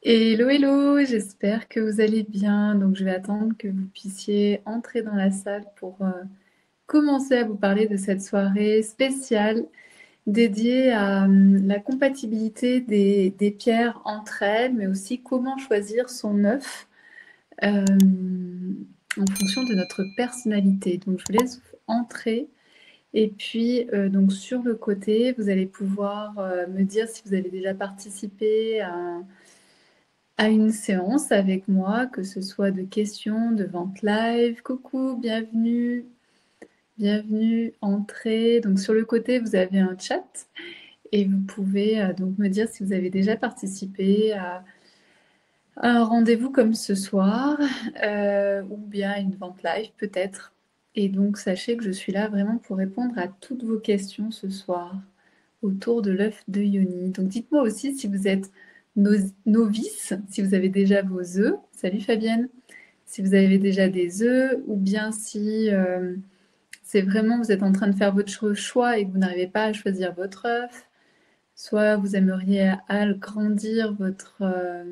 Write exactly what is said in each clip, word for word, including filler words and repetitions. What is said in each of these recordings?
Hello, hello, j'espère que vous allez bien. Donc, je vais attendre que vous puissiez entrer dans la salle pour euh, commencer à vous parler de cette soirée spéciale dédiée à hum, la compatibilité des, des pierres entre elles, mais aussi comment choisir son œuf euh, en fonction de notre personnalité. Donc, je vous laisse entrer. Et puis, euh, donc sur le côté, vous allez pouvoir euh, me dire si vous avez déjà participé à un à une séance avec moi, que ce soit de questions, de vente live. Coucou, bienvenue, bienvenue, entrez. Donc sur le côté, vous avez un chat et vous pouvez euh, donc me dire si vous avez déjà participé à, à un rendez-vous comme ce soir euh, ou bien une vente live peut-être. Et donc sachez que je suis là vraiment pour répondre à toutes vos questions ce soir autour de l'œuf de Yoni. Donc dites-moi aussi si vous êtes no- novice, si vous avez déjà vos œufs. Salut Fabienne. Si vous avez déjà des œufs ou bien si euh, c'est vraiment vous êtes en train de faire votre choix et que vous n'arrivez pas à choisir votre œuf, soit vous aimeriez agrandir votre, euh,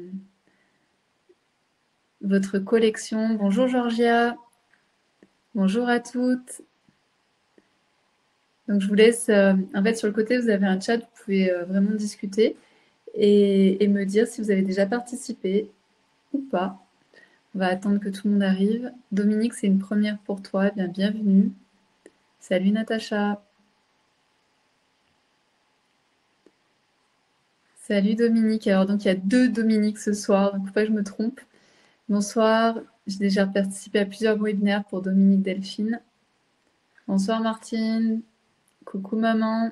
votre collection. Bonjour Georgia, bonjour à toutes. Donc je vous laisse, euh, en fait sur le côté vous avez un chat, vous pouvez euh, vraiment discuter et, et me dire si vous avez déjà participé ou pas. On va attendre que tout le monde arrive. Dominique, c'est une première pour toi. Bien, bienvenue. Salut Natacha. Salut Dominique. Alors, donc, il y a deux Dominiques ce soir, donc faut pas que je me trompe. Bonsoir. J'ai déjà participé à plusieurs webinaires pour Dominique Delphine. Bonsoir Martine. Coucou maman.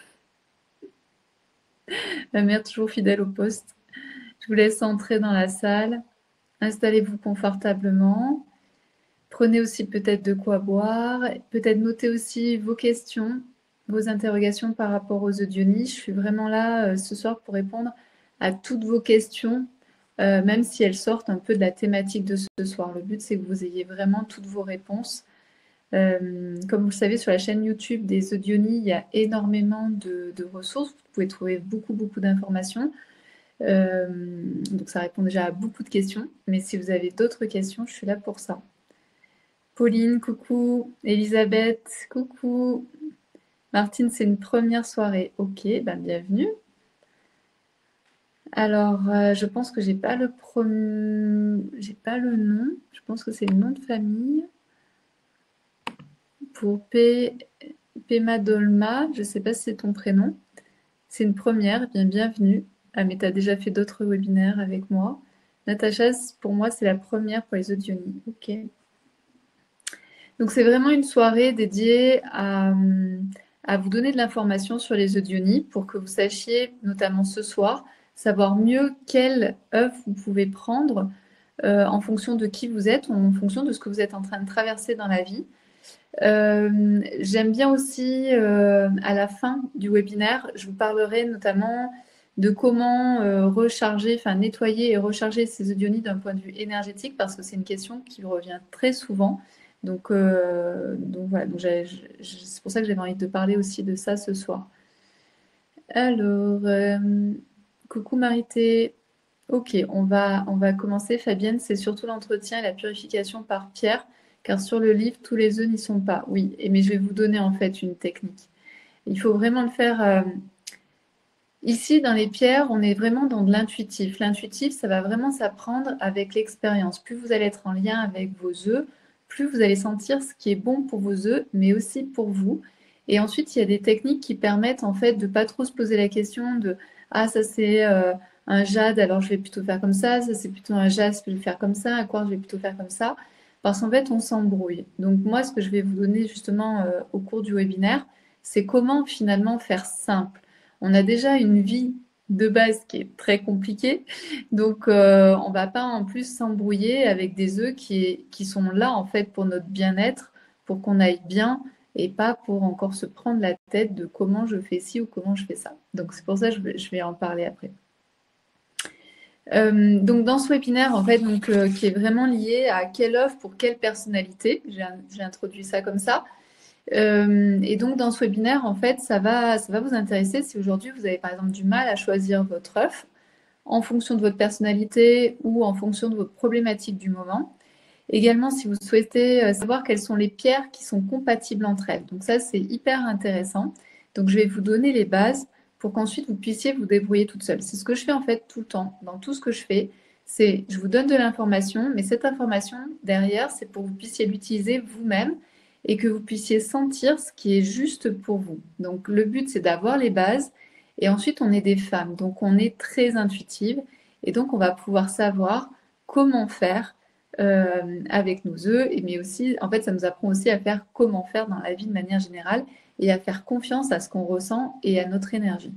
La mère toujours fidèle au poste. Je vous laisse entrer dans la salle. Installez-vous confortablement. Prenez aussi peut-être de quoi boire. Peut-être notez aussi vos questions, vos interrogations par rapport aux Diony. Je suis vraiment là euh, ce soir pour répondre à toutes vos questions, euh, même si elles sortent un peu de la thématique de ce soir. Le but, c'est que vous ayez vraiment toutes vos réponses. Euh, comme vous le savez, sur la chaîne YouTube des Diony, il y a énormément de, de ressources. Vous pouvez trouver beaucoup, beaucoup d'informations. Euh, donc, ça répond déjà à beaucoup de questions. Mais si vous avez d'autres questions, je suis là pour ça. Pauline, coucou. Elisabeth, coucou. Martine, c'est une première soirée. Ok, ben bienvenue. Alors, euh, je pense que j'ai pas le prom... j'ai pas le nom. Je pense que c'est le nom de famille. Pour P... Pemadolma, je sais pas si c'est ton prénom. C'est une première, bien bienvenue. Ah, mais tu as déjà fait d'autres webinaires avec moi. Natacha, pour moi, c'est la première pour les Audionies. Ok. Donc, c'est vraiment une soirée dédiée à, à vous donner de l'information sur les Audionies pour que vous sachiez, notamment ce soir, savoir mieux quel œuf vous pouvez prendre euh, en fonction de qui vous êtes, en fonction de ce que vous êtes en train de traverser dans la vie. Euh, J'aime bien aussi, euh, à la fin du webinaire, je vous parlerai notamment de comment euh, recharger, enfin nettoyer et recharger ces Audionies d'un point de vue énergétique, parce que c'est une question qui revient très souvent. Donc, euh, donc voilà, donc c'est pour ça que j'avais envie de parler aussi de ça ce soir. Alors, euh, coucou Marité. Ok, on va, on va commencer. Fabienne, c'est surtout l'entretien et la purification par pierre, car sur le livre, tous les œufs n'y sont pas. Oui, et mais je vais vous donner en fait une technique. Il faut vraiment le faire. euh, Ici, dans les pierres, on est vraiment dans de l'intuitif. L'intuitif, ça va vraiment s'apprendre avec l'expérience. Plus vous allez être en lien avec vos œufs, plus vous allez sentir ce qui est bon pour vos œufs, mais aussi pour vous. Et ensuite, il y a des techniques qui permettent en fait de pas trop se poser la question de ah ça c'est euh, un jade, alors je vais plutôt faire comme ça. Ça c'est plutôt un jaspe, je vais le faire comme ça. Un quartz, je vais plutôt faire comme ça. Parce qu'en fait, on s'embrouille. Donc moi, ce que je vais vous donner justement euh, au cours du webinaire, c'est comment finalement faire simple. On a déjà une vie de base qui est très compliquée, donc euh, on ne va pas en plus s'embrouiller avec des œufs qui, qui sont là en fait pour notre bien-être, pour qu'on aille bien et pas pour encore se prendre la tête de comment je fais ci ou comment je fais ça. Donc c'est pour ça que je vais, je vais en parler après. Euh, donc dans ce webinaire en fait donc euh, qui est vraiment lié à quelle offre pour quelle personnalité, j'ai introduit ça comme ça. Euh, et donc, dans ce webinaire, en fait, ça va, ça va vous intéresser si aujourd'hui vous avez par exemple du mal à choisir votre œuf en fonction de votre personnalité ou en fonction de votre problématique du moment. Également, si vous souhaitez euh, savoir quelles sont les pierres qui sont compatibles entre elles. Donc ça, c'est hyper intéressant. Donc je vais vous donner les bases pour qu'ensuite vous puissiez vous débrouiller toute seule. C'est ce que je fais en fait tout le temps. Dans tout ce que je fais, c'est je vous donne de l'information, mais cette information derrière, c'est pour que vous puissiez l'utiliser vous-même et que vous puissiez sentir ce qui est juste pour vous. Donc le but, c'est d'avoir les bases et ensuite on est des femmes, donc on est très intuitive et donc on va pouvoir savoir comment faire euh, avec nos œufs, et mais aussi, en fait, ça nous apprend aussi à faire comment faire dans la vie de manière générale et à faire confiance à ce qu'on ressent et à notre énergie.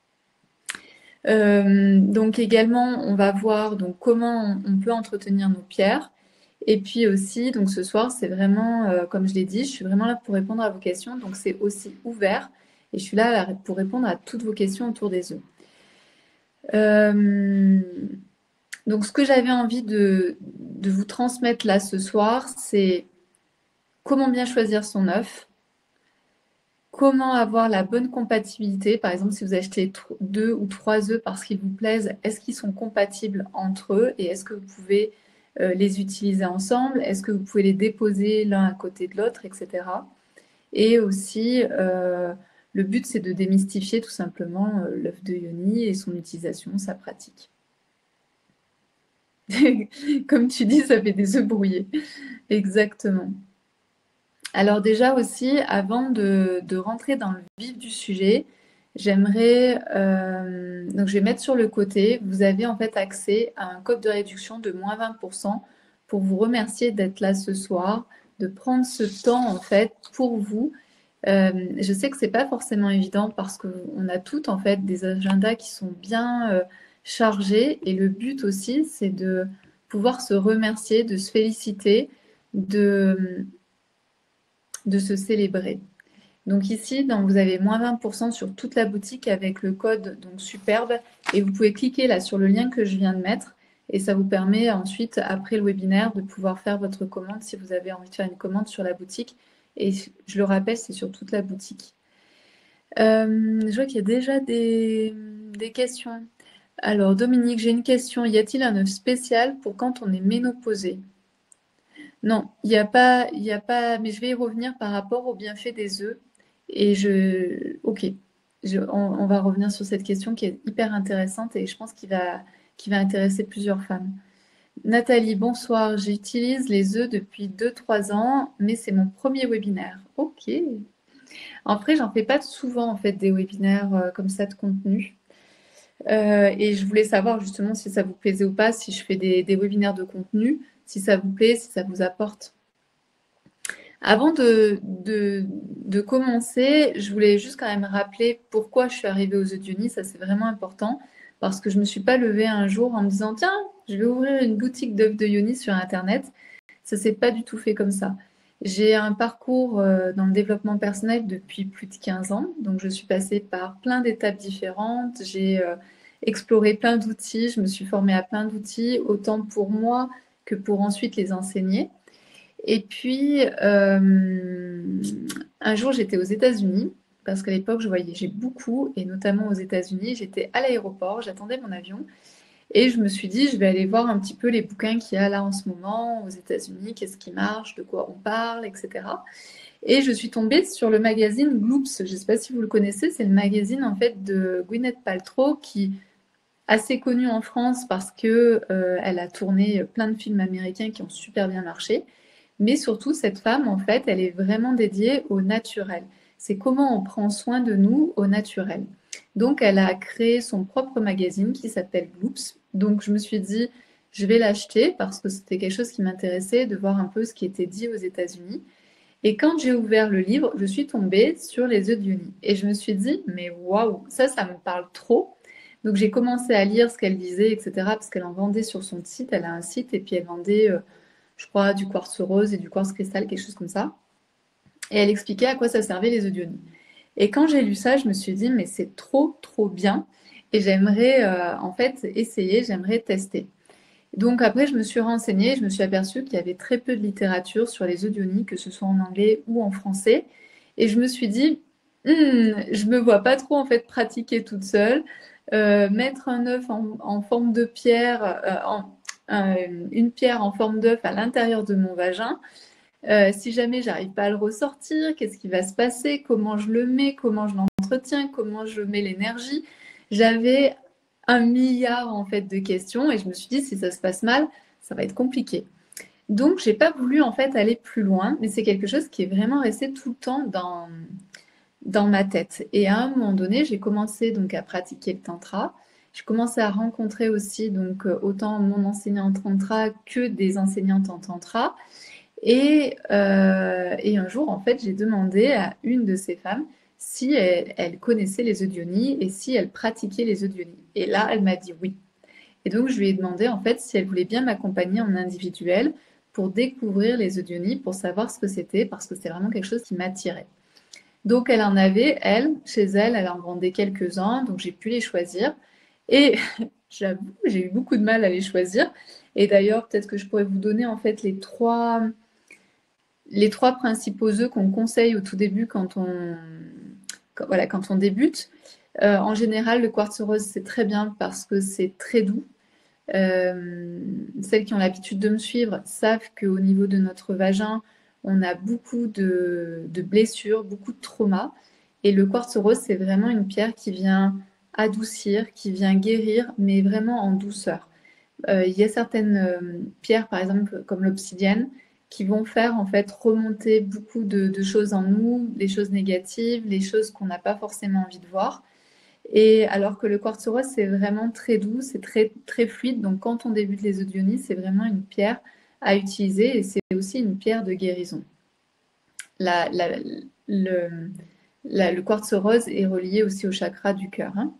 Euh, donc également, on va voir donc comment on peut entretenir nos pierres. Et puis aussi, donc ce soir, c'est vraiment, euh, comme je l'ai dit, je suis vraiment là pour répondre à vos questions. Donc c'est aussi ouvert et je suis là pour répondre à toutes vos questions autour des œufs. Euh, donc ce que j'avais envie de, de vous transmettre là ce soir, c'est comment bien choisir son œuf, comment avoir la bonne compatibilité. Par exemple, si vous achetez deux ou trois œufs parce qu'ils vous plaisent, est-ce qu'ils sont compatibles entre eux et est-ce que vous pouvez euh, les utiliser ensemble? Est-ce que vous pouvez les déposer l'un à côté de l'autre, et cetera. Et aussi, euh, le but, c'est de démystifier tout simplement euh, l'œuf de Yoni et son utilisation, sa pratique. Comme tu dis, ça fait des œufs brouillés. Exactement. Alors déjà aussi, avant de, de rentrer dans le vif du sujet, j'aimerais, euh, donc je vais mettre sur le côté, vous avez en fait accès à un code de réduction de moins vingt pour cent pour vous remercier d'être là ce soir, de prendre ce temps en fait pour vous. Euh, je sais que c'est pas forcément évident parce qu'on a toutes en fait des agendas qui sont bien euh, chargés et le but aussi c'est de pouvoir se remercier, de se féliciter, de de se célébrer. Donc ici, donc vous avez moins vingt pour cent sur toute la boutique avec le code donc superbe et vous pouvez cliquer là sur le lien que je viens de mettre et ça vous permet ensuite, après le webinaire, de pouvoir faire votre commande si vous avez envie de faire une commande sur la boutique. Et je le rappelle, c'est sur toute la boutique. Euh, je vois qu'il y a déjà des, des questions. Alors Dominique, j'ai une question. Y a-t-il un œuf spécial pour quand on est ménopausé? Non, il n'y a pas, il y a pas, mais je vais y revenir par rapport au bienfait des œufs. Et je, ok, je- on, on va revenir sur cette question qui est hyper intéressante et je pense qu'il va, qu'il va intéresser plusieurs femmes. Nathalie, bonsoir. J'utilise les œufs depuis deux trois ans, mais c'est mon premier webinaire. Ok. En vrai, j'en fais pas souvent en fait des webinaires euh, comme ça de contenu. Euh, et je voulais savoir justement si ça vous plaisait ou pas, si je fais des, des webinaires de contenu, si ça vous plaît, si ça vous apporte. Avant de, de, de commencer, je voulais juste quand même rappeler pourquoi je suis arrivée aux œufs de Yoni. Ça, c'est vraiment important parce que je ne me suis pas levée un jour en me disant tiens, je vais ouvrir une boutique d'œufs de Yoni sur Internet. Ça s'est pas du tout fait comme ça. J'ai un parcours euh, dans le développement personnel depuis plus de quinze ans. Donc, je suis passée par plein d'étapes différentes. J'ai euh, exploré plein d'outils. Je me suis formée à plein d'outils, autant pour moi que pour ensuite les enseigner. Et puis, euh, un jour, j'étais aux États-Unis, parce qu'à l'époque, je voyageais beaucoup, et notamment aux États-Unis. J'étais à l'aéroport, j'attendais mon avion, et je me suis dit, je vais aller voir un petit peu les bouquins qu'il y a là en ce moment aux États-Unis, qu'est-ce qui marche, de quoi on parle, et cetera. Et je suis tombée sur le magazine Gloops. Je ne sais pas si vous le connaissez, c'est le magazine en fait de Gwyneth Paltrow qui est assez connu en France parce que euh, elle a tourné plein de films américains qui ont super bien marché. Mais surtout, cette femme, en fait, elle est vraiment dédiée au naturel. C'est comment on prend soin de nous au naturel. Donc, elle a créé son propre magazine qui s'appelle Gloops. Donc, je me suis dit, je vais l'acheter parce que c'était quelque chose qui m'intéressait de voir un peu ce qui était dit aux États-Unis. Et quand j'ai ouvert le livre, je suis tombée sur les œufs de Yoni. Et je me suis dit, mais waouh, ça, ça me parle trop. Donc, j'ai commencé à lire ce qu'elle disait, et cetera, parce qu'elle en vendait sur son site. Elle a un site et puis elle vendait. Euh, je crois, du quartz rose et du quartz cristal, quelque chose comme ça. Et elle expliquait à quoi ça servait les œufs d'Yoni. Et quand j'ai lu ça, je me suis dit, mais c'est trop, trop bien. Et j'aimerais, euh, en fait, essayer, j'aimerais tester. Donc après, je me suis renseignée, je me suis aperçue qu'il y avait très peu de littérature sur les œufs d'Yoni, que ce soit en anglais ou en français. Et je me suis dit, hmm, je me vois pas trop en fait pratiquer toute seule. euh, mettre un œuf en, en forme de pierre, euh, en, euh, une pierre en forme d'œuf à l'intérieur de mon vagin. Euh, si jamais j'arrive pas à le ressortir, qu'est-ce qui va se passer? Comment je le mets? Comment je l'entretiens? Comment je mets l'énergie? J'avais un milliard en fait de questions et je me suis dit si ça se passe mal, ça va être compliqué. Donc j'ai pas voulu en fait aller plus loin, mais c'est quelque chose qui est vraiment resté tout le temps dans dans ma tête. Et à un moment donné, j'ai commencé donc à pratiquer le tantra. Je commençais à rencontrer aussi donc euh, autant mon enseignant en tantra que des enseignantes en tantra. Et, euh, et un jour, en fait, j'ai demandé à une de ces femmes si elle, elle connaissait les œufs d'Ioni et si elle pratiquait les œufs d'Ioni. Et là, elle m'a dit oui. Et donc, je lui ai demandé en fait si elle voulait bien m'accompagner en individuel pour découvrir les œufs d'Ioni, pour savoir ce que c'était, parce que c'était vraiment quelque chose qui m'attirait. Donc, elle en avait, elle, chez elle, elle en vendait quelques-uns, donc j'ai pu les choisir. Et j'avoue, j'ai eu beaucoup de mal à les choisir. Et d'ailleurs, peut-être que je pourrais vous donner en fait les trois, les trois principaux œufs qu'on conseille au tout début quand on, quand, voilà, quand on débute. Euh, en général, le quartz rose, c'est très bien parce que c'est très doux. Euh, celles qui ont l'habitude de me suivre savent qu'au niveau de notre vagin, on a beaucoup de, de blessures, beaucoup de traumas. Et le quartz rose, c'est vraiment une pierre qui vient adoucir, qui vient guérir, mais vraiment en douceur. Euh, il y a certaines euh, pierres, par exemple, comme l'obsidienne, qui vont faire en fait remonter beaucoup de, de choses en nous, les choses négatives, les choses qu'on n'a pas forcément envie de voir. Et alors que le quartz rose, c'est vraiment très doux, c'est très, très fluide. Donc quand on débute les Odionies, c'est vraiment une pierre à utiliser et c'est aussi une pierre de guérison. La, la, le, la, le quartz rose est relié aussi au chakra du cœur. Hein.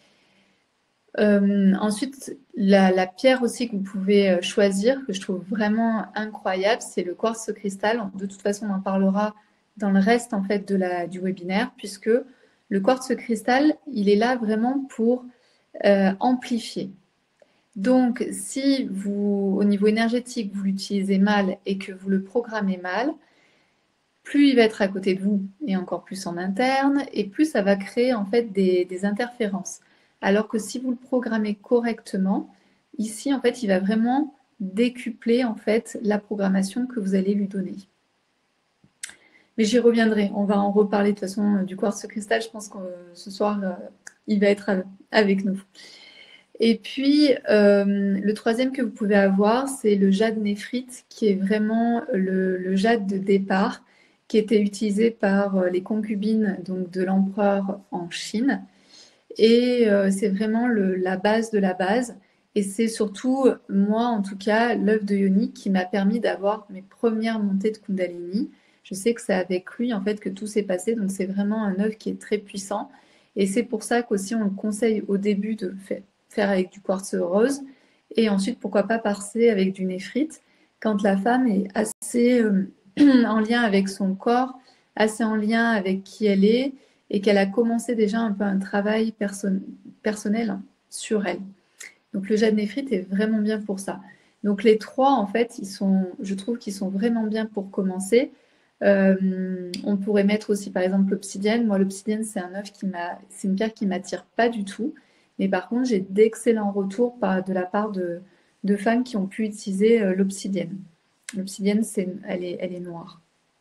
Euh, ensuite, la, la, pierre aussi que vous pouvez choisir, que je trouve vraiment incroyable, c'est le quartz cristal. De toute façon, on en parlera dans le reste en fait de la, du webinaire, puisque le quartz cristal, il est là vraiment pour euh, amplifier. Donc, si vous, au niveau énergétique, vous l'utilisez mal et que vous le programmez mal, plus il va être à côté de vous et encore plus en interne, et plus ça va créer en fait des, des interférences. Alors que si vous le programmez correctement, ici en fait, il va vraiment décupler en fait la programmation que vous allez lui donner. Mais j'y reviendrai. On va en reparler de toute façon du quartz cristal. Je pense que ce soir, euh, il va être avec nous. Et puis, euh, le troisième que vous pouvez avoir, c'est le jade néphrite, qui est vraiment le, le jade de départ, qui était utilisé par les concubines donc, de l'empereur en Chine. Et euh, c'est vraiment le, la base de la base. Et c'est surtout, moi en tout cas, l'œuf de Yoni qui m'a permis d'avoir mes premières montées de Kundalini. Je sais que c'est avec lui en fait que tout s'est passé, donc c'est vraiment un œuf qui est très puissant. Et c'est pour ça qu'aussi on le conseille au début de le faire avec du quartz rose. Et ensuite, pourquoi pas passer avec du néphrite quand la femme est assez euh, en lien avec son corps, assez en lien avec qui elle est, et qu'elle a commencé déjà un peu un travail perso- personnel sur elle. Donc le jade néphrite est vraiment bien pour ça. Donc les trois, en fait, ils sont, je trouve qu'ils sont vraiment bien pour commencer. Euh, on pourrait mettre aussi par exemple l'obsidienne. Moi, l'obsidienne, c'est un œuf qui m'a, c'est une pierre qui m'attire pas du tout. Mais par contre, j'ai d'excellents retours par, de la part de, de femmes qui ont pu utiliser euh, l'obsidienne. L'obsidienne, c'est, elle est, elle est noire.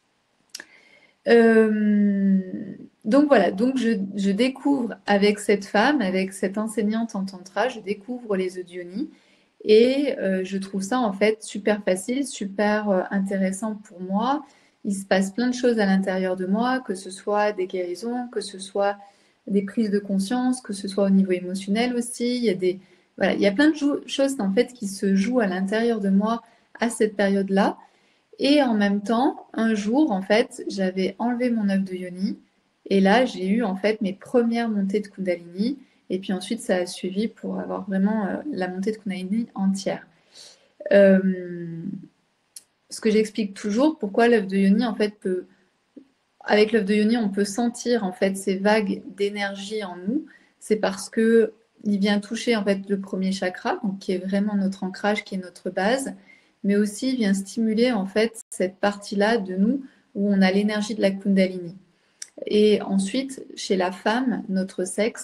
Euh, donc voilà, donc je, je, découvre avec cette femme, avec cette enseignante en tantra, je découvre les Odionies et euh, je trouve ça en fait super facile, super euh, intéressant pour moi. Il se passe plein de choses à l'intérieur de moi, que ce soit des guérisons, que ce soit des prises de conscience, que ce soit au niveau émotionnel aussi. Il y a des, voilà, il y a plein de choses en fait qui se jouent à l'intérieur de moi à cette période-là. Et en même temps, un jour, en fait, j'avais enlevé mon œuf de Yoni. Et là, j'ai eu en fait mes premières montées de Kundalini. Et puis ensuite, ça a suivi pour avoir vraiment euh, la montée de Kundalini entière. Euh, ce que j'explique toujours, pourquoi l'œuf de Yoni, en fait, peut... Avec l'œuf de Yoni, on peut sentir en fait ces vagues d'énergie en nous. C'est parce que il vient toucher en fait le premier chakra, donc qui est vraiment notre ancrage, qui est notre base, mais aussi il vient stimuler en fait cette partie-là de nous où on a l'énergie de la Kundalini. Et ensuite, chez la femme, notre sexe,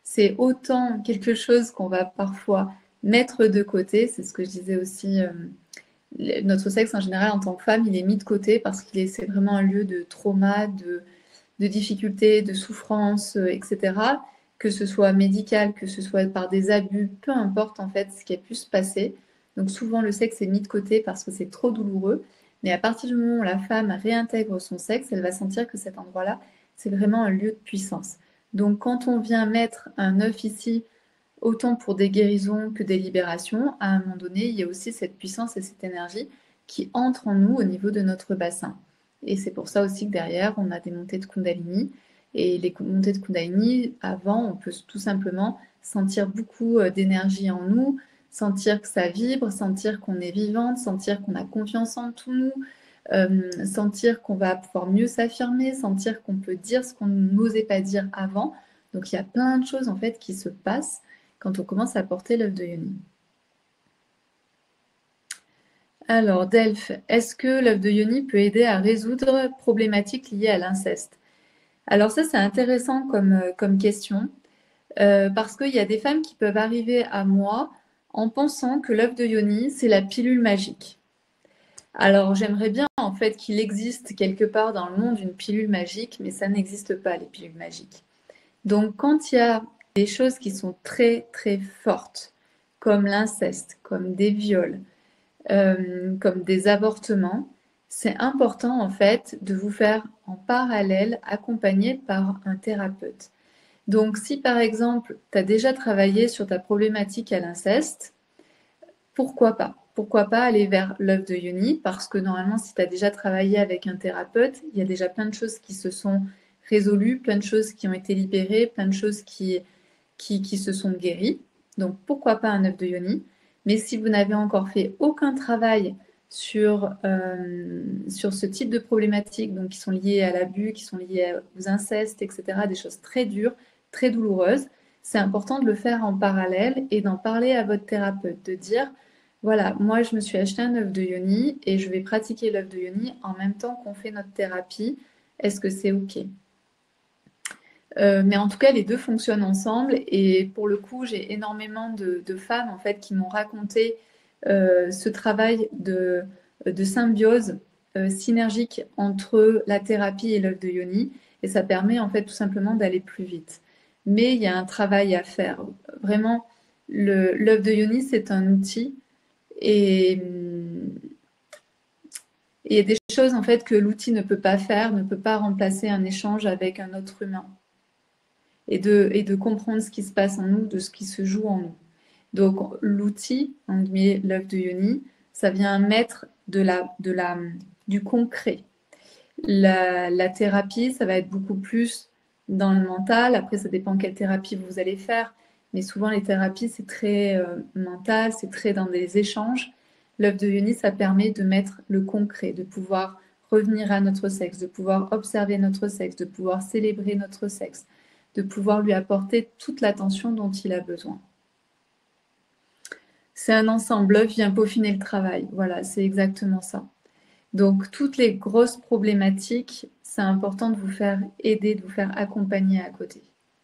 c'est autant quelque chose qu'on va parfois mettre de côté, c'est ce que je disais aussi, euh, notre sexe en général en tant que femme, il est mis de côté parce qu'il est, c'est vraiment un lieu de trauma, de, de difficultés, de souffrance, euh, et cetera. Que ce soit médical, que ce soit par des abus, peu importe en fait ce qui a pu se passer. Donc souvent le sexe est mis de côté parce que c'est trop douloureux. Mais à partir du moment où la femme réintègre son sexe, elle va sentir que cet endroit-là, c'est vraiment un lieu de puissance. Donc quand on vient mettre un œuf ici, autant pour des guérisons que des libérations, à un moment donné, il y a aussi cette puissance et cette énergie qui entre en nous au niveau de notre bassin. Et c'est pour ça aussi que derrière, on a des montées de Kundalini. Et les montées de Kundalini, avant, on peut tout simplement sentir beaucoup d'énergie en nous, sentir que ça vibre, sentir qu'on est vivante, sentir qu'on a confiance en tout nous, euh, sentir qu'on va pouvoir mieux s'affirmer, sentir qu'on peut dire ce qu'on n'osait pas dire avant. Donc il y a plein de choses en fait qui se passent quand on commence à porter l'œuf de Yoni. Alors, Delphes, est-ce que l'œuf de Yoni peut aider à résoudre problématiques liées à l'inceste? Alors ça, c'est intéressant comme, comme question, euh, parce qu'il y a des femmes qui peuvent arriver à moi en pensant que l'œuf de Yoni, c'est la pilule magique. Alors, j'aimerais bien en fait qu'il existe quelque part dans le monde une pilule magique, mais ça n'existe pas, les pilules magiques. Donc, quand il y a des choses qui sont très très fortes, comme l'inceste, comme des viols, euh, comme des avortements, c'est important en fait de vous faire en parallèle accompagner par un thérapeute. Donc, si par exemple, tu as déjà travaillé sur ta problématique à l'inceste, pourquoi pas? Pourquoi pas aller vers l'œuf de Yoni? Parce que normalement, si tu as déjà travaillé avec un thérapeute, il y a déjà plein de choses qui se sont résolues, plein de choses qui ont été libérées, plein de choses qui, qui, qui se sont guéries. Donc, pourquoi pas un œuf de Yoni? Mais si vous n'avez encore fait aucun travail sur, euh, sur ce type de problématiques, donc qui sont liées à l'abus, qui sont liées aux incestes, et cetera, des choses très dures, très douloureuses, c'est important de le faire en parallèle et d'en parler à votre thérapeute, de dire, voilà, moi je me suis acheté un œuf de Yoni et je vais pratiquer l'œuf de Yoni en même temps qu'on fait notre thérapie. Est-ce que c'est OK? Euh, mais en tout cas, les deux fonctionnent ensemble. Et pour le coup, j'ai énormément de, de femmes en fait qui m'ont raconté euh, ce travail de, de symbiose euh, synergique entre la thérapie et l'œuf de Yoni. Et ça permet en fait tout simplement d'aller plus vite. Mais il y a un travail à faire. Vraiment, l'œuf de Yoni, c'est un outil. Et il y a des choses en fait que l'outil ne peut pas faire, ne peut pas remplacer un échange avec un autre humain. Et de, et de comprendre ce qui se passe en nous, de ce qui se joue en nous. Donc l'outil, en guillemets, l'œuf de Yoni, ça vient mettre de la, de la, du concret. La, la thérapie, ça va être beaucoup plus dans le mental. Après, ça dépend quelle thérapie vous allez faire. Mais souvent, les thérapies, c'est très euh, mental, c'est très dans des échanges. L'œuf de Yoni, ça permet de mettre le concret, de pouvoir revenir à notre sexe, de pouvoir observer notre sexe, de pouvoir célébrer notre sexe, de pouvoir lui apporter toute l'attention dont il a besoin. C'est un ensemble, l'œuf vient peaufiner le travail. Voilà, c'est exactement ça. Donc, toutes les grosses problématiques, c'est important de vous faire aider, de vous faire accompagner à côté.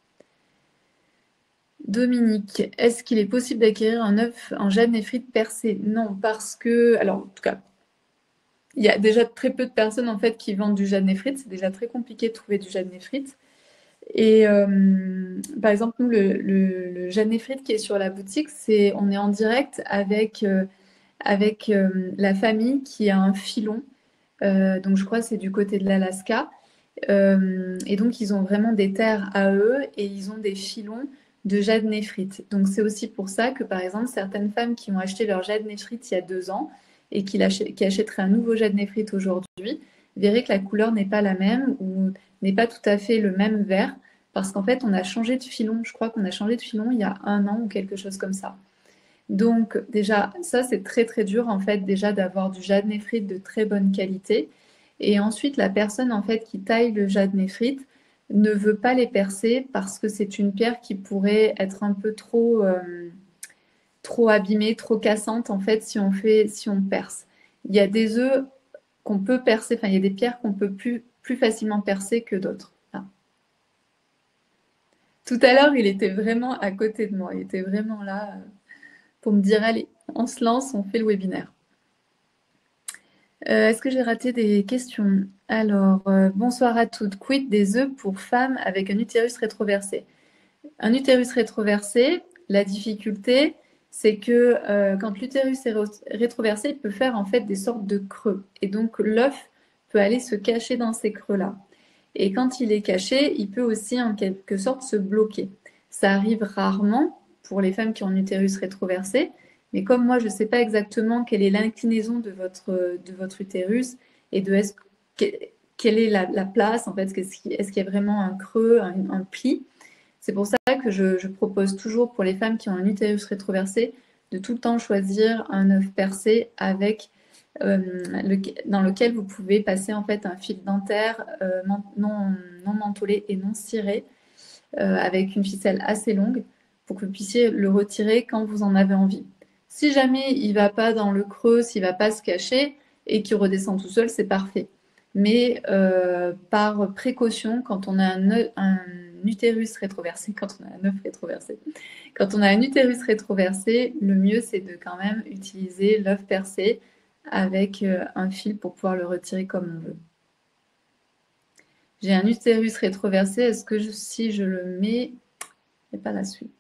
Dominique, est-ce qu'il est possible d'acquérir un œuf en jade néphrite percé? Non, parce que, alors en tout cas, il y a déjà très peu de personnes en fait qui vendent du jade néphrite. C'est déjà très compliqué de trouver du jade néphrite. Et euh, par exemple, nous, le, le, le jade néphrite qui est sur la boutique, c'est on est en direct avec, euh, avec euh, la famille qui a un filon. Euh, donc je crois que c'est du côté de l'Alaska. Euh, et donc ils ont vraiment des terres à eux et ils ont des filons de jade néphrite. Donc c'est aussi pour ça que par exemple certaines femmes qui ont acheté leur jade néphrite il y a deux ans et qui, qui achèteraient un nouveau jade néphrite aujourd'hui verraient que la couleur n'est pas la même ou n'est pas tout à fait le même vert parce qu'en fait on a changé de filon. Je crois qu'on a changé de filon il y a un an ou quelque chose comme ça. Donc déjà ça c'est très très dur en fait déjà d'avoir du jade néphrite de très bonne qualité. Et ensuite, la personne en fait qui taille le jade néphrite ne veut pas les percer parce que c'est une pierre qui pourrait être un peu trop, euh, trop abîmée, trop cassante en fait si on fait, si on perce. Il y a des œufs qu'on peut percer, enfin il y a des pierres qu'on peut plus, plus facilement percer que d'autres. Ah. Tout à l'heure, il était vraiment à côté de moi. Il était vraiment là euh, pour me dire, allez, on se lance, on fait le webinaire. Euh, est-ce que j'ai raté des questions? Alors, euh, bonsoir à toutes. Quid des œufs pour femmes avec un utérus rétroversé? Un utérus rétroversé, la difficulté, c'est que euh, quand l'utérus est rétroversé, il peut faire en fait des sortes de creux. Et donc l'œuf peut aller se cacher dans ces creux-là. Et quand il est caché, il peut aussi en quelque sorte se bloquer. Ça arrive rarement pour les femmes qui ont un utérus rétroversé, mais comme moi je ne sais pas exactement quelle est l'inclinaison de votre, de votre utérus et de est-ce, quelle est la, la place, en fait, est-ce qu'il, est-ce qu'il y a vraiment un creux, un, un pli, c'est pour ça que je, je, propose toujours pour les femmes qui ont un utérus rétroversé de tout le temps choisir un œuf percé avec euh, le, dans lequel vous pouvez passer en fait un fil dentaire euh, non, non mentholé et non ciré euh, avec une ficelle assez longue pour que vous puissiez le retirer quand vous en avez envie. Si jamais il ne va pas dans le creux, s'il ne va pas se cacher et qu'il redescend tout seul, c'est parfait. Mais euh, par précaution, quand on a un, un utérus rétroversé, quand on a un œuf rétroversé, quand on a un utérus rétroversé, le mieux c'est de quand même utiliser l'œuf percé avec euh, un fil pour pouvoir le retirer comme on veut. J'ai un utérus rétroversé, est-ce que je, si je le mets, et pas la suite.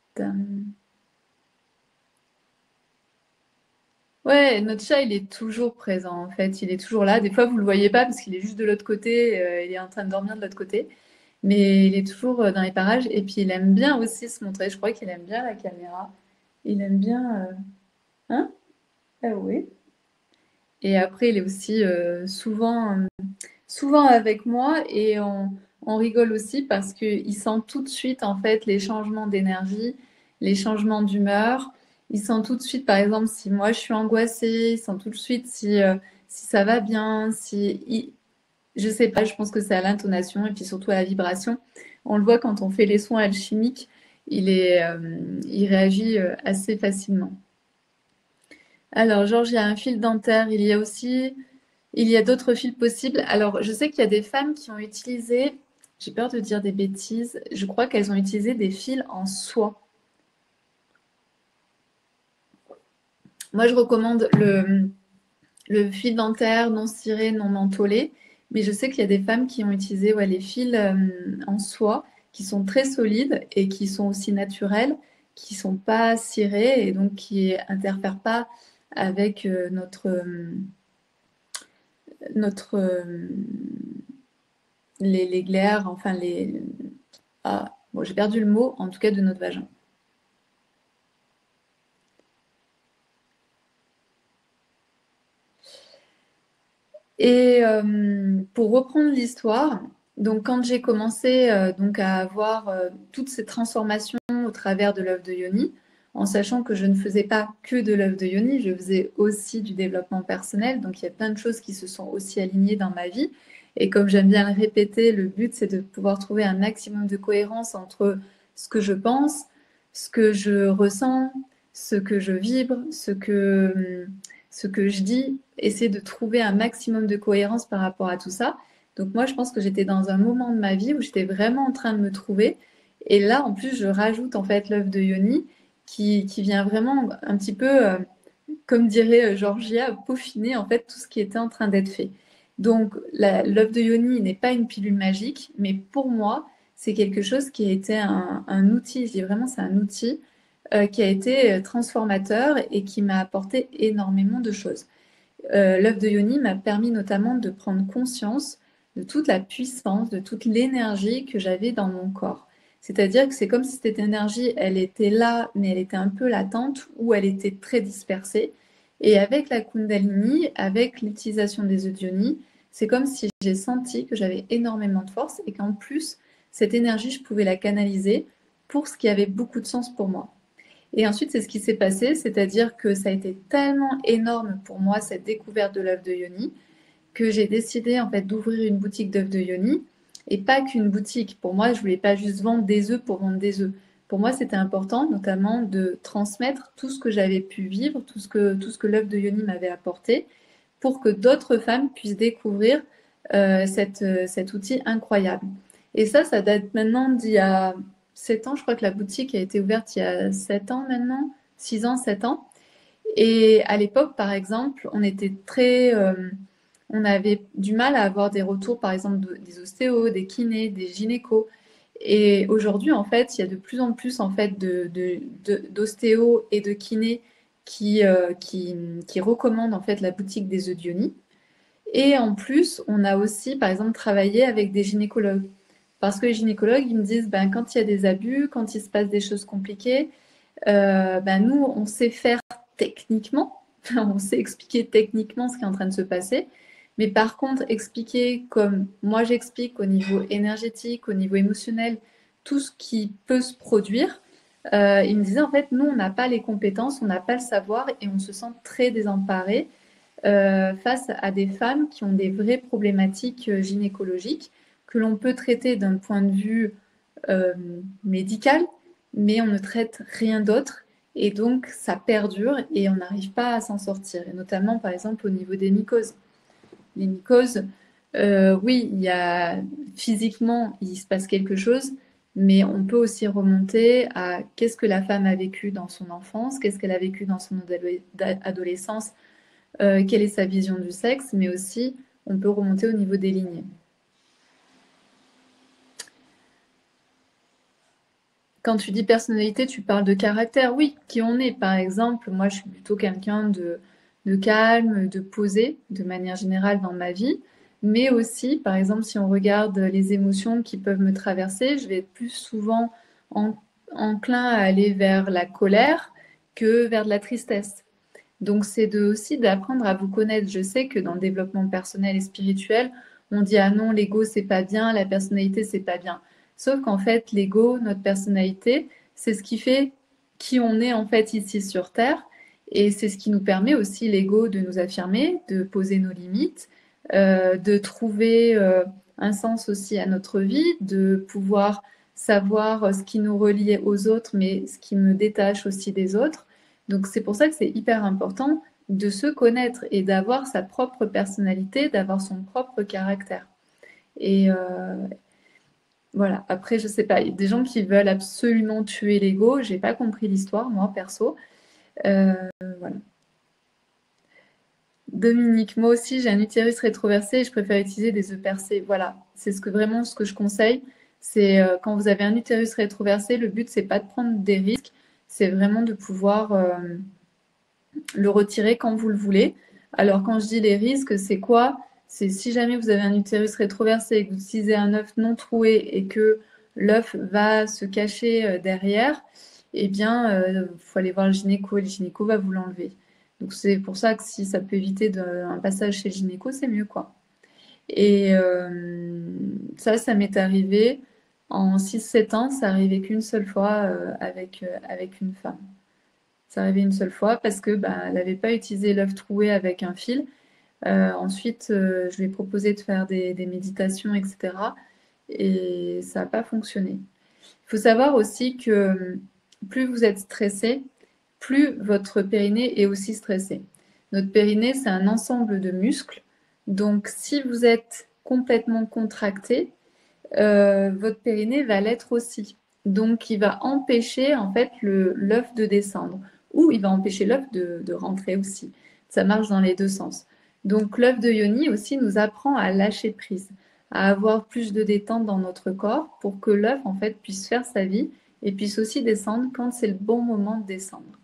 Ouais, notre chat, il est toujours présent en fait, il est toujours là. Des fois, vous le voyez pas parce qu'il est juste de l'autre côté, euh, il est en train de dormir de l'autre côté, mais il est toujours euh, dans les parages et puis il aime bien aussi se montrer. Je crois qu'il aime bien la caméra. Il aime bien, euh, hein? Ah oui. Et après, il est aussi euh, souvent, euh, souvent avec moi et on, on rigole aussi parce qu'il sent tout de suite en fait les changements d'énergie, les changements d'humeur. Il sent tout de suite, par exemple, si moi je suis angoissée, il sent tout de suite si, euh, si ça va bien, si il- je sais pas, je pense que c'est à l'intonation et puis surtout à la vibration. On le voit quand on fait les soins alchimiques, il est, euh, il réagit euh, assez facilement. Alors, Georges, il y a un fil dentaire, il y a aussi il y a d'autres fils possibles. Alors, je sais qu'il y a des femmes qui ont utilisé, j'ai peur de dire des bêtises, je crois qu'elles ont utilisé des fils en soie. Moi, je recommande le, le fil dentaire non ciré, non mentholé, mais je sais qu'il y a des femmes qui ont utilisé ouais, les fils euh, en soie, qui sont très solides et qui sont aussi naturels, qui sont pas cirés et donc qui interfèrent pas avec euh, notre, euh, notre euh, les, les glaires, enfin les, ah, bon, j'ai perdu le mot, en tout cas de notre vagin. Et euh, pour reprendre l'histoire, donc quand j'ai commencé euh, donc à avoir euh, toutes ces transformations au travers de l'œuf de Yoni, en sachant que je ne faisais pas que de l'œuf de Yoni, je faisais aussi du développement personnel, donc il y a plein de choses qui se sont aussi alignées dans ma vie. Et comme j'aime bien le répéter, le but c'est de pouvoir trouver un maximum de cohérence entre ce que je pense, ce que je ressens, ce que je vibre, ce que ce que je dis, essayer de trouver un maximum de cohérence par rapport à tout ça. Donc moi, je pense que j'étais dans un moment de ma vie où j'étais vraiment en train de me trouver. Et là, en plus, je rajoute en fait l'œuf de Yoni qui, qui vient vraiment un petit peu, euh, comme dirait euh, Georgia, peaufiner en fait tout ce qui était en train d'être fait. Donc l'œuf de Yoni n'est pas une pilule magique, mais pour moi, c'est quelque chose qui a été un, un outil, je dis vraiment c'est un outil euh, qui a été transformateur et qui m'a apporté énormément de choses. Euh, L'œuf de Yoni m'a permis notamment de prendre conscience de toute la puissance, de toute l'énergie que j'avais dans mon corps. C'est-à-dire que c'est comme si cette énergie, elle était là, mais elle était un peu latente ou elle était très dispersée. Et avec la Kundalini, avec l'utilisation des œufs de Yoni, c'est comme si j'ai senti que j'avais énormément de force et qu'en plus, cette énergie, je pouvais la canaliser pour ce qui avait beaucoup de sens pour moi. Et ensuite, c'est ce qui s'est passé, c'est-à-dire que ça a été tellement énorme pour moi, cette découverte de l'œuf de Yoni, que j'ai décidé en fait d'ouvrir une boutique d'œufs de Yoni, et pas qu'une boutique. Pour moi, je voulais pas juste vendre des œufs pour vendre des œufs. Pour moi, c'était important, notamment, de transmettre tout ce que j'avais pu vivre, tout ce que, tout ce que l'œuf de Yoni m'avait apporté, pour que d'autres femmes puissent découvrir euh, cette, cet outil incroyable. Et ça, ça date maintenant d'il y a sept ans, je crois que la boutique a été ouverte il y a sept ans maintenant, six ans, sept ans. Et à l'époque, par exemple, on était très, euh, on avait du mal à avoir des retours, par exemple, de- des ostéos, des kinés, des gynécos. Et aujourd'hui, en fait, il y a de plus en plus en fait de, de- de- d'ostéos et de kinés qui, euh, qui, qui recommandent en fait la boutique des œufs Diony. Et en plus, on a aussi, par exemple, travaillé avec des gynécologues. Parce que les gynécologues, ils me disent, ben, quand il y a des abus, quand il se passe des choses compliquées, euh, ben, nous, on sait faire techniquement, on sait expliquer techniquement ce qui est en train de se passer. Mais par contre, expliquer comme moi j'explique au niveau énergétique, au niveau émotionnel, tout ce qui peut se produire, euh, ils me disaient en fait, nous, on n'a pas les compétences, on n'a pas le savoir et on se sent très désemparé euh, face à des femmes qui ont des vraies problématiques euh, gynécologiques que l'on peut traiter d'un point de vue euh, médical, mais on ne traite rien d'autre. Et donc, ça perdure et on n'arrive pas à s'en sortir. Et notamment, par exemple, au niveau des mycoses. Les mycoses, euh, oui, il y a physiquement, il se passe quelque chose, mais on peut aussi remonter à qu'est-ce que la femme a vécu dans son enfance, qu'est-ce qu'elle a vécu dans son adolescence, euh, quelle est sa vision du sexe, mais aussi on peut remonter au niveau des lignées. Quand tu dis personnalité, tu parles de caractère, oui, qui on est. Par exemple, moi, je suis plutôt quelqu'un de, de calme, de posé, de manière générale dans ma vie. Mais aussi, par exemple, si on regarde les émotions qui peuvent me traverser, je vais être plus souvent en- enclin à aller vers la colère que vers de la tristesse. Donc, c'est de, aussi d'apprendre à vous connaître. Je sais que dans le développement personnel et spirituel, on dit ah non, l'ego c'est pas bien, la personnalité c'est pas bien. Sauf qu'en fait, l'ego, notre personnalité, c'est ce qui fait qui on est en fait ici sur Terre. Et c'est ce qui nous permet aussi, l'ego, de nous affirmer, de poser nos limites, euh, de trouver euh, un sens aussi à notre vie, de pouvoir savoir ce qui nous relie aux autres, mais ce qui me détache aussi des autres. Donc c'est pour ça que c'est hyper important de se connaître et d'avoir sa propre personnalité, d'avoir son propre caractère. Et euh, voilà, après, je sais pas, il y a des gens qui veulent absolument tuer l'ego. J'ai pas compris l'histoire, moi, perso. Euh, voilà. Dominique, moi aussi, j'ai un utérus rétroversé et je préfère utiliser des œufs percés. Voilà, c'est ce que vraiment ce que je conseille. C'est euh, quand vous avez un utérus rétroversé, le but, c'est pas de prendre des risques, c'est vraiment de pouvoir euh, le retirer quand vous le voulez. Alors, quand je dis les risques, c'est quoi? C'est si jamais vous avez un utérus rétroversé et que vous utilisez un œuf non troué et que l'œuf va se cacher euh, derrière, eh bien, il faut aller voir le gynéco et le gynéco va vous l'enlever. Donc, c'est pour ça que si ça peut éviter de, un passage chez le gynéco, c'est mieux, quoi. Et euh, ça, ça m'est arrivé en six sept ans, ça arrivait qu'une seule fois euh, avec, euh, avec une femme. Ça arrivait une seule fois parce que bah, elle n'avait pas utilisé l'œuf troué avec un fil. Euh, ensuite, euh, je lui ai proposé de faire des, des méditations, et cetera. Et ça n'a pas fonctionné. Il faut savoir aussi que plus vous êtes stressé, plus votre périnée est aussi stressé. Notre périnée, c'est un ensemble de muscles. Donc, si vous êtes complètement contracté, euh, votre périnée va l'être aussi. Donc, il va empêcher en fait le, l'œuf de descendre ou il va empêcher l'œuf de, de rentrer aussi. Ça marche dans les deux sens. Donc, l'œuf de Yoni aussi nous apprend à lâcher prise, à avoir plus de détente dans notre corps pour que l'œuf en fait puisse faire sa vie et puisse aussi descendre quand c'est le bon moment de descendre.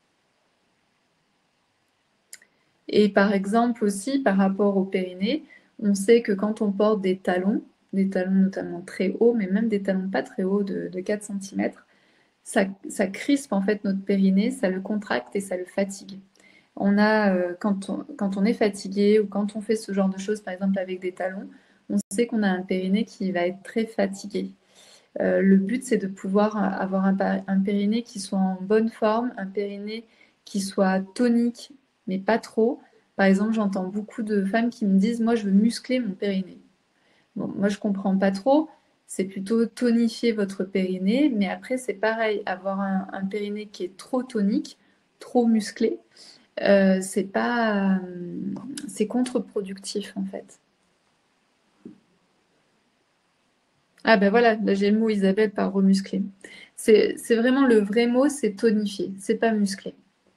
Et par exemple aussi, par rapport au périnée, on sait que quand on porte des talons, des talons notamment très hauts, mais même des talons pas très hauts de, de quatre centimètres, ça, ça crispe en fait notre périnée, ça le contracte et ça le fatigue. On a, euh, quand on, quand on est fatigué ou quand on fait ce genre de choses, par exemple avec des talons, on sait qu'on a un périnée qui va être très fatigué. Euh, le but, c'est de pouvoir avoir un, un périnée qui soit en bonne forme, un périnée qui soit tonique, mais pas trop. Par exemple, j'entends beaucoup de femmes qui me disent, moi, je veux muscler mon périnée. Bon, moi, je comprends pas trop. C'est plutôt tonifier votre périnée, mais après, c'est pareil, avoir un, un périnée qui est trop tonique, trop musclé, euh, c'est pas, euh, c'est contre-productif en fait. Ah ben voilà, là j'ai le mot Isabelle par remuscler. C'est c'est vraiment le vrai mot, c'est tonifier, c'est pas muscler.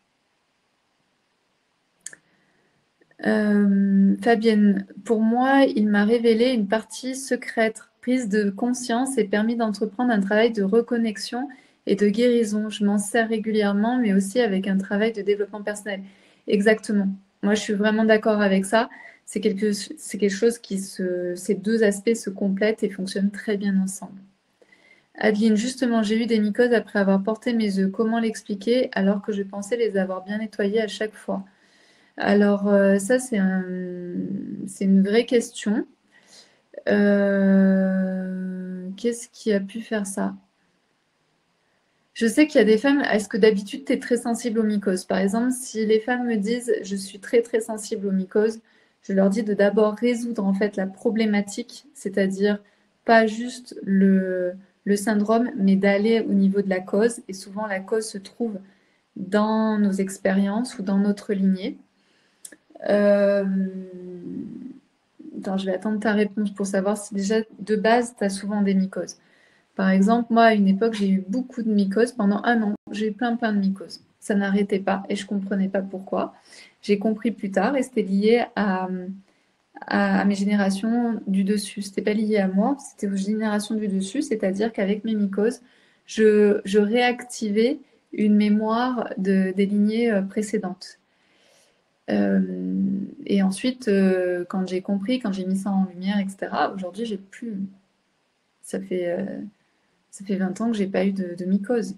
Euh, Fabienne, pour moi, il m'a révélé une partie secrète, prise de conscience et permis d'entreprendre un travail de reconnexion et de guérison. Je m'en sers régulièrement, mais aussi avec un travail de développement personnel. Exactement. Moi, je suis vraiment d'accord avec ça. C'est quelque, c'est quelque chose qui se, ces deux aspects se complètent et fonctionnent très bien ensemble. Adeline, justement, j'ai eu des mycoses après avoir porté mes œufs. Comment l'expliquer alors que je pensais les avoir bien nettoyés à chaque fois? Alors, euh, ça, c'est un, c'est une vraie question. Euh, qu'est-ce qui a pu faire ça? Je sais qu'il y a des femmes, est-ce que d'habitude tu es très sensible aux mycoses? Par exemple, si les femmes me disent je suis très très sensible aux mycoses, je leur dis de d'abord résoudre en fait la problématique, c'est-à-dire pas juste le, le syndrome, mais d'aller au niveau de la cause. Et souvent la cause se trouve dans nos expériences ou dans notre lignée. Euh, Attends, je vais attendre ta réponse pour savoir si déjà de base tu as souvent des mycoses. Par exemple, moi, à une époque, j'ai eu beaucoup de mycoses. Pendant un an, j'ai eu plein, plein de mycoses. Ça n'arrêtait pas et je ne comprenais pas pourquoi. J'ai compris plus tard et c'était lié à, à, à mes générations du dessus. C'était pas lié à moi, c'était aux générations du dessus, c'est-à-dire qu'avec mes mycoses, je, je réactivais une mémoire de, des lignées euh, précédentes. Euh, et ensuite, euh, quand j'ai compris, quand j'ai mis ça en lumière, et cetera, aujourd'hui, j'ai plus. Ça fait, euh, ça fait vingt ans que j'ai pas eu de, de mycose.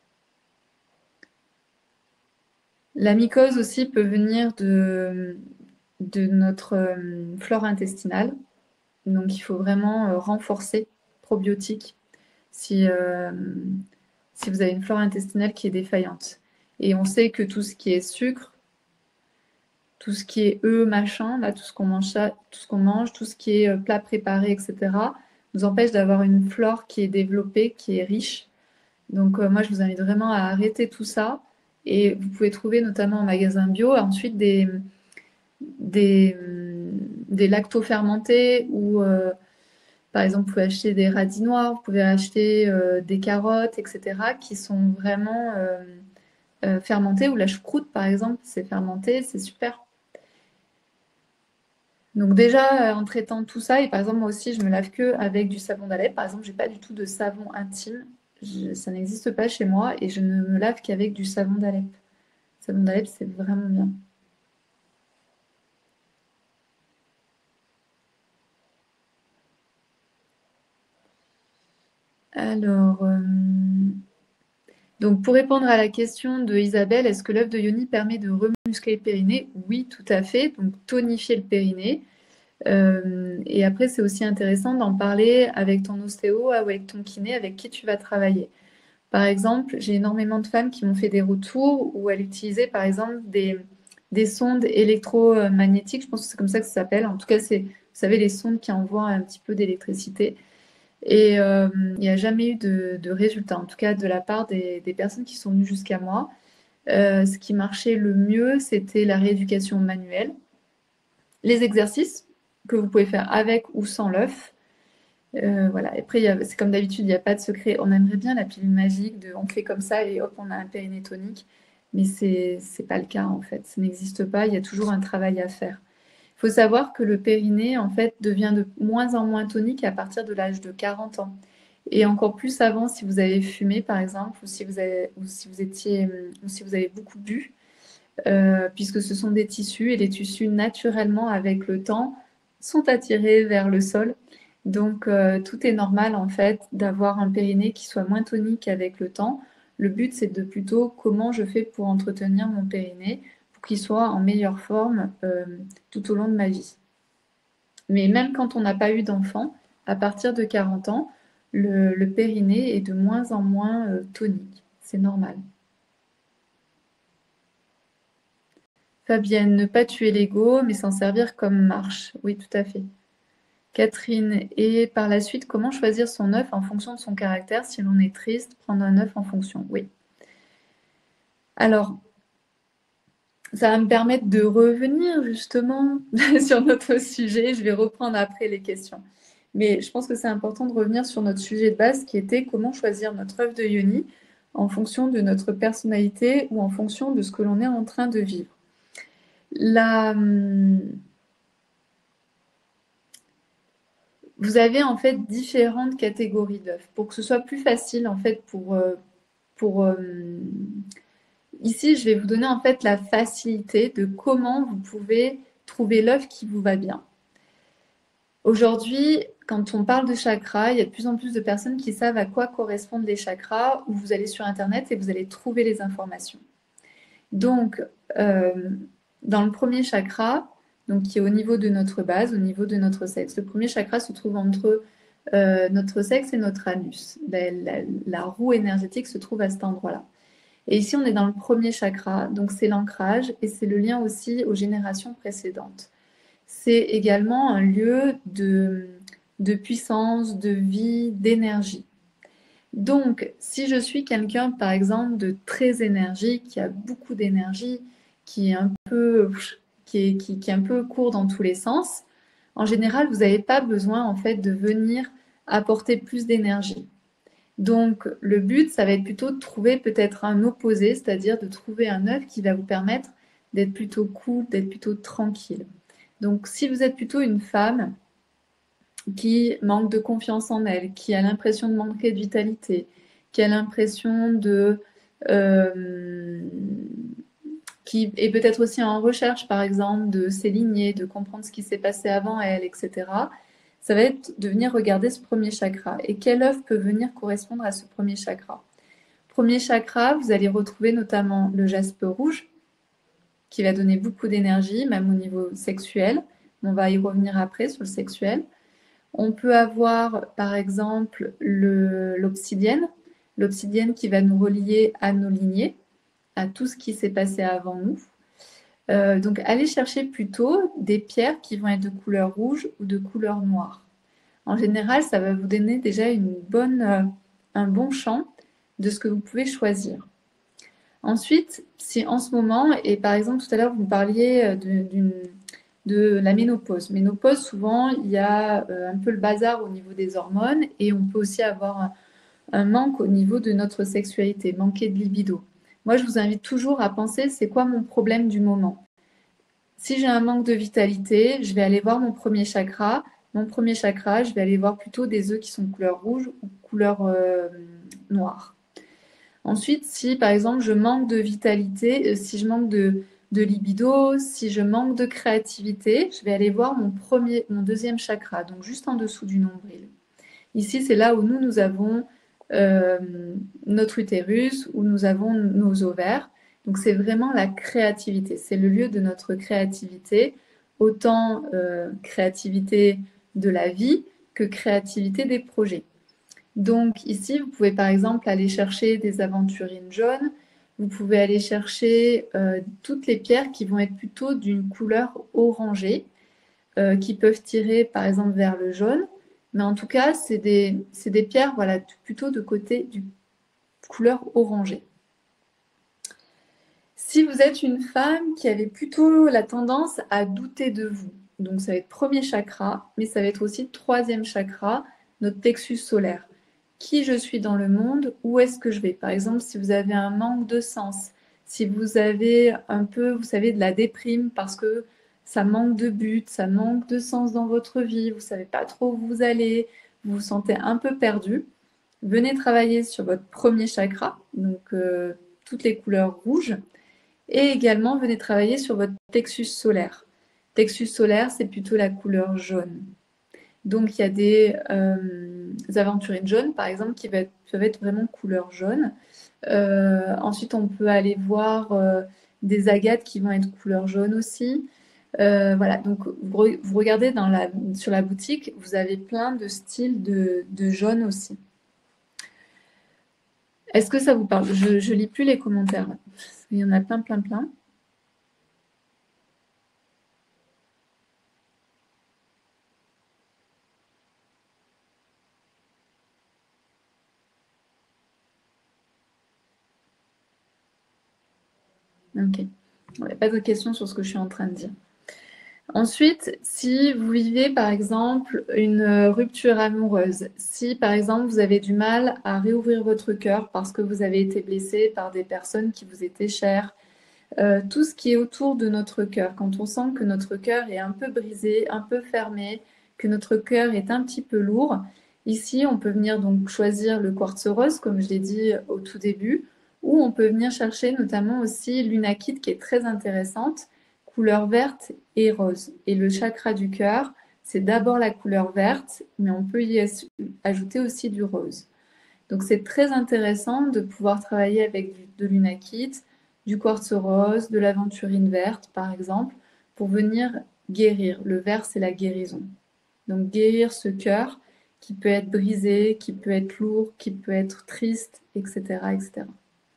La mycose aussi peut venir de, de notre euh, flore intestinale. Donc, il faut vraiment euh, renforcer probiotiques si, euh, si vous avez une flore intestinale qui est défaillante. Et on sait que tout ce qui est sucre, tout ce qui est œufs, machin, là, tout ce qu'on mange, tout ce qu'on mange, tout ce qui est euh, plat préparé, et cetera, nous empêche d'avoir une flore qui est développée, qui est riche. Donc, euh, moi, je vous invite vraiment à arrêter tout ça. Et vous pouvez trouver notamment en magasin bio ensuite des, des, des lactofermentés ou, euh, par exemple, vous pouvez acheter des radis noirs, vous pouvez acheter euh, des carottes, et cetera, qui sont vraiment euh, euh, fermentés. Ou la choucroute, par exemple, c'est fermenté, c'est super. Donc déjà, euh, en traitant tout ça, et par exemple, moi aussi, je me lave que avec du savon d'Alep. Par exemple, j'ai pas du tout de savon intime. Je- ça n'existe pas chez moi et je ne me lave qu'avec du savon d'Alep. Le savon d'Alep, c'est vraiment bien. Alors, euh, donc pour répondre à la question de Isabelle, est-ce que l'œuf de Yoni permet de remuscler le périnée? Oui, tout à fait. Donc tonifier le périnée. Euh, et après, c'est aussi intéressant d'en parler avec ton ostéo ou avec ton kiné avec qui tu vas travailler. Par exemple, j'ai énormément de femmes qui m'ont fait des retours où elles utilisaient par exemple des, des sondes électromagnétiques, je pense que c'est comme ça que ça s'appelle. En tout cas, c'est, vous savez, les sondes qui envoient un petit peu d'électricité. Et euh, il n'y a jamais eu de, de résultat, en tout cas de la part des, des personnes qui sont venues jusqu'à moi. Euh, ce qui marchait le mieux, c'était la rééducation manuelle, les exercices que vous pouvez faire avec ou sans l'œuf. Euh, voilà. Après, il y a- c'est comme d'habitude, il n'y a pas de secret. On aimerait bien la pilule magique de on fait comme ça et hop, on a un périnée tonique. Mais c'est c'est pas le cas en fait. Ça n'existe pas. Il y a toujours un travail à faire. Il faut savoir que le périnée en fait devient de moins en moins tonique à partir de l'âge de quarante ans. Et encore plus avant si vous avez fumé par exemple, ou si vous avez, ou si vous étiez, ou si vous avez beaucoup bu, euh, puisque ce sont des tissus et les tissus naturellement avec le temps sont attirés vers le sol. Donc euh, tout est normal en fait d'avoir un périnée qui soit moins tonique avec le temps. Le but c'est de plutôt comment je fais pour entretenir mon périnée pour qu'il soit en meilleure forme euh, tout au long de ma vie. Mais même quand on n'a pas eu d'enfant, à partir de quarante ans, le, le périnée est de moins en moins euh, tonique. C'est normal. Fabienne, ne pas tuer l'ego, mais s'en servir comme marche. Oui, tout à fait. Catherine, et par la suite, comment choisir son œuf en fonction de son caractère? Si l'on est triste, prendre un œuf en fonction. Oui. Alors, ça va me permettre de revenir justement sur notre sujet. Je vais reprendre après les questions. Mais je pense que c'est important de revenir sur notre sujet de base qui était comment choisir notre œuvre de yoni en fonction de notre personnalité ou en fonction de ce que l'on est en train de vivre. La, vous avez en fait différentes catégories d'œuvres pour que ce soit plus facile en fait pour, pour ici je vais vous donner en fait la facilité de comment vous pouvez trouver l'œuvre qui vous va bien. Aujourd'hui, quand on parle de chakras, il y a de plus en plus de personnes qui savent à quoi correspondent les chakras, où vous allez sur internet et vous allez trouver les informations. Donc, euh, dans le premier chakra, donc qui est au niveau de notre base, au niveau de notre sexe, le premier chakra se trouve entre euh, notre sexe et notre anus. La, la, la roue énergétique se trouve à cet endroit-là. Et ici, on est dans le premier chakra, donc c'est l'ancrage et c'est le lien aussi aux générations précédentes. C'est également un lieu de, de puissance, de vie, d'énergie. Donc, si je suis quelqu'un, par exemple, de très énergique, qui a beaucoup d'énergie, qui est un peu, qui est, qui, qui est un peu court dans tous les sens, en général, vous n'avez pas besoin en fait de venir apporter plus d'énergie. Donc, le but, ça va être plutôt de trouver peut-être un opposé, c'est-à-dire de trouver un œuvre qui va vous permettre d'être plutôt cool, d'être plutôt tranquille. Donc, si vous êtes plutôt une femme qui manque de confiance en elle, qui a l'impression de manquer de vitalité, qui a l'impression de... Euh, qui est peut-être aussi en recherche, par exemple, de s'aligner, de comprendre ce qui s'est passé avant elle, et cetera, ça va être de venir regarder ce premier chakra. Et quelle œuvre peut venir correspondre à ce premier chakra? Premier chakra, vous allez retrouver notamment le jaspe rouge, qui va donner beaucoup d'énergie, même au niveau sexuel. On va y revenir après sur le sexuel. On peut avoir, par exemple, l'obsidienne. L'obsidienne qui va nous relier à nos lignées, à tout ce qui s'est passé avant nous. Euh, donc, allez chercher plutôt des pierres qui vont être de couleur rouge ou de couleur noire. En général, ça va vous donner déjà une bonne, euh, un bon champ de ce que vous pouvez choisir. Ensuite, si en ce moment, et par exemple tout à l'heure vous parliez de, de la ménopause. Ménopause, souvent, il y a euh, un peu le bazar au niveau des hormones et on peut aussi avoir un, un manque au niveau de notre sexualité, manquer de libido. Moi, je vous invite toujours à penser, c'est quoi mon problème du moment? Si j'ai un manque de vitalité, je vais aller voir mon premier chakra. Mon premier chakra, je vais aller voir plutôt des œufs qui sont couleur rouge ou couleur euh, noire. Ensuite, si par exemple je manque de vitalité, si je manque de, de libido, si je manque de créativité, je vais aller voir mon premier, mon deuxième chakra, donc juste en dessous du nombril. Ici, c'est là où nous, nous avons euh, notre utérus, où nous avons nos ovaires. Donc, c'est vraiment la créativité. C'est le lieu de notre créativité, autant euh, créativité de la vie que créativité des projets. Donc, ici, vous pouvez par exemple aller chercher des aventurines jaunes. Vous pouvez aller chercher euh, toutes les pierres qui vont être plutôt d'une couleur orangée, euh, qui peuvent tirer par exemple vers le jaune. Mais en tout cas, c'est des, c'est des pierres voilà, plutôt de côté du couleur orangée. Si vous êtes une femme qui avait plutôt la tendance à douter de vous, donc ça va être premier chakra, mais ça va être aussi troisième chakra, notre plexus solaire. Qui je suis dans le monde, où est-ce que je vais? Par exemple, si vous avez un manque de sens, si vous avez un peu, vous savez, de la déprime parce que ça manque de but, ça manque de sens dans votre vie, vous ne savez pas trop où vous allez, vous vous sentez un peu perdu, venez travailler sur votre premier chakra, donc euh, toutes les couleurs rouges, et également venez travailler sur votre plexus solaire. Plexus solaire, c'est plutôt la couleur jaune. Donc il y a des euh, aventurines jaunes, par exemple, qui peuvent être, peuvent être vraiment couleur jaune. Euh, ensuite, on peut aller voir euh, des agates qui vont être couleur jaune aussi. Euh, voilà, donc vous, vous regardez dans la, sur la boutique, vous avez plein de styles de, de jaune aussi. Est-ce que ça vous parle? Je ne lis plus les commentaires là. Il y en a plein, plein, plein. Ok. Il n'y a pas de questions sur ce que je suis en train de dire. Ensuite, si vous vivez par exemple une rupture amoureuse, si par exemple vous avez du mal à réouvrir votre cœur parce que vous avez été blessé par des personnes qui vous étaient chères, euh, tout ce qui est autour de notre cœur, quand on sent que notre cœur est un peu brisé, un peu fermé, que notre cœur est un petit peu lourd, ici on peut venir donc choisir le quartz rose, comme je l'ai dit au tout début, ou on peut venir chercher notamment aussi l'unakite qui est très intéressante, couleur verte et rose. Et le chakra du cœur, c'est d'abord la couleur verte, mais on peut y ajouter aussi du rose. Donc c'est très intéressant de pouvoir travailler avec de l'unakite, du quartz rose, de l'aventurine verte par exemple, pour venir guérir. Le vert, c'est la guérison. Donc guérir ce cœur qui peut être brisé, qui peut être lourd, qui peut être triste, et cetera, et cetera.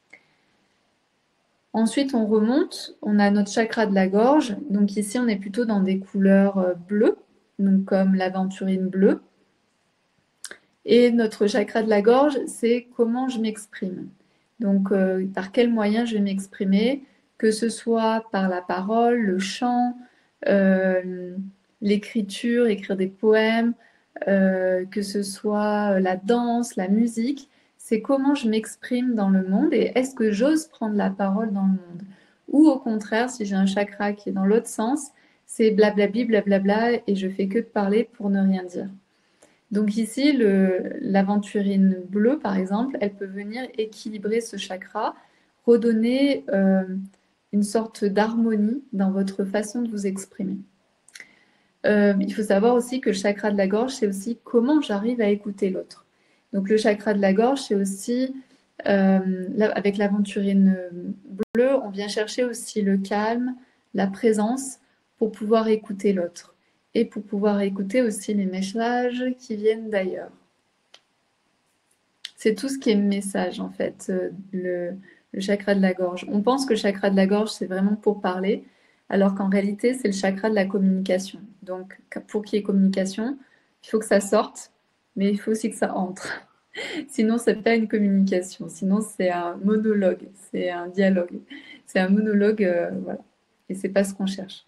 Ensuite, on remonte, on a notre chakra de la gorge. Donc ici, on est plutôt dans des couleurs bleues, donc comme l'aventurine bleue. Et notre chakra de la gorge, c'est comment je m'exprime. Donc, euh, par quels moyens je vais m'exprimer, que ce soit par la parole, le chant, euh, l'écriture, écrire des poèmes, euh, que ce soit la danse, la musique. C'est comment je m'exprime dans le monde et est-ce que j'ose prendre la parole dans le monde. Ou au contraire, si j'ai un chakra qui est dans l'autre sens, c'est blablabli, blablabla, et je fais que de parler pour ne rien dire. Donc ici, l'aventurine bleue, par exemple, elle peut venir équilibrer ce chakra, redonner euh, une sorte d'harmonie dans votre façon de vous exprimer. Euh, il faut savoir aussi que le chakra de la gorge, c'est aussi comment j'arrive à écouter l'autre. Donc le chakra de la gorge, c'est aussi, euh, là, avec l'aventurine bleue, on vient chercher aussi le calme, la présence pour pouvoir écouter l'autre et pour pouvoir écouter aussi les messages qui viennent d'ailleurs. C'est tout ce qui est message en fait, euh, le, le chakra de la gorge. On pense que le chakra de la gorge, c'est vraiment pour parler, alors qu'en réalité, c'est le chakra de la communication. Donc, pour qu'il y ait communication, il faut que ça sorte, mais il faut aussi que ça entre. Sinon, c'est pas une communication. Sinon, c'est un monologue, c'est un dialogue, c'est un monologue, euh, voilà. Et c'est pas ce qu'on cherche.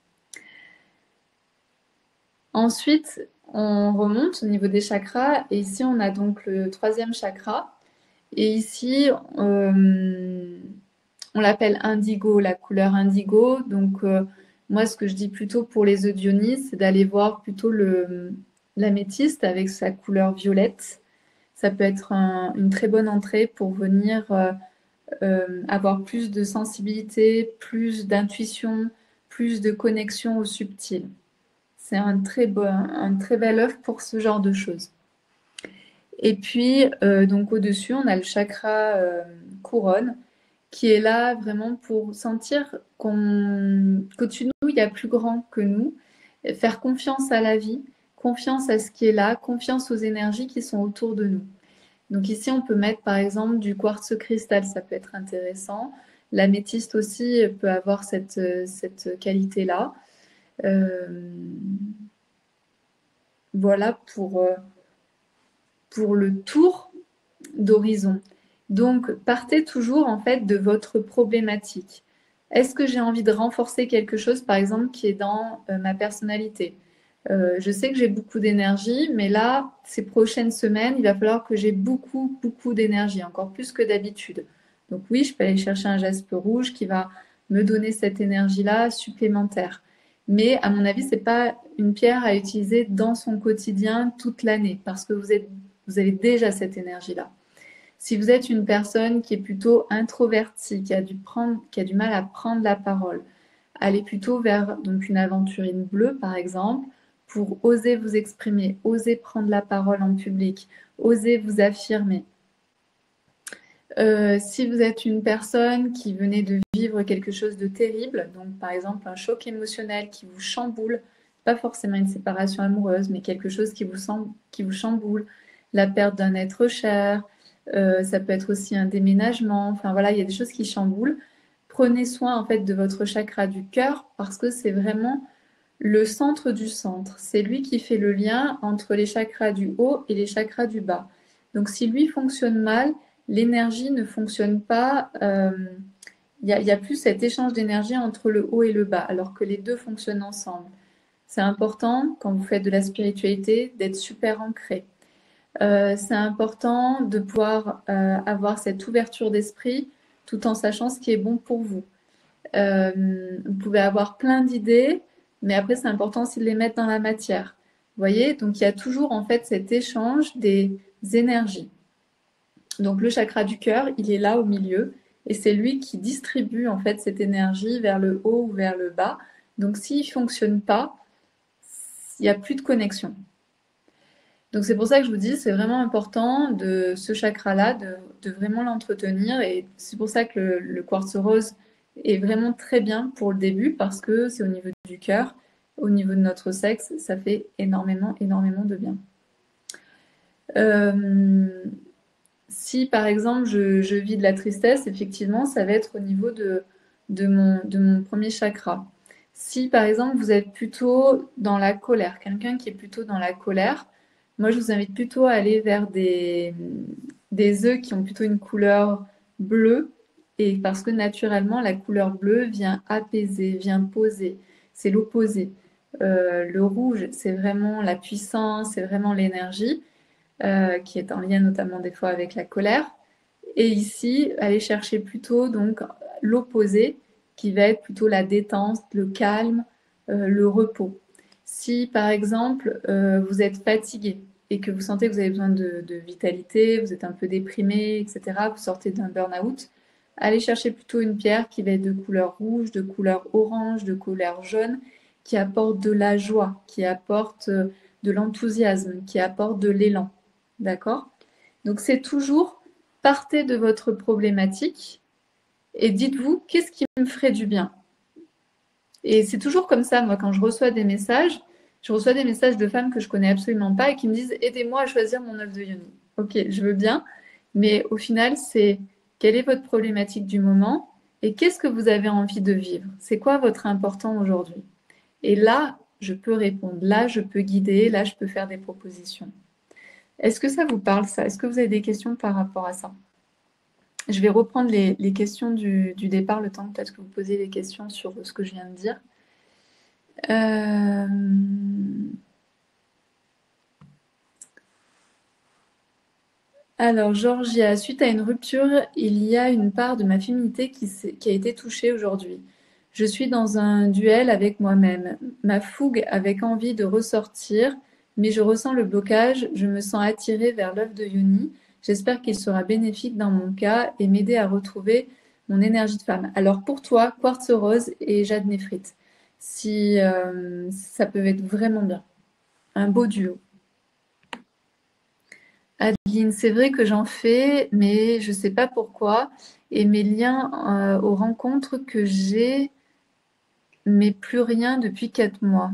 Ensuite, on remonte au niveau des chakras, et ici, on a donc le troisième chakra. Et ici, euh, on l'appelle indigo, la couleur indigo. Donc, euh, moi, ce que je dis plutôt pour les Eudionis, c'est d'aller voir plutôt le, l'améthyste avec sa couleur violette. Ça peut être un, une très bonne entrée pour venir euh, euh, avoir plus de sensibilité, plus d'intuition, plus de connexion au subtil. C'est un très, bon, un très bel œuvre pour ce genre de choses. Et puis, euh, donc au-dessus, on a le chakra euh, couronne qui est là vraiment pour sentir qu'on, qu'au-dessus de nous, il y a plus grand que nous, faire confiance à la vie, confiance à ce qui est là, confiance aux énergies qui sont autour de nous. Donc ici, on peut mettre par exemple du quartz cristal, ça peut être intéressant. L'améthyste aussi peut avoir cette, cette qualité-là. Euh, voilà pour, pour le tour d'horizon. Donc, partez toujours en fait de votre problématique. Est-ce que j'ai envie de renforcer quelque chose, par exemple, qui est dans euh, ma personnalité? euh, Je sais que j'ai beaucoup d'énergie, mais là, ces prochaines semaines, il va falloir que j'ai beaucoup, beaucoup d'énergie, encore plus que d'habitude. Donc oui, je peux aller chercher un jaspe rouge qui va me donner cette énergie-là supplémentaire. Mais à mon avis, c'est pas une pierre à utiliser dans son quotidien toute l'année, parce que vous êtes, vous avez déjà cette énergie-là. Si vous êtes une personne qui est plutôt introvertie, qui a du, prendre, qui a du mal à prendre la parole, allez plutôt vers donc, une aventurine bleue, par exemple, pour oser vous exprimer, oser prendre la parole en public, oser vous affirmer. Euh, si vous êtes une personne qui venait de vivre quelque chose de terrible, donc par exemple un choc émotionnel qui vous chamboule, pas forcément une séparation amoureuse, mais quelque chose qui vous, semble, qui vous chamboule, la perte d'un être cher, euh, ça peut être aussi un déménagement, enfin voilà, il y a des choses qui chamboulent. Prenez soin en fait de votre chakra du cœur parce que c'est vraiment le centre du centre. C'est lui qui fait le lien entre les chakras du haut et les chakras du bas. Donc si lui fonctionne mal, l'énergie ne fonctionne pas, euh, Il y a, il y a plus cet échange d'énergie entre le haut et le bas, alors que les deux fonctionnent ensemble. C'est important, quand vous faites de la spiritualité, d'être super ancré. Euh, c'est important de pouvoir euh, avoir cette ouverture d'esprit tout en sachant ce qui est bon pour vous. Euh, vous pouvez avoir plein d'idées, mais après, c'est important aussi de les mettre dans la matière. Vous voyez? Donc, il y a toujours en fait cet échange des énergies. Donc, le chakra du cœur, il est là au milieu et c'est lui qui distribue en fait cette énergie vers le haut ou vers le bas. Donc, s'il ne fonctionne pas, il n'y a plus de connexion. Donc, c'est pour ça que je vous dis, c'est vraiment important de ce chakra-là, de, de vraiment l'entretenir. Et c'est pour ça que le, le quartz rose est vraiment très bien pour le début parce que c'est au niveau du cœur, au niveau de notre sexe, ça fait énormément, énormément de bien. Euh, si par exemple je, je vis de la tristesse, effectivement, ça va être au niveau de, de, mon, de mon premier chakra. Si par exemple vous êtes plutôt dans la colère, quelqu'un qui est plutôt dans la colère, moi je vous invite plutôt à aller vers des, des œufs qui ont plutôt une couleur bleue, et parce que naturellement la couleur bleue vient apaiser, vient poser, c'est l'opposé. Euh, le rouge, c'est vraiment la puissance, c'est vraiment l'énergie euh, qui est en lien notamment des fois avec la colère. Et ici, aller chercher plutôt donc l'opposé, qui va être plutôt la détente, le calme, euh, le repos. Si par exemple euh, vous êtes fatigué et que vous sentez que vous avez besoin de, de vitalité, vous êtes un peu déprimé, et cetera, vous sortez d'un burn-out, allez chercher plutôt une pierre qui va être de couleur rouge, de couleur orange, de couleur jaune, qui apporte de la joie, qui apporte euh, de l'enthousiasme, qui apporte de l'élan. D'accord? Donc c'est toujours, partez de votre problématique et dites-vous, qu'est-ce qui me ferait du bien? Et c'est toujours comme ça, moi, quand je reçois des messages, je reçois des messages de femmes que je connais absolument pas et qui me disent, aidez-moi à choisir mon œuf de yoni. Ok, je veux bien, mais au final, c'est quelle est votre problématique du moment et qu'est-ce que vous avez envie de vivre? C'est quoi votre important aujourd'hui? Et là, je peux répondre, là, je peux guider, là, je peux faire des propositions. Est-ce que ça vous parle, ça? Est-ce que vous avez des questions par rapport à ça? Je vais reprendre les, les questions du, du départ, le temps peut-être que vous posiez des questions sur ce que je viens de dire. Euh... Alors, Georgia, suite à une rupture, il y a une part de ma féminité qui, qui a été touchée aujourd'hui. Je suis dans un duel avec moi-même. Ma fougue avec envie de ressortir, mais je ressens le blocage, je me sens attirée vers l'œuf de Yoni. J'espère qu'il sera bénéfique dans mon cas et m'aider à retrouver mon énergie de femme. Alors pour toi, Quartz Rose et Jade Néphrite, si euh, ça peut être vraiment bien. Un beau duo. Adeline, c'est vrai que j'en fais, mais je ne sais pas pourquoi. Et mes liens euh, aux rencontres que j'ai, mais plus rien depuis quatre mois.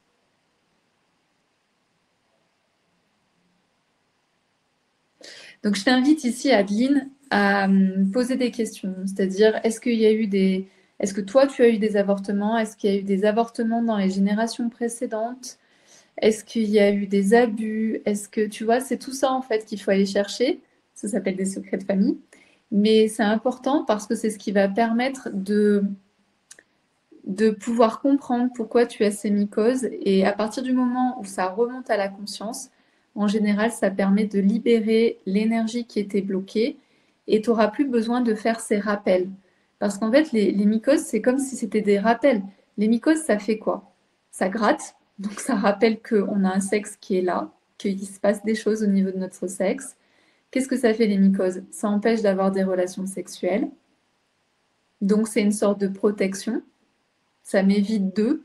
Donc, je t'invite ici, Adeline, à me poser des questions. C'est-à-dire, est-ce qu'il y a eu des... Est-ce que toi, tu as eu des avortements? Est-ce qu'il y a eu des avortements dans les générations précédentes? Est-ce qu'il y a eu des abus? Est-ce que, tu vois, c'est tout ça, en fait, qu'il faut aller chercher. Ça s'appelle des secrets de famille. Mais c'est important parce que c'est ce qui va permettre de, de pouvoir comprendre pourquoi tu as ces mycoses. Et à partir du moment où ça remonte à la conscience, en général, ça permet de libérer l'énergie qui était bloquée et tu n'auras plus besoin de faire ces rappels. Parce qu'en fait, les, les mycoses, c'est comme si c'était des rappels. Les mycoses, ça fait quoi? Ça gratte, donc ça rappelle qu'on a un sexe qui est là, qu'il se passe des choses au niveau de notre sexe. Qu'est-ce que ça fait les mycoses? Ça empêche d'avoir des relations sexuelles. Donc c'est une sorte de protection. Ça m'évite d'eux.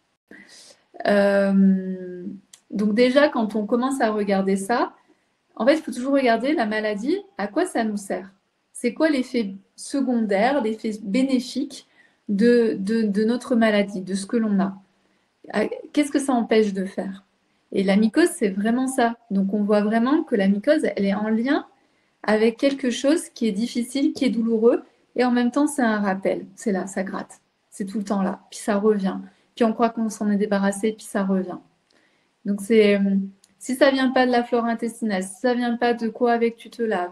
Euh, donc déjà, quand on commence à regarder ça, en fait, il faut toujours regarder la maladie, à quoi ça nous sert. C'est quoi l'effet secondaire, l'effet bénéfique de, de, de notre maladie, de ce que l'on a. Qu'est-ce que ça empêche de faire? Et la mycose, c'est vraiment ça. Donc on voit vraiment que la mycose, elle est en lien avec quelque chose qui est difficile, qui est douloureux, et en même temps, c'est un rappel. C'est là, ça gratte. C'est tout le temps là. Puis ça revient. Puis on croit qu'on s'en est débarrassé, puis ça revient. Donc c'est, si ça vient pas de la flore intestinale, si ça vient pas de quoi avec tu te laves,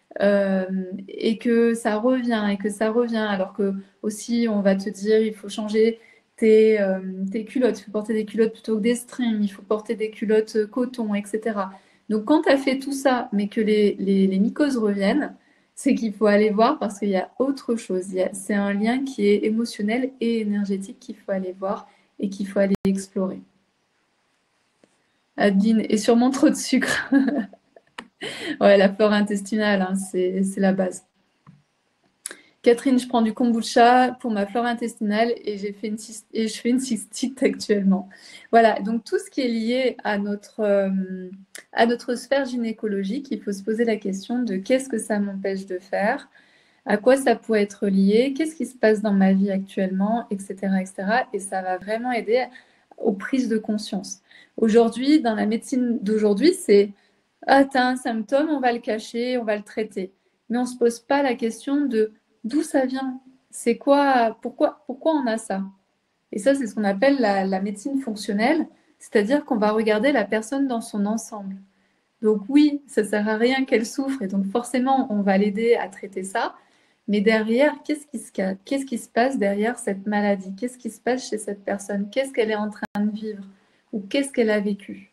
euh, et que ça revient et que ça revient, alors que aussi on va te dire il faut changer tes, euh, tes culottes, il faut porter des culottes plutôt que des strings, il faut porter des culottes euh, coton, et cetera. Donc quand tu as fait tout ça, mais que les, les, les mycoses reviennent, c'est qu'il faut aller voir parce qu'il y a autre chose. Il y a- C'est un lien qui est émotionnel et énergétique qu'il faut aller voir et qu'il faut aller explorer. Adeline, et sûrement trop de sucre. Ouais, la flore intestinale, hein, c'est c'est la base. Catherine, je prends du kombucha pour ma flore intestinale et, j'ai fait une cyst- et je fais une cystite actuellement. Voilà, donc tout ce qui est lié à notre, euh, à notre sphère gynécologique, il faut se poser la question de qu'est-ce que ça m'empêche de faire, à quoi ça pourrait être lié, qu'est-ce qui se passe dans ma vie actuellement, et cetera, et cetera. Et ça va vraiment aider aux prises de conscience. Aujourd'hui, dans la médecine d'aujourd'hui, c'est ah, t'as un symptôme, on va le cacher, on va le traiter. Mais on ne se pose pas la question de d'où ça vient, c'est quoi, pourquoi, pourquoi on a ça. Et ça, c'est ce qu'on appelle la, la médecine fonctionnelle, c'est-à-dire qu'on va regarder la personne dans son ensemble. Donc oui, ça sert à rien qu'elle souffre, et donc forcément, on va l'aider à traiter ça. Mais derrière, qu'est-ce qui se, qu'est-ce qui se passe derrière cette maladie? Qu'est-ce qui se passe chez cette personne? Qu'est-ce qu'elle est en train de vivre? Ou qu'est-ce qu'elle a vécu?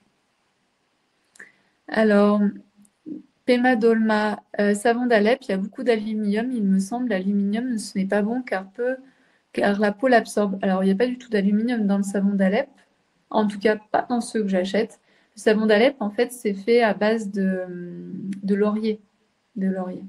Alors, Pema Dolma, euh, savon d'Alep, il y a beaucoup d'aluminium, il me semble. L'aluminium, ce n'est pas bon car, peu, car la peau l'absorbe. Alors, il n'y a pas du tout d'aluminium dans le savon d'Alep, en tout cas pas dans ceux que j'achète. Le savon d'Alep, en fait, c'est fait à base de, de laurier. De laurier.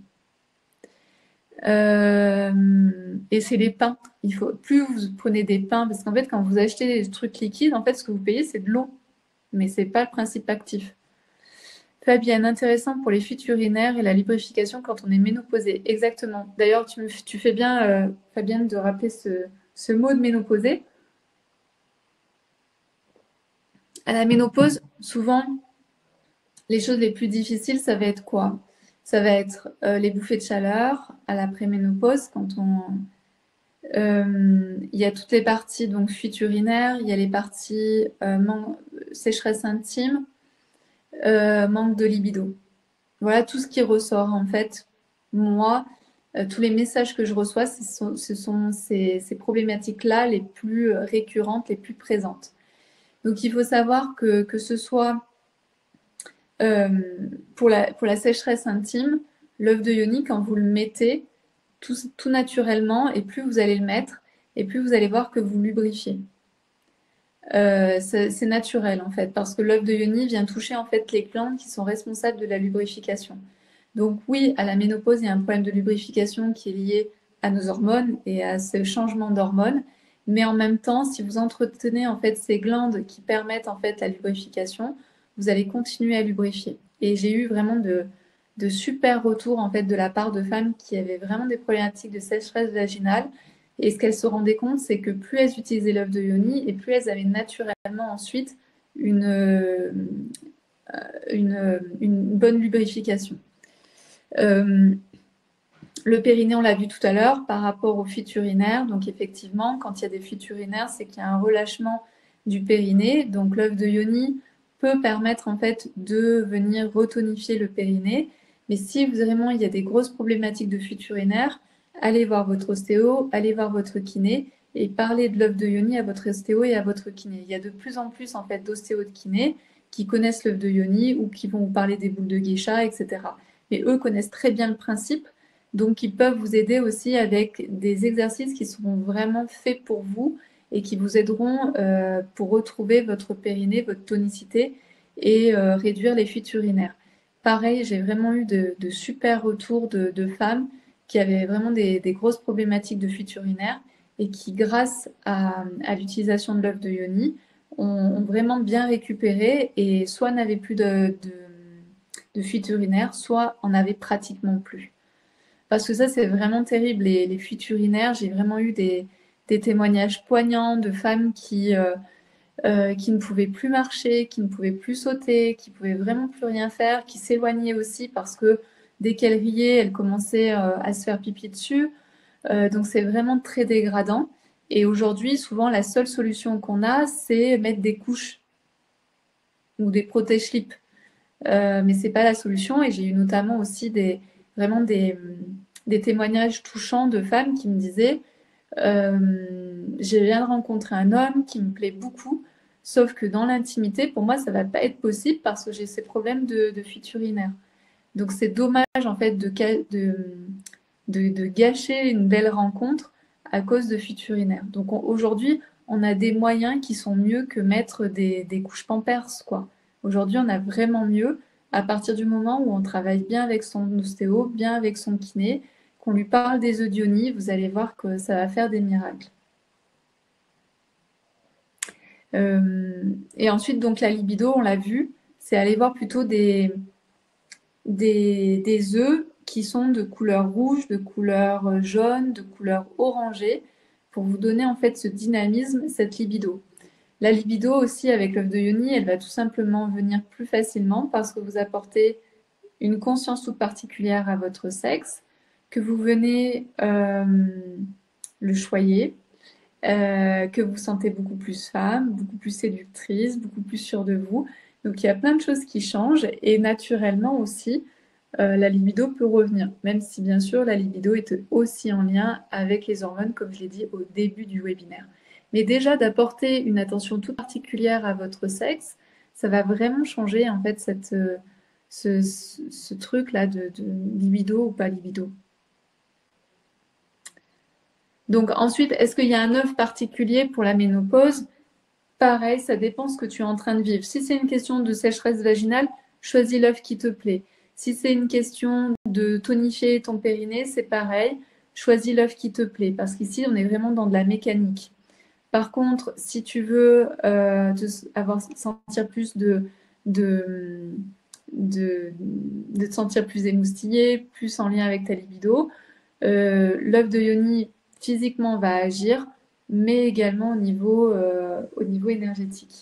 Euh, et c'est les pains. Il faut, plus vous prenez des pains, parce qu'en fait, quand vous achetez des trucs liquides, en fait, ce que vous payez, c'est de l'eau. Mais c'est pas le principe actif. Fabienne, intéressant pour les fuites urinaires et la lubrification quand on est ménopausé. Exactement. D'ailleurs, tu, me- tu fais bien, euh, Fabienne, de rappeler ce, ce mot de ménopausé. À la ménopause, souvent, les choses les plus difficiles, ça va être quoi? Ça va être euh, les bouffées de chaleur à la préménopause, quand on... euh, il y a toutes les parties, donc fuite urinaire, il y a les parties euh, man- sécheresse intime, euh, manque de libido. Voilà tout ce qui ressort en fait. Moi, euh, tous les messages que je reçois, ce sont, ce sont ces, ces problématiques-là les plus euh, récurrentes, les plus présentes. Donc il faut savoir que, que ce soit euh, pour, la, pour la sécheresse intime, l'œuf de yoni, quand vous le mettez tout, tout naturellement, et plus vous allez le mettre, et plus vous allez voir que vous lubrifiez. Euh, c'est c'est naturel en fait, parce que l'œuf de yoni vient toucher en fait les glandes qui sont responsables de la lubrification. Donc oui, à la ménopause, il y a un problème de lubrification qui est lié à nos hormones et à ce changement d'hormones. Mais en même temps, si vous entretenez en fait ces glandes qui permettent en fait la lubrification, vous allez continuer à lubrifier. Et j'ai eu vraiment de, de super retours en fait de la part de femmes qui avaient vraiment des problématiques de sécheresse vaginale. Et ce qu'elles se rendaient compte, c'est que plus elles utilisaient l'œuf de yoni et plus elles avaient naturellement ensuite une, euh, une, une bonne lubrification. Euh, le périnée, on l'a vu tout à l'heure, par rapport aux fuites urinaires. Donc effectivement, quand il y a des fuites urinaires, c'est qu'il y a un relâchement du périnée. Donc l'œuf de yoni peut permettre en fait de venir retonifier le périnée. Mais si vraiment il y a des grosses problématiques de fuites urinaires, allez voir votre ostéo, allez voir votre kiné et parlez de l'œuf de yoni à votre ostéo et à votre kiné. Il y a de plus en plus en fait d'ostéos de kiné qui connaissent l'œuf de yoni ou qui vont vous parler des boules de geisha, et cetera. Mais eux connaissent très bien le principe, donc ils peuvent vous aider aussi avec des exercices qui seront vraiment faits pour vous et qui vous aideront euh, pour retrouver votre périnée, votre tonicité et euh, réduire les fuites urinaires. Pareil, j'ai vraiment eu de, de super retours de, de femmes qui avaient vraiment des, des grosses problématiques de fuites urinaires et qui, grâce à, à l'utilisation de l'œuf de yoni, ont, ont vraiment bien récupéré et soit n'avaient plus de, de, de fuites urinaires, soit en avaient pratiquement plus. Parce que ça, c'est vraiment terrible, les, les fuites urinaires. J'ai vraiment eu des, des témoignages poignants de femmes qui, euh, euh, qui ne pouvaient plus marcher, qui ne pouvaient plus sauter, qui pouvaient vraiment plus rien faire, qui s'éloignaient aussi parce que dès qu'elles riaient, elles commençaient euh, à se faire pipi dessus. Euh, donc c'est vraiment très dégradant. Et aujourd'hui, souvent, la seule solution qu'on a, c'est mettre des couches ou des protège-slips. Euh, mais c'est pas la solution. Et j'ai eu notamment aussi des, vraiment des, des témoignages touchants de femmes qui me disaient euh, je viens de rencontrer un homme qui me plaît beaucoup, sauf que dans l'intimité, pour moi, ça va pas être possible parce que j'ai ces problèmes de, de fuite urinaire. Donc c'est dommage en fait de, de, de, de gâcher une belle rencontre à cause de fuite urinaire. Donc on- aujourd'hui, on a des moyens qui sont mieux que mettre des, des couches Pampers, quoi. Aujourd'hui, on a vraiment mieux à partir du moment où on travaille bien avec son ostéo, bien avec son kiné, qu'on lui parle des eudionies, vous allez voir que ça va faire des miracles. Euh, et ensuite, donc la libido, on l'a vu, c'est aller voir plutôt des, des, des œufs qui sont de couleur rouge, de couleur jaune, de couleur orangée, pour vous donner en fait ce dynamisme, cette libido. La libido aussi avec l'œuf de Yoni, elle va tout simplement venir plus facilement parce que vous apportez une conscience toute particulière à votre sexe, que vous venez euh, le choyer, euh, que vous sentez beaucoup plus femme, beaucoup plus séductrice, beaucoup plus sûre de vous. Donc il y a plein de choses qui changent et naturellement aussi, euh, la libido peut revenir, même si bien sûr la libido est aussi en lien avec les hormones, comme je l'ai dit au début du webinaire. Mais déjà d'apporter une attention toute particulière à votre sexe, ça va vraiment changer en fait cette, ce, ce, ce truc-là de, de libido ou pas libido. Donc ensuite, est-ce qu'il y a un œuf particulier pour la ménopause? Pareil, ça dépend ce que tu es en train de vivre. Si c'est une question de sécheresse vaginale, choisis l'œuf qui te plaît. Si c'est une question de tonifier ton périnée, c'est pareil, choisis l'œuf qui te plaît. Parce qu'ici, on est vraiment dans de la mécanique. Par contre, si tu veux euh, te, avoir, sentir plus de, de, de, de te sentir plus émoustillé, plus en lien avec ta libido, euh, l'œuf de Yoni physiquement va agir, mais également au niveau, euh, au niveau énergétique.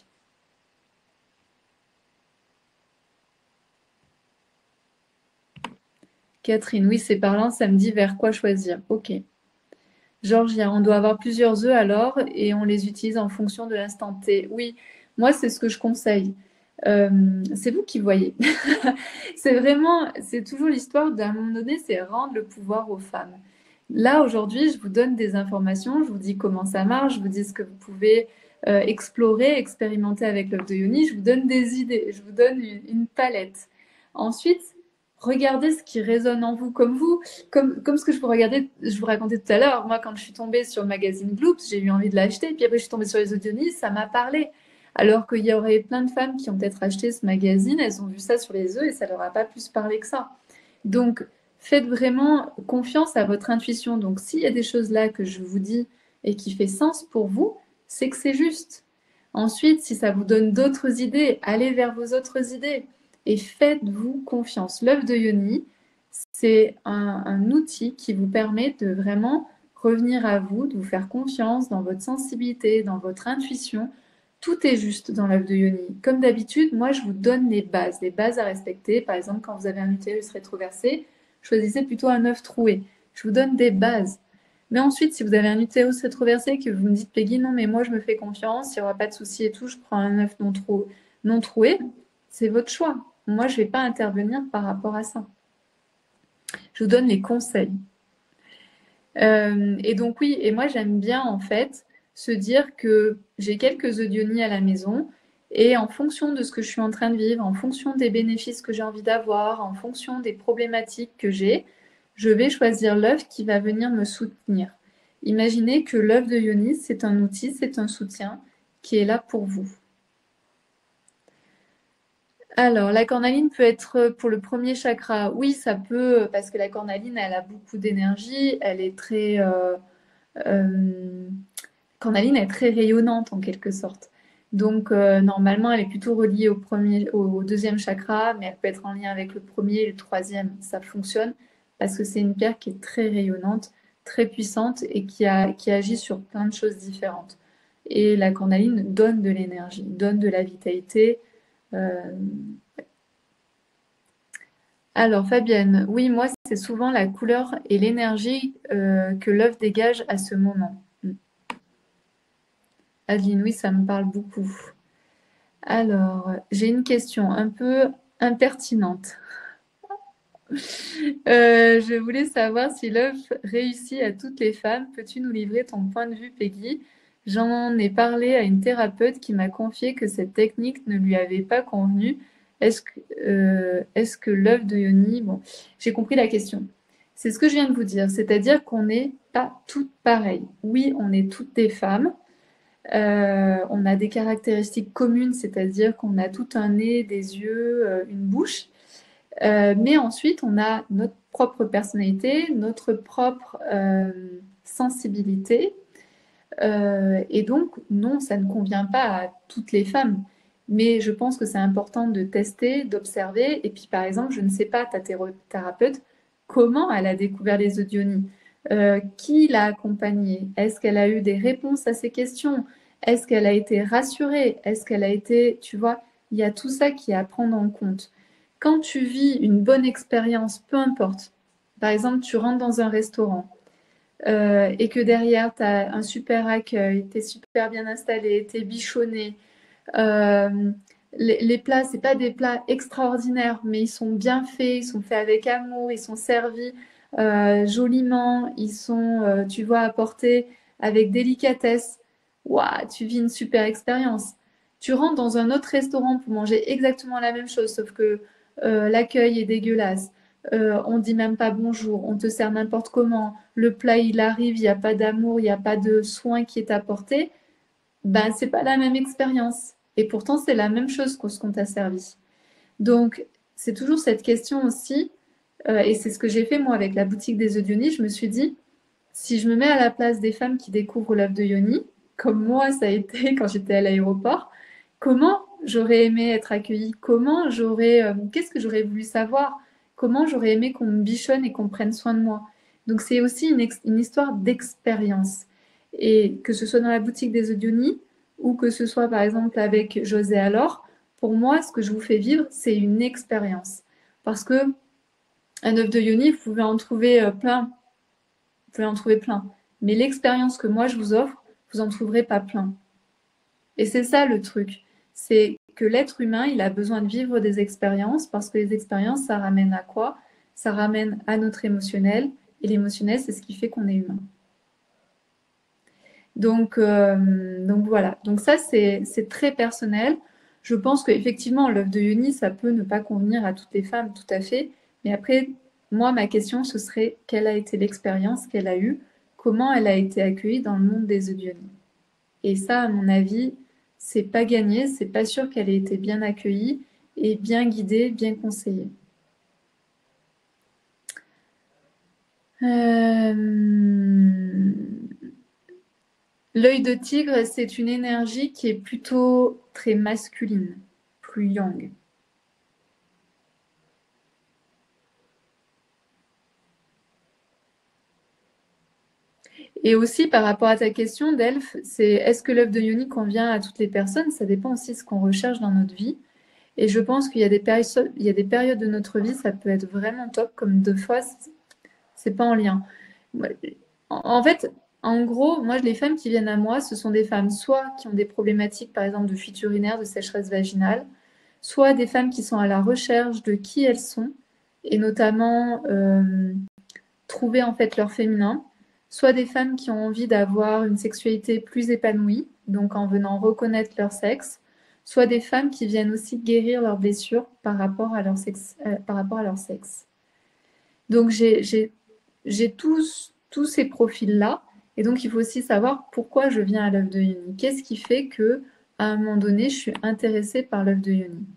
Catherine, oui, c'est parlant, ça me dit vers quoi choisir. Ok. Georgia, on doit avoir plusieurs œufs alors et on les utilise en fonction de l'instant T. Oui, moi, c'est ce que je conseille. Euh, c'est vous qui voyez. C'est vraiment, c'est toujours l'histoire d'un moment donné, c'est rendre le pouvoir aux femmes. Là, aujourd'hui, je vous donne des informations, je vous dis comment ça marche, je vous dis ce que vous pouvez euh, explorer, expérimenter avec l'œuf de Yoni, je vous donne des idées, je vous donne une, une palette. Ensuite, regardez ce qui résonne en vous, comme vous, comme, comme ce que je vous, regardais, je vous racontais tout à l'heure. Moi, quand je suis tombée sur le magazine Gloops, j'ai eu envie de l'acheter, puis après, je suis tombée sur les œufs de Yoni, ça m'a parlé. Alors qu'il y aurait plein de femmes qui ont peut-être acheté ce magazine, elles ont vu ça sur les œufs et ça leur a pas plus parlé que ça. Donc, faites vraiment confiance à votre intuition. Donc, s'il y a des choses là que je vous dis et qui fait sens pour vous, c'est que c'est juste. Ensuite, si ça vous donne d'autres idées, allez vers vos autres idées et faites-vous confiance. L'œuf de Yoni, c'est un, un outil qui vous permet de vraiment revenir à vous, de vous faire confiance dans votre sensibilité, dans votre intuition. Tout est juste dans l'œuf de Yoni. Comme d'habitude, moi, je vous donne les bases, les bases à respecter. Par exemple, quand vous avez un utérus rétroversé, choisissez plutôt un œuf troué. Je vous donne des bases. Mais ensuite, si vous avez un utérus rétroversé et que vous me dites, Peggy, non, mais moi, je me fais confiance, il n'y aura pas de souci et tout, je prends un œuf non, trou non troué, c'est votre choix. Moi, je ne vais pas intervenir par rapport à ça. Je vous donne les conseils. Euh, et donc, oui, et moi, j'aime bien, en fait, se dire que j'ai quelques eudionies à la maison et en fonction de ce que je suis en train de vivre, en fonction des bénéfices que j'ai envie d'avoir, en fonction des problématiques que j'ai, je vais choisir l'œuf qui va venir me soutenir. Imaginez que l'œuf de Yoni, c'est un outil, c'est un soutien qui est là pour vous. Alors, la cornaline peut être pour le premier chakra. Oui, ça peut, parce que la cornaline, elle a beaucoup d'énergie, elle est très... Euh, euh, cornaline est très rayonnante en quelque sorte. Donc, euh, normalement, elle est plutôt reliée au, premier, au deuxième chakra, mais elle peut être en lien avec le premier et le troisième. Ça fonctionne parce que c'est une pierre qui est très rayonnante, très puissante et qui, a, qui agit sur plein de choses différentes. Et la cornaline donne de l'énergie, donne de la vitalité. Euh, Alors, Fabienne, oui, moi, c'est souvent la couleur et l'énergie euh, que l'œuf dégage à ce moment. Mm. Adeline, oui, ça me parle beaucoup. Alors, j'ai une question un peu impertinente. Euh, je voulais savoir si l'œuf réussit à toutes les femmes. Peux-tu nous livrer ton point de vue, Peggy? J'en ai parlé à une thérapeute qui m'a confié que cette technique ne lui avait pas convenu. Est-ce que, euh, est-ce que l'œuf de Yoni... Bon, j'ai compris la question. C'est ce que je viens de vous dire, c'est-à-dire qu'on n'est pas toutes pareilles. Oui, on est toutes des femmes. Euh, on a des caractéristiques communes, c'est-à-dire qu'on a tout un nez, des yeux, euh, une bouche. Euh, mais ensuite, on a notre propre personnalité, notre propre euh, sensibilité. Euh, et donc, non, ça ne convient pas à toutes les femmes. Mais je pense que c'est important de tester, d'observer. Et puis, par exemple, je ne sais pas, ta thérapeute, comment elle a découvert les Odionies? Euh, qui l'a accompagnée? Est-ce qu'elle a eu des réponses à ces questions? Est-ce qu'elle a été rassurée? Est-ce qu'elle a été, tu vois, il y a tout ça qui est à prendre en compte. Quand tu vis une bonne expérience, peu importe, par exemple, tu rentres dans un restaurant euh, et que derrière, tu as un super accueil, tu es super bien installé, tu es bichonné, euh, les, les plats, c'est pas des plats extraordinaires, mais ils sont bien faits, ils sont faits avec amour, ils sont servis euh, joliment, ils sont, euh, tu vois, apportés avec délicatesse. Waouh, tu vis une super expérience. Tu rentres dans un autre restaurant pour manger exactement la même chose, sauf que euh, l'accueil est dégueulasse. Euh, on dit même pas bonjour, on te sert n'importe comment. Le plat, il arrive, il n'y a pas d'amour, il n'y a pas de soin qui est apporté. Ben, c'est pas la même expérience. Et pourtant, c'est la même chose que ce qu'on t'a servi. Donc, c'est toujours cette question aussi, euh, et c'est ce que j'ai fait moi avec la boutique des œufs de Yoni. Je me suis dit, si je me mets à la place des femmes qui découvrent l'œuf de Yoni, comme moi ça a été quand j'étais à l'aéroport, comment j'aurais aimé être accueillie? Comment j'aurais, euh, qu'est-ce que j'aurais voulu savoir? Comment j'aurais aimé qu'on me bichonne et qu'on prenne soin de moi? Donc c'est aussi une, ex- une histoire d'expérience. Et que ce soit dans la boutique des œufs de Yoni ou que ce soit par exemple avec José Alors, pour moi, ce que je vous fais vivre, c'est une expérience. Parce que un œuf de Yoni, vous pouvez en trouver euh, plein, vous pouvez en trouver plein. Mais l'expérience que moi je vous offre, vous en trouverez pas plein. Et c'est ça le truc. C'est que l'être humain, il a besoin de vivre des expériences parce que les expériences, ça ramène à quoi? Ça ramène à notre émotionnel. Et l'émotionnel, c'est ce qui fait qu'on est humain. Donc, euh, donc voilà. Donc ça, c'est c'est très personnel. Je pense qu'effectivement, l'œuf de Yoni, ça peut ne pas convenir à toutes les femmes, tout à fait. Mais après, moi, ma question, ce serait quelle a été l'expérience qu'elle a eue, comment elle a été accueillie dans le monde des œufs de Yoni. Et ça, à mon avis, c'est pas gagné, c'est pas sûr qu'elle ait été bien accueillie et bien guidée, bien conseillée. Euh, L'œil de tigre, c'est une énergie qui est plutôt très masculine, plus yang. Et aussi, par rapport à ta question, Delphes, c'est est-ce que l'œuf de Yoni convient à toutes les personnes? Ça dépend aussi de ce qu'on recherche dans notre vie. Et je pense qu'il y a des périodes, il y a des périodes de notre vie, ça peut être vraiment top, comme deux fois, c'est pas en lien. En fait, en gros, moi, les femmes qui viennent à moi, ce sont des femmes soit qui ont des problématiques, par exemple, de fuite urinaire, de sécheresse vaginale, soit des femmes qui sont à la recherche de qui elles sont, et notamment euh, trouver en fait leur féminin, soit des femmes qui ont envie d'avoir une sexualité plus épanouie, donc en venant reconnaître leur sexe, soit des femmes qui viennent aussi guérir leurs blessures par rapport à leur sexe. euh, par rapport à leur sexe. Donc j'ai j'ai j'ai tous tous ces profils-là, et donc il faut aussi savoir pourquoi je viens à l'œuvre de Yoni. Qu'est-ce qui fait que à un moment donné, je suis intéressée par l'œuvre de Yoni?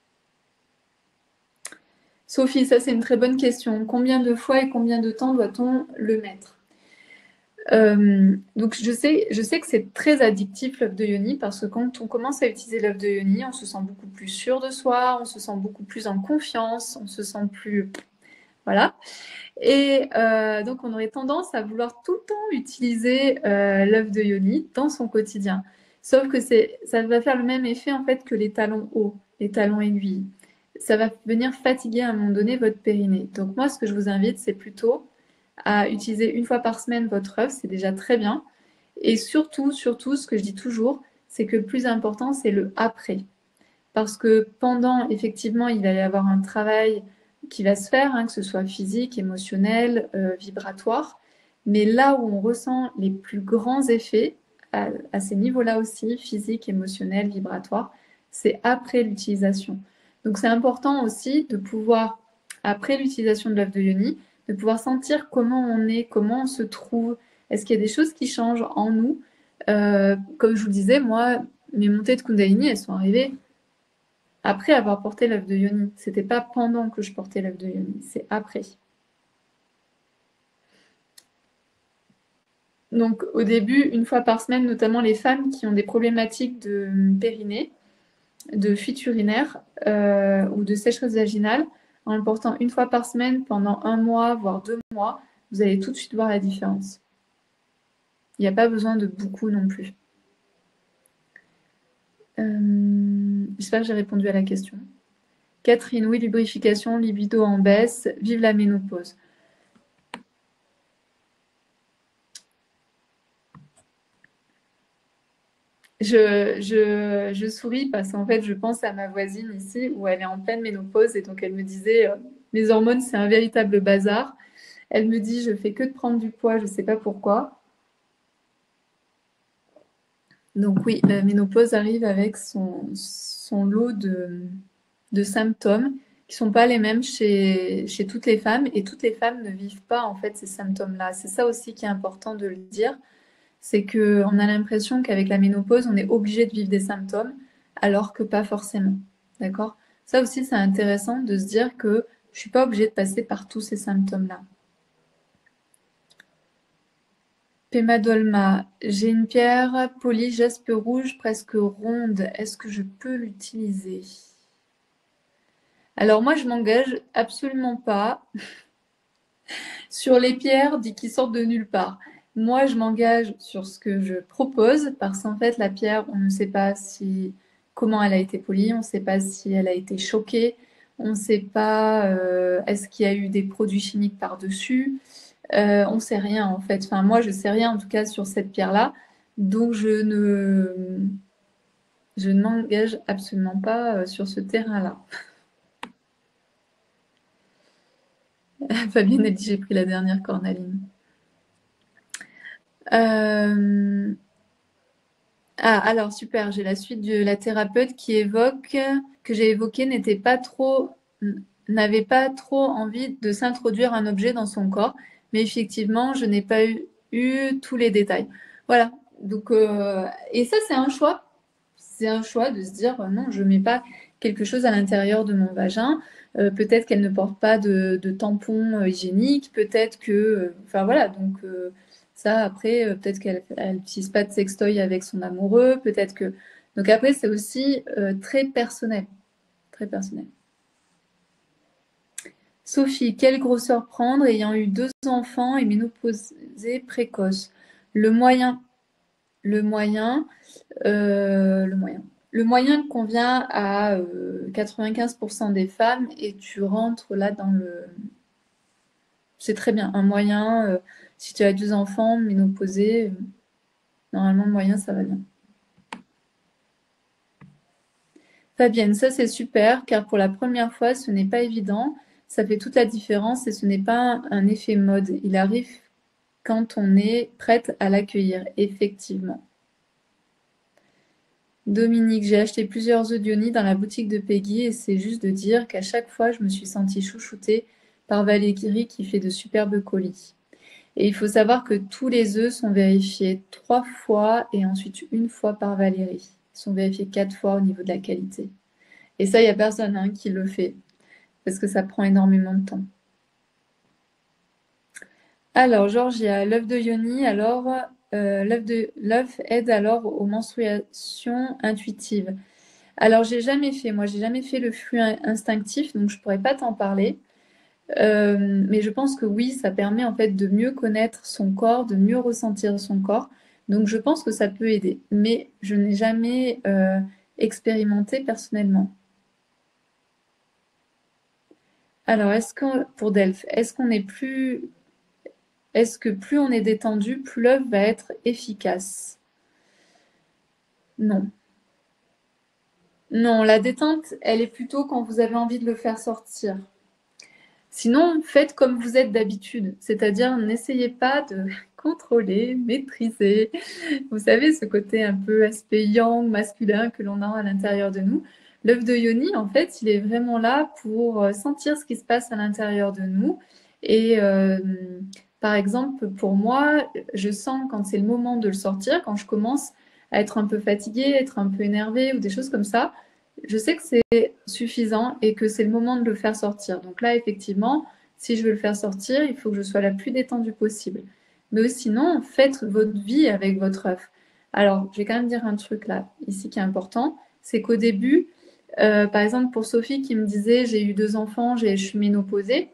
Sophie, ça c'est une très bonne question. Combien de fois et combien de temps doit-on le mettre? Euh, donc je sais, je sais que c'est très addictif l'œuf de Yoni parce que quand on commence à utiliser l'œuf de Yoni, on se sent beaucoup plus sûr de soi, on se sent beaucoup plus en confiance, on se sent plus... Voilà. Et euh, donc on aurait tendance à vouloir tout le temps utiliser euh, l'œuf de Yoni dans son quotidien. Sauf que c'est, ça va faire le même effet en fait que les talons hauts, les talons aiguilles. Ça va venir fatiguer à un moment donné votre périnée. Donc moi, ce que je vous invite, c'est plutôt à utiliser une fois par semaine votre œuf, c'est déjà très bien. Et surtout, surtout, ce que je dis toujours, c'est que le plus important, c'est le après. Parce que pendant, effectivement, il va y avoir un travail qui va se faire, hein, que ce soit physique, émotionnel, euh, vibratoire. Mais là où on ressent les plus grands effets, à, à ces niveaux-là aussi, physique, émotionnel, vibratoire, c'est après l'utilisation. Donc c'est important aussi de pouvoir, après l'utilisation de l'œuf de yoni, de pouvoir sentir comment on est, comment on se trouve, est-ce qu'il y a des choses qui changent en nous. Euh, comme je vous le disais, moi, mes montées de Kundalini, elles sont arrivées après avoir porté l'œuf de yoni. C'était pas pendant que je portais l'œuf de yoni, c'est après. Donc au début, une fois par semaine, notamment les femmes qui ont des problématiques de périnée, de fuite urinaire euh, ou de sécheresse vaginale, en le portant une fois par semaine pendant un mois, voire deux mois, vous allez tout de suite voir la différence. Il n'y a pas besoin de beaucoup non plus. Euh, J'espère que j'ai répondu à la question. Catherine, oui, lubrification, libido en baisse, vive la ménopause. Je, je, je souris parce qu'en fait, je pense à ma voisine ici où elle est en pleine ménopause et donc elle me disait euh, mes hormones, c'est un véritable bazar. Elle me dit, je fais que de prendre du poids, je ne sais pas pourquoi. Donc oui, la ménopause arrive avec son, son lot de, de symptômes qui sont pas les mêmes chez, chez toutes les femmes et toutes les femmes ne vivent pas en fait ces symptômes-là. C'est ça aussi qui est important de le dire, c'est qu'on a l'impression qu'avec la ménopause, on est obligé de vivre des symptômes alors que pas forcément. D'accord? Ça aussi, c'est intéressant de se dire que je suis pas obligée de passer par tous ces symptômes-là. Pema Dolma, j'ai une pierre polie jaspe rouge presque ronde. Est-ce que je peux l'utiliser? Alors moi, je m'engage absolument pas sur les pierres qui sortent de nulle part. Moi, je m'engage sur ce que je propose parce qu'en fait, la pierre, on ne sait pas si comment elle a été polie, on ne sait pas si elle a été choquée, on ne sait pas euh, est-ce qu'il y a eu des produits chimiques par-dessus. Euh, on ne sait rien en fait. Enfin, moi, je ne sais rien en tout cas sur cette pierre-là. Donc, je ne, je ne m'engage absolument pas euh, sur ce terrain-là. Fabienne, elle dit j'ai pris la dernière cornaline. Euh... Ah, alors super, j'ai la suite de la thérapeute qui évoque, que j'ai évoqué, n'était pas trop, n'avait pas trop envie de s'introduire un objet dans son corps, mais effectivement, je n'ai pas eu, eu tous les détails. Voilà. Donc, euh, et ça, c'est un choix. C'est un choix de se dire euh, non, je ne mets pas quelque chose à l'intérieur de mon vagin. Euh, peut-être qu'elle ne porte pas de, de tampon euh, hygiénique, peut-être que, euh, enfin voilà, donc. Euh, ça, après, euh, peut-être qu'elle n'utilise pas de sextoy avec son amoureux, peut-être que. Donc après, c'est aussi euh, très personnel. Très personnel. Sophie, quelle grosseur prendre ayant eu deux enfants et ménopausée précoce? Le moyen. Le moyen. euh, le moyen. Le moyen convient à euh, quatre-vingt-quinze pour cent des femmes et tu rentres là dans le. C'est très bien. Un moyen, euh, si tu as deux enfants ménopausés, euh, normalement, le moyen, ça va bien. Fabienne, ça c'est super, car pour la première fois, ce n'est pas évident. Ça fait toute la différence et ce n'est pas un effet mode. Il arrive quand on est prête à l'accueillir, effectivement. Dominique, j'ai acheté plusieurs œufs d'Ioni dans la boutique de Peggy et c'est juste de dire qu'à chaque fois, je me suis sentie chouchoutée par Valérie qui fait de superbes colis. Et il faut savoir que tous les œufs sont vérifiés trois fois et ensuite une fois par Valérie. Ils sont vérifiés quatre fois au niveau de la qualité. Et ça, il n'y a personne hein, qui le fait, parce que ça prend énormément de temps. Alors, Georgia, l'œuf de Yoni, alors, euh, l'œuf de l'œuf aide alors aux menstruations intuitives. Alors, j'ai jamais fait, moi, j'ai jamais fait le flux instinctif, donc je pourrais pas t'en parler. Euh, mais je pense que oui, ça permet en fait de mieux connaître son corps, de mieux ressentir son corps. Donc, je pense que ça peut aider. Mais je n'ai jamais euh, expérimenté personnellement. Alors, est-ce que pour Delphes, est-ce qu'on est plus, est-ce que plus on est détendu, plus l'œuf va être efficace? Non. Non, la détente, elle est plutôt quand vous avez envie de le faire sortir. Sinon, faites comme vous êtes d'habitude, c'est-à-dire n'essayez pas de contrôler, maîtriser. Vous savez, ce côté un peu aspect yang, masculin que l'on a à l'intérieur de nous. L'œuf de Yoni, en fait, il est vraiment là pour euh, sentir ce qui se passe à l'intérieur de nous. Et euh, par exemple, pour moi, je sens quand c'est le moment de le sortir, quand je commence à être un peu fatiguée, être un peu énervée ou des choses comme ça, je sais que c'est suffisant et que c'est le moment de le faire sortir. Donc là, effectivement, si je veux le faire sortir, il faut que je sois la plus détendue possible. Mais sinon, faites votre vie avec votre œuf. Alors, je vais quand même dire un truc là, ici, qui est important, c'est qu'au début, euh, par exemple, pour Sophie qui me disait, j'ai eu deux enfants, j'ai, je suis ménopausée,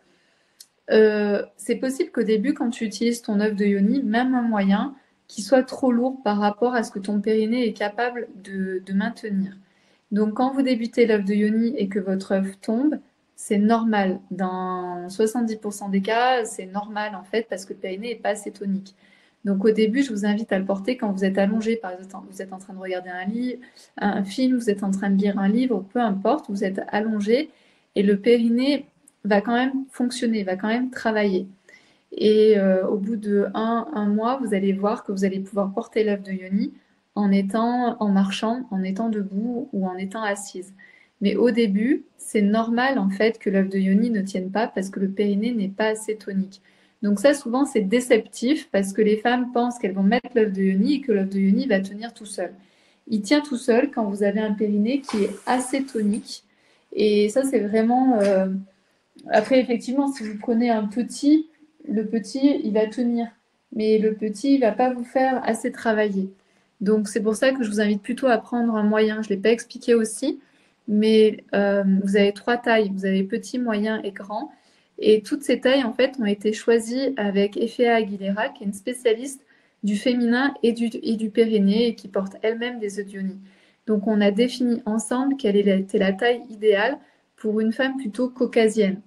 euh, c'est possible qu'au début, quand tu utilises ton œuf de Yoni, même un moyen, qui soit trop lourd par rapport à ce que ton périnée est capable de, de maintenir. Donc, quand vous débutez l'œuf de Yoni et que votre œuf tombe, c'est normal. Dans soixante-dix pour cent des cas, c'est normal en fait parce que le périnée n'est pas assez tonique. Donc, au début, je vous invite à le porter quand vous êtes allongé, par exemple, vous êtes en train de regarder un, lit, un film, vous êtes en train de lire un livre, peu importe, vous êtes allongé et le périnée va quand même fonctionner, va quand même travailler. Et euh, au bout de un, un mois, vous allez voir que vous allez pouvoir porter l'œuf de Yoni en étant, en marchant, en étant debout ou en étant assise. Mais au début, c'est normal en fait que l'œuf de Yoni ne tienne pas parce que le périnée n'est pas assez tonique. Donc ça, souvent, c'est déceptif parce que les femmes pensent qu'elles vont mettre l'œuf de Yoni et que l'œuf de Yoni va tenir tout seul. Il tient tout seul quand vous avez un périnée qui est assez tonique. Et ça, c'est vraiment... euh, Après, effectivement, si vous prenez un petit, le petit, il va tenir. Mais le petit, il va pas vous faire assez travailler. Donc, c'est pour ça que je vous invite plutôt à prendre un moyen. Je ne l'ai pas expliqué aussi, mais euh, vous avez trois tailles. Vous avez petit, moyen et grand. Et toutes ces tailles, en fait, ont été choisies avec Efea Aguilera, qui est une spécialiste du féminin et du, et du périnée et qui porte elle-même des œufs d'Ionie. Donc, on a défini ensemble quelle était la taille idéale pour une femme plutôt caucasienne.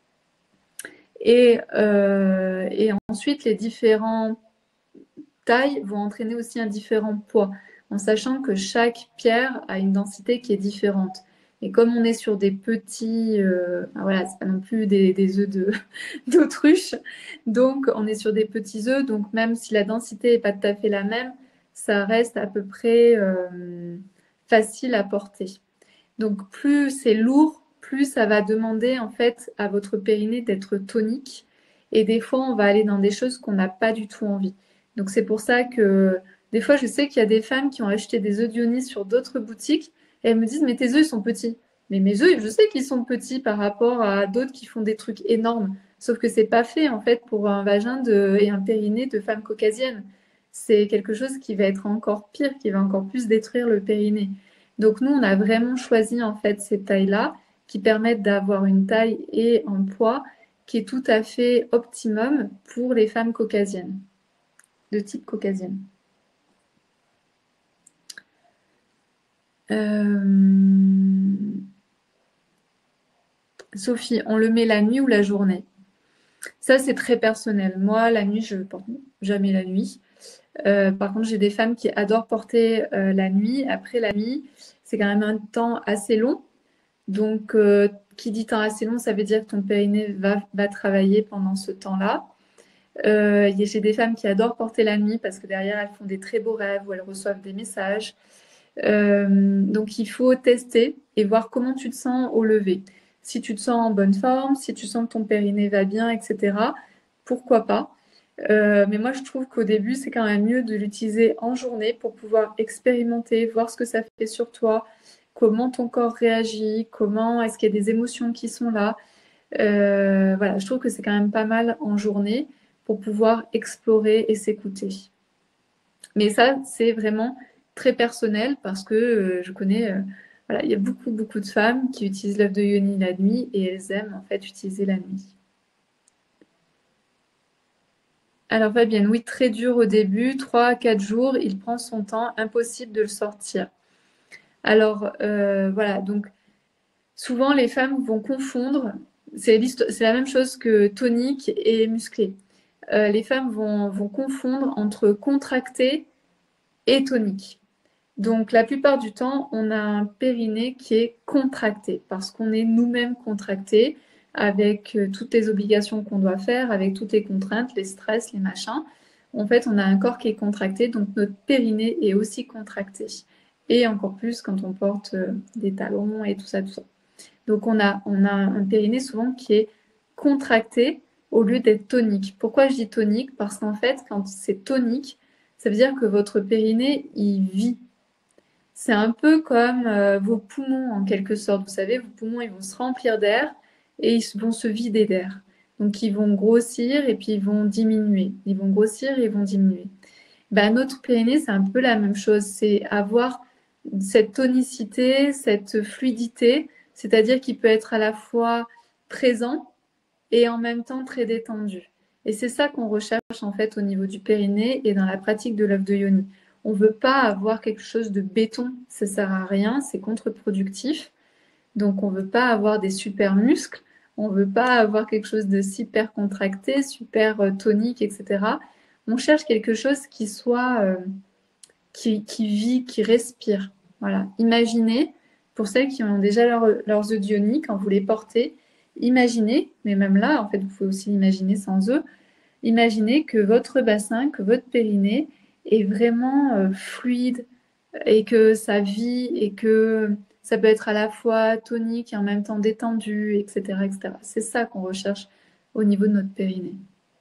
Et, euh, et ensuite, les différentes tailles vont entraîner aussi un différent poids, en sachant que chaque pierre a une densité qui est différente. Et comme on est sur des petits, euh, voilà, c'est pas non plus des, des œufs de, d'autruche, donc on est sur des petits œufs, donc même si la densité n'est pas tout à fait la même, ça reste à peu près euh, facile à porter. Donc plus c'est lourd, plus ça va demander en fait à votre périnée d'être tonique. Et des fois, on va aller dans des choses qu'on n'a pas du tout envie. Donc c'est pour ça que des fois, je sais qu'il y a des femmes qui ont acheté des œufs d'Ionis sur d'autres boutiques et elles me disent, mais tes œufs, ils sont petits. Mais mes œufs, je sais qu'ils sont petits par rapport à d'autres qui font des trucs énormes. Sauf que c'est pas fait en fait pour un vagin de, et un périnée de femme caucasienne. C'est quelque chose qui va être encore pire, qui va encore plus détruire le périnée. Donc nous, on a vraiment choisi en fait ces tailles-là qui permettent d'avoir une taille et un poids qui est tout à fait optimum pour les femmes caucasiennes, de type caucasienne. Euh... Sophie, on le met la nuit ou la journée? Ça, c'est très personnel. Moi, la nuit, je ne porte jamais la nuit. Euh, par contre, j'ai des femmes qui adorent porter euh, la nuit. Après, la nuit, c'est quand même un temps assez long. Donc, euh, qui dit temps assez long, ça veut dire que ton périnée va, va travailler pendant ce temps-là. Euh, j'ai des femmes qui adorent porter la nuit parce que derrière, elles font des très beaux rêves ou elles reçoivent des messages. Euh, donc, il faut tester et voir comment tu te sens au lever. Si tu te sens en bonne forme, si tu sens que ton périnée va bien, et cetera, pourquoi pas. Euh, mais moi, je trouve qu'au début, c'est quand même mieux de l'utiliser en journée pour pouvoir expérimenter, voir ce que ça fait sur toi, comment ton corps réagit, comment est-ce qu'il y a des émotions qui sont là. Euh, voilà, je trouve que c'est quand même pas mal en journée pour pouvoir explorer et s'écouter. Mais ça, c'est vraiment très personnel parce que euh, je connais, euh, voilà, il y a beaucoup, beaucoup de femmes qui utilisent l'œuf de Yoni la nuit et elles aiment en fait utiliser la nuit. Alors Fabienne, oui, très dur au début, trois à quatre jours, il prend son temps, impossible de le sortir. Alors euh, voilà, donc souvent les femmes vont confondre, c'est la même chose que tonique et musclé. Euh, les femmes vont, vont confondre entre contracté et tonique. Donc la plupart du temps, on a un périnée qui est contracté parce qu'on est nous-mêmes contractés. avec euh, toutes les obligations qu'on doit faire, avec toutes les contraintes, les stress, les machins. En fait, on a un corps qui est contracté, donc notre périnée est aussi contracté. Et encore plus quand on porte euh, des talons et tout ça, tout ça. Donc on a, on a un périnée souvent qui est contracté au lieu d'être tonique. Pourquoi je dis tonique? Parce qu'en fait, quand c'est tonique, ça veut dire que votre périnée, il vit. C'est un peu comme euh, vos poumons en quelque sorte. Vous savez, vos poumons, ils vont se remplir d'air et ils vont se vider d'air. Donc ils vont grossir et puis ils vont diminuer. Ils vont grossir et ils vont diminuer. Ben, notre périnée, c'est un peu la même chose. C'est avoir cette tonicité, cette fluidité, c'est-à-dire qu'il peut être à la fois présent et en même temps très détendu. Et c'est ça qu'on recherche en fait au niveau du périnée et dans la pratique de l'œuf de yoni. On ne veut pas avoir quelque chose de béton, ça ne sert à rien, c'est contre-productif. Donc on ne veut pas avoir des super muscles, on ne veut pas avoir quelque chose de super contracté, super euh, tonique, et cetera. On cherche quelque chose qui soit, euh, qui, qui vit, qui respire. Voilà. Imaginez, pour celles qui ont déjà leur, leurs œufs de yoni, quand vous les portez, imaginez, mais même là, en fait, vous pouvez aussi l'imaginer sans œufs, imaginez que votre bassin, que votre périnée est vraiment euh, fluide et que ça vit et que ça peut être à la fois tonique et en même temps détendu, et cetera, et cetera. C'est ça qu'on recherche au niveau de notre périnée.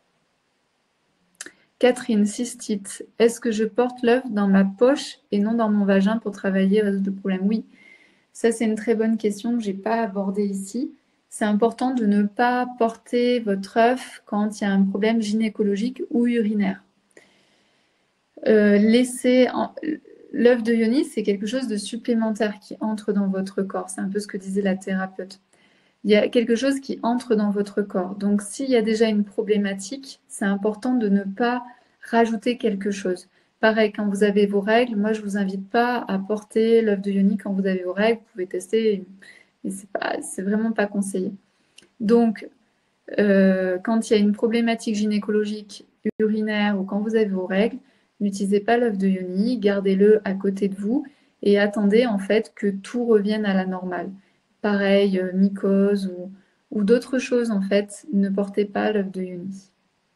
Catherine, cystite. Est-ce que je porte l'œuf dans ma poche et non dans mon vagin pour travailler et résoudre le problème? Oui, ça c'est une très bonne question que je n'ai pas abordée ici. C'est important de ne pas porter votre œuf quand il y a un problème gynécologique ou urinaire. Euh, laisser en... L'œuf de yoni, c'est quelque chose de supplémentaire qui entre dans votre corps. C'est un peu ce que disait la thérapeute. Il y a quelque chose qui entre dans votre corps. Donc, s'il y a déjà une problématique, c'est important de ne pas rajouter quelque chose. Pareil, quand vous avez vos règles, moi, je ne vous invite pas à porter l'œuf de yoni quand vous avez vos règles. Vous pouvez tester, mais c'est pas, c'est vraiment pas conseillé. Donc, euh, quand il y a une problématique gynécologique, urinaire ou quand vous avez vos règles, n'utilisez pas l'œuf de yoni, gardez-le à côté de vous et attendez en fait que tout revienne à la normale. Pareil, euh, mycose ou, ou d'autres choses en fait, ne portez pas l'œuf de yoni.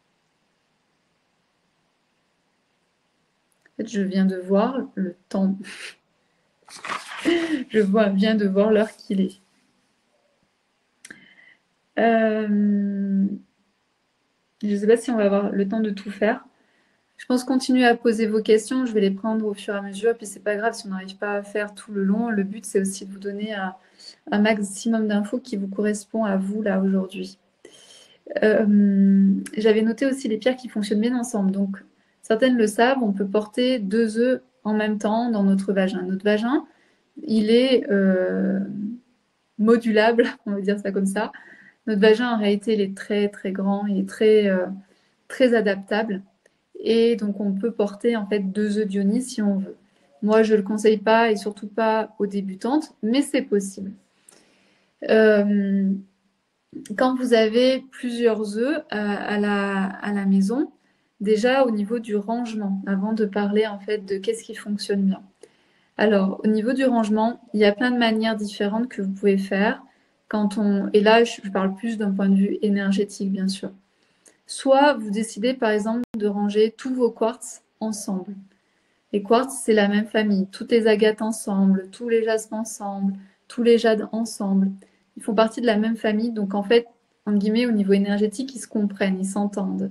En fait, je viens de voir le temps. je vois, viens de voir l'heure qu'il est. Euh, je ne sais pas si on va avoir le temps de tout faire. Je pense continuer à poser vos questions, je vais les prendre au fur et à mesure, puis c'est pas grave si on n'arrive pas à faire tout le long. Le but, c'est aussi de vous donner un, un maximum d'infos qui vous correspond à vous, là, aujourd'hui. Euh, J'avais noté aussi les pierres qui fonctionnent bien ensemble. Donc, certaines le savent, on peut porter deux œufs en même temps dans notre vagin. Notre vagin, il est euh, modulable, on va dire ça comme ça. Notre vagin, en réalité, il est très, très grand, il est très, euh, très adaptable. Et donc, on peut porter en fait deux œufs d'yoni si on veut. Moi, je ne le conseille pas et surtout pas aux débutantes, mais c'est possible. Euh, quand vous avez plusieurs œufs à, à, la, à la maison, déjà au niveau du rangement, avant de parler en fait de qu'est-ce qui fonctionne bien. Alors, au niveau du rangement, il y a plein de manières différentes que vous pouvez faire. Quand on, et là, je parle plus d'un point de vue énergétique, bien sûr. Soit vous décidez par exemple de ranger tous vos quartz ensemble. Les quartz, c'est la même famille. Toutes les agates ensemble, tous les jasmes ensemble, tous les jades ensemble. Ils font partie de la même famille. Donc en fait, en guillemets, au niveau énergétique, ils se comprennent, ils s'entendent.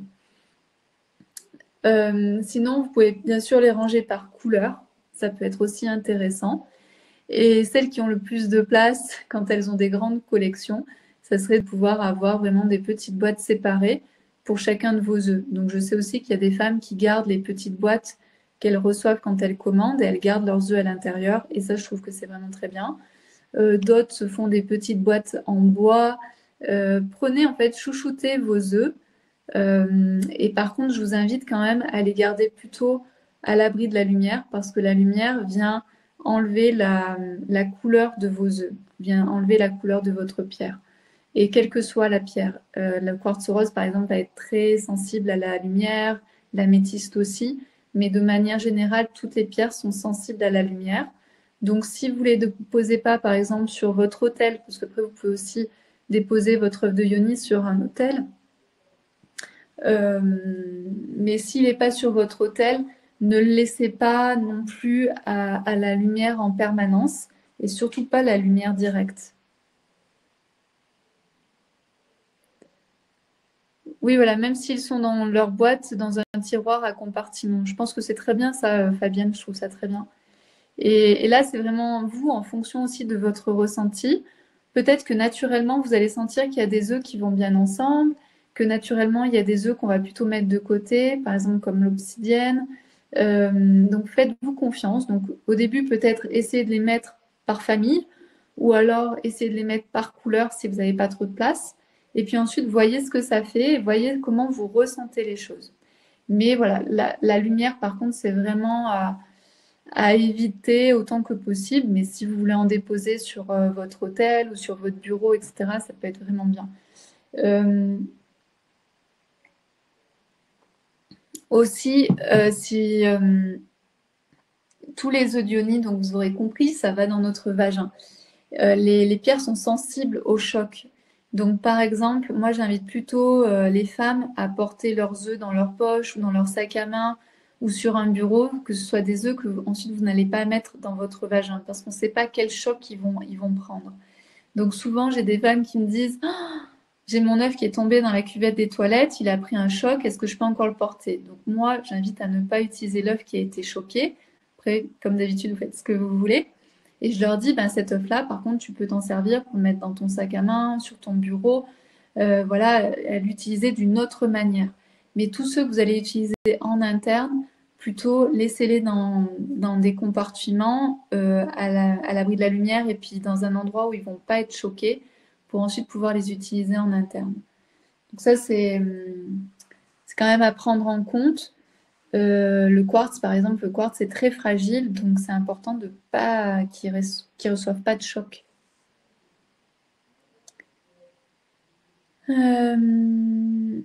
Euh, sinon, vous pouvez bien sûr les ranger par couleur. Ça peut être aussi intéressant. Et celles qui ont le plus de place, quand elles ont des grandes collections, ça serait de pouvoir avoir vraiment des petites boîtes séparées pour chacun de vos œufs. Donc je sais aussi qu'il y a des femmes qui gardent les petites boîtes qu'elles reçoivent quand elles commandent et elles gardent leurs œufs à l'intérieur. Et ça, je trouve que c'est vraiment très bien. Euh, D'autres se font des petites boîtes en bois. Euh, prenez en fait, chouchoutez vos œufs. Euh, et par contre, je vous invite quand même à les garder plutôt à l'abri de la lumière parce que la lumière vient enlever la, la couleur de vos œufs, vient enlever la couleur de votre pierre. Et quelle que soit la pierre, euh, le quartz rose par exemple va être très sensible à la lumière, la métiste aussi, mais de manière générale, toutes les pierres sont sensibles à la lumière. Donc si vous ne les posez pas par exemple sur votre autel, parce qu'après vous pouvez aussi déposer votre œuf de yoni sur un autel. Euh, mais s'il n'est pas sur votre autel, ne le laissez pas non plus à, à la lumière en permanence et surtout pas la lumière directe. Oui, voilà, même s'ils sont dans leur boîte, dans un tiroir à compartiment. Je pense que c'est très bien ça, Fabienne, je trouve ça très bien. Et, et là, c'est vraiment vous, en fonction aussi de votre ressenti. Peut-être que naturellement, vous allez sentir qu'il y a des œufs qui vont bien ensemble, que naturellement, il y a des œufs qu'on va plutôt mettre de côté, par exemple comme l'obsidienne. Euh, donc, faites-vous confiance. Donc, au début, peut-être essayez de les mettre par famille ou alors essayez de les mettre par couleur si vous n'avez pas trop de place. Et puis ensuite, voyez ce que ça fait et voyez comment vous ressentez les choses. Mais voilà, la, la lumière, par contre, c'est vraiment à à éviter autant que possible. Mais si vous voulez en déposer sur euh, votre hôtel ou sur votre bureau, et cetera, ça peut être vraiment bien. Euh, aussi, euh, si euh, tous les œdionis, donc vous aurez compris, ça va dans notre vagin. Euh, les, les pierres sont sensibles au choc. Donc, par exemple, moi, j'invite plutôt euh, les femmes à porter leurs œufs dans leur poche ou dans leur sac à main ou sur un bureau, que ce soit des œufs que vous- ensuite vous n'allez pas mettre dans votre vagin parce qu'on ne sait pas quel choc ils vont, ils vont prendre. Donc, souvent, j'ai des femmes qui me disent «Ah, j'ai mon œuf qui est tombé dans la cuvette des toilettes, il a pris un choc, est-ce que je peux encore le porter?» Donc, moi, j'invite à ne pas utiliser l'œuf qui a été choqué. Après, comme d'habitude, vous faites ce que vous voulez. Et je leur dis, ben, cet œuf-là, par contre, tu peux t'en servir pour le mettre dans ton sac à main, sur ton bureau, euh, voilà, à l'utiliser d'une autre manière. Mais tous ceux que vous allez utiliser en interne, plutôt laissez-les dans, dans des compartiments euh, à la- à l'abri de la lumière et puis dans un endroit où ils vont pas être choqués pour ensuite pouvoir les utiliser en interne. Donc ça, c'est hum, c'est quand même à prendre en compte. Euh, le quartz, par exemple, le quartz est très fragile, donc c'est important de pas qu'il ne reçoive pas de choc. Euh,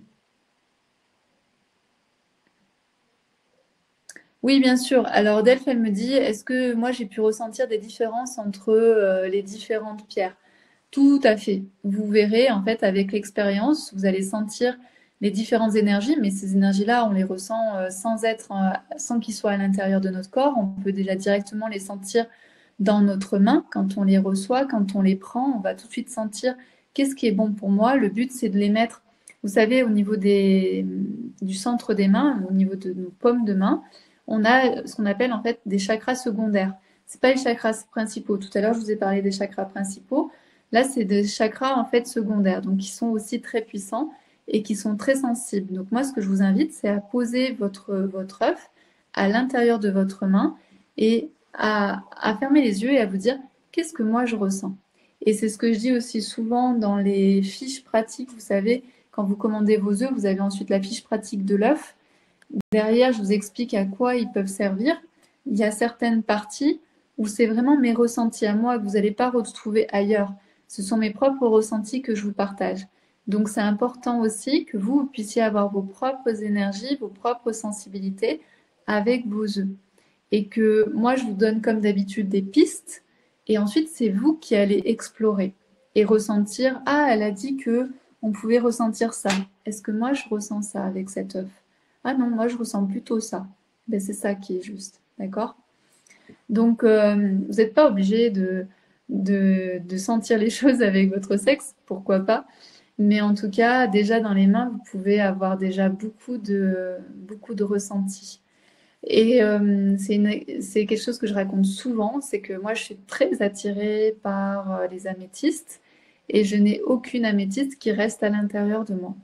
Oui, bien sûr. Alors, Delph, elle me dit, est-ce que moi j'ai pu ressentir des différences entre euh, les différentes pierres? Tout à fait. Vous verrez, en fait, avec l'expérience, vous allez sentir les différentes énergies, mais ces énergies-là, on les ressent euh, sans être, euh, sans qu'ils soient à l'intérieur de notre corps. On peut déjà directement les sentir dans notre main quand on les reçoit, quand on les prend. On va tout de suite sentir qu'est-ce qui est bon pour moi. Le but, c'est de les mettre, vous savez, au niveau des, du centre des mains, au niveau de nos paumes de main, on a ce qu'on appelle en fait des chakras secondaires. C'est pas les chakras principaux. Tout à l'heure, je vous ai parlé des chakras principaux. Là, c'est des chakras en fait secondaires, donc qui sont aussi très puissants et qui sont très sensibles. Donc moi, ce que je vous invite, c'est à poser votre, votre œuf à l'intérieur de votre main et à, à fermer les yeux et à vous dire qu'est-ce que moi je ressens. Et c'est ce que je dis aussi souvent dans les fiches pratiques. Vous savez, quand vous commandez vos œufs, vous avez ensuite la fiche pratique de l'œuf. Derrière, je vous explique à quoi ils peuvent servir. Il y a certaines parties où c'est vraiment mes ressentis à moi que vous n'allez pas retrouver ailleurs. Ce sont mes propres ressentis que je vous partage. Donc c'est important aussi que vous puissiez avoir vos propres énergies, vos propres sensibilités avec vos œufs. Et que moi, je vous donne comme d'habitude des pistes. Et ensuite, c'est vous qui allez explorer et ressentir, ah, elle a dit que on pouvait ressentir ça. Est-ce que moi, je ressens ça avec cet œuf? Ah non, moi, je ressens plutôt ça. Ben, c'est ça qui est juste. D'accord? Donc, euh, vous n'êtes pas obligé de, de, de sentir les choses avec votre sexe, pourquoi pas. Mais en tout cas, déjà dans les mains, vous pouvez avoir déjà beaucoup de, beaucoup de ressentis. Et euh, c'est une- c'est quelque chose que je raconte souvent, c'est que moi, je suis très attirée par euh, les améthystes et je n'ai aucune améthyste qui reste à l'intérieur de moi.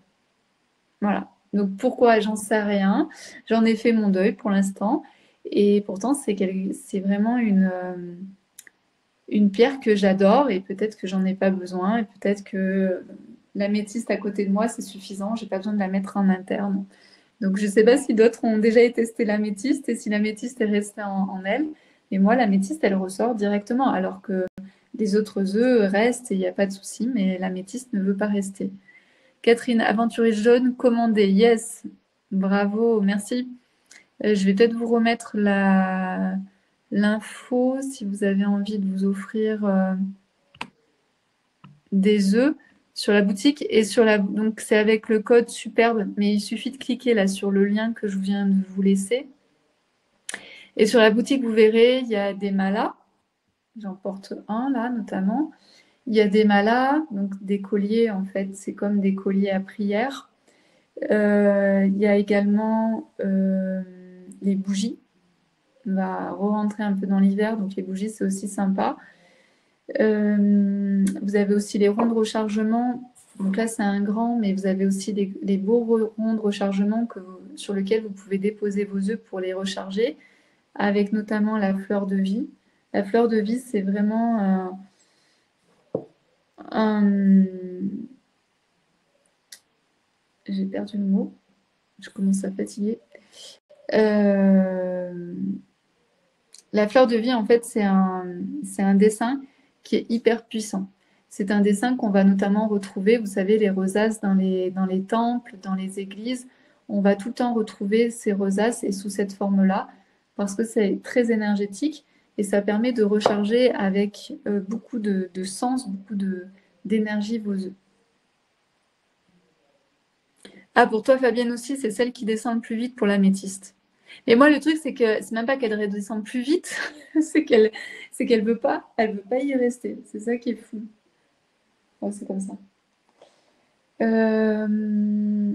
Voilà. Donc pourquoi? J'en sais rien. J'en ai fait mon deuil pour l'instant. Et pourtant, c'est quel- c'est vraiment une, euh, une pierre que j'adore et peut-être que j'en ai pas besoin et peut-être que l'améthyste à côté de moi, c'est suffisant. J'ai pas besoin de la mettre en interne. Donc je sais pas si d'autres ont déjà testé l'améthyste et si l'améthyste est restée en, en elle. Mais moi, l'améthyste, elle ressort directement alors que les autres œufs restent et il n'y a pas de souci, mais l'améthyste ne veut pas rester. Catherine, aventurier jaune, commandé. Yes, bravo, merci. Euh, je vais peut-être vous remettre la l'info si vous avez envie de vous offrir euh, des œufs. sur la boutique. Et sur la, donc, c'est avec le code Superbe, mais il suffit de cliquer là sur le lien que je viens de vous laisser. Et sur la boutique, vous verrez, il y a des malas. J'en porte un là, notamment. Il y a des malas, donc des colliers, en fait, c'est comme des colliers à prière. Euh, il y a également euh, les bougies. On va re-rentrer un peu dans l'hiver, donc les bougies, c'est aussi sympa. Euh, vous avez aussi les ronds de rechargement. Donc là, c'est un grand, mais vous avez aussi les, les beaux ronds de rechargement que vous- sur lesquels vous pouvez déposer vos œufs pour les recharger, avec notamment la fleur de vie. La fleur de vie, c'est vraiment un, un- J'ai perdu le mot. Je commence à fatiguer. Euh, La fleur de vie, en fait, c'est un, c'est un dessin qui est hyper puissant. C'est un dessin qu'on va notamment retrouver, vous savez, les rosaces dans les, dans les temples, dans les églises. On va tout le temps retrouver ces rosaces et sous cette forme-là, parce que c'est très énergétique et ça permet de recharger avec euh, beaucoup de, de sens, beaucoup de, d'énergie vos œufs. Ah, pour toi, Fabienne aussi, c'est celle qui descend le plus vite pour l'améthyste. Mais moi, le truc, c'est que c'est même pas qu'elle redescend plus vite, c'est qu'elle c'est qu'elle veut pas, elle veut pas y rester. C'est ça qui est fou. Ouais, c'est comme ça. Euh,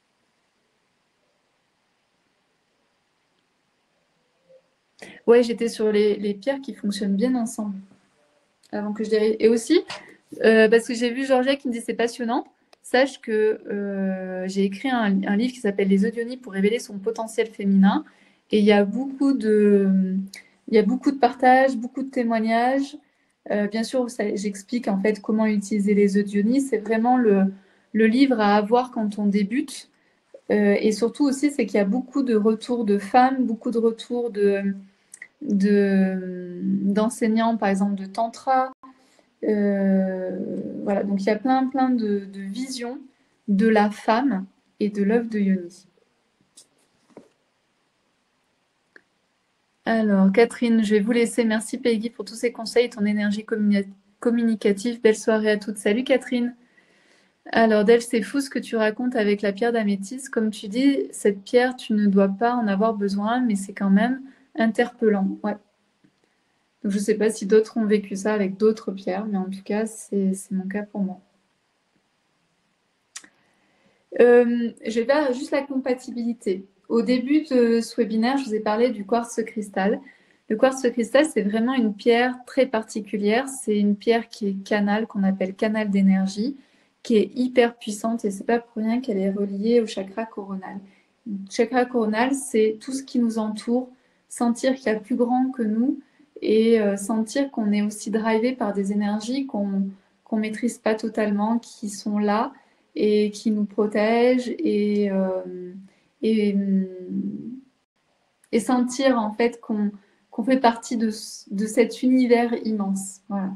Ouais, j'étais sur les, les pierres qui fonctionnent bien ensemble avant que je dérive. Et aussi, euh, parce que j'ai vu Georgia qui me dit c'est passionnant, sache que euh, j'ai écrit un, un livre qui s'appelle Les Odionies pour révéler son potentiel féminin. Et il y a beaucoup de, il y a beaucoup de partages, beaucoup de témoignages. Euh, bien sûr, ça- j'explique en fait comment utiliser les Odionies. C'est vraiment le, le livre à avoir quand on débute. Euh, et surtout aussi, c'est qu'il y a beaucoup de retours de femmes, beaucoup de retours de, de, d'enseignants, par exemple de tantra. Euh, voilà, donc il y a plein, plein de, de visions de la femme et de l'œuvre de Yoni. Alors, Catherine, je vais vous laisser. Merci Peggy pour tous ces conseils et ton énergie communi- communicative. Belle soirée à toutes. Salut Catherine. Alors, Del, c'est fou ce que tu racontes avec la pierre d'améthyste. Comme tu dis, cette pierre, tu ne dois pas en avoir besoin, mais c'est quand même interpellant. Ouais. Donc, je ne sais pas si d'autres ont vécu ça avec d'autres pierres, mais en tout cas, c'est c'est mon cas pour moi. Euh, je vais faire juste la compatibilité. Au début de ce webinaire, je vous ai parlé du quartz cristal. Le quartz cristal, c'est vraiment une pierre très particulière. C'est une pierre qui est canal, qu'on appelle canal d'énergie, qui est hyper puissante et c'est pas pour rien qu'elle est reliée au chakra coronal. Le chakra coronal, c'est tout ce qui nous entoure, sentir qu'il y a plus grand que nous et euh, sentir qu'on est aussi drivé par des énergies qu'on qu'on maîtrise pas totalement, qui sont là et qui nous protège et, euh, et, et sentir en fait qu'on qu'on fait partie de, de cet univers immense. Voilà.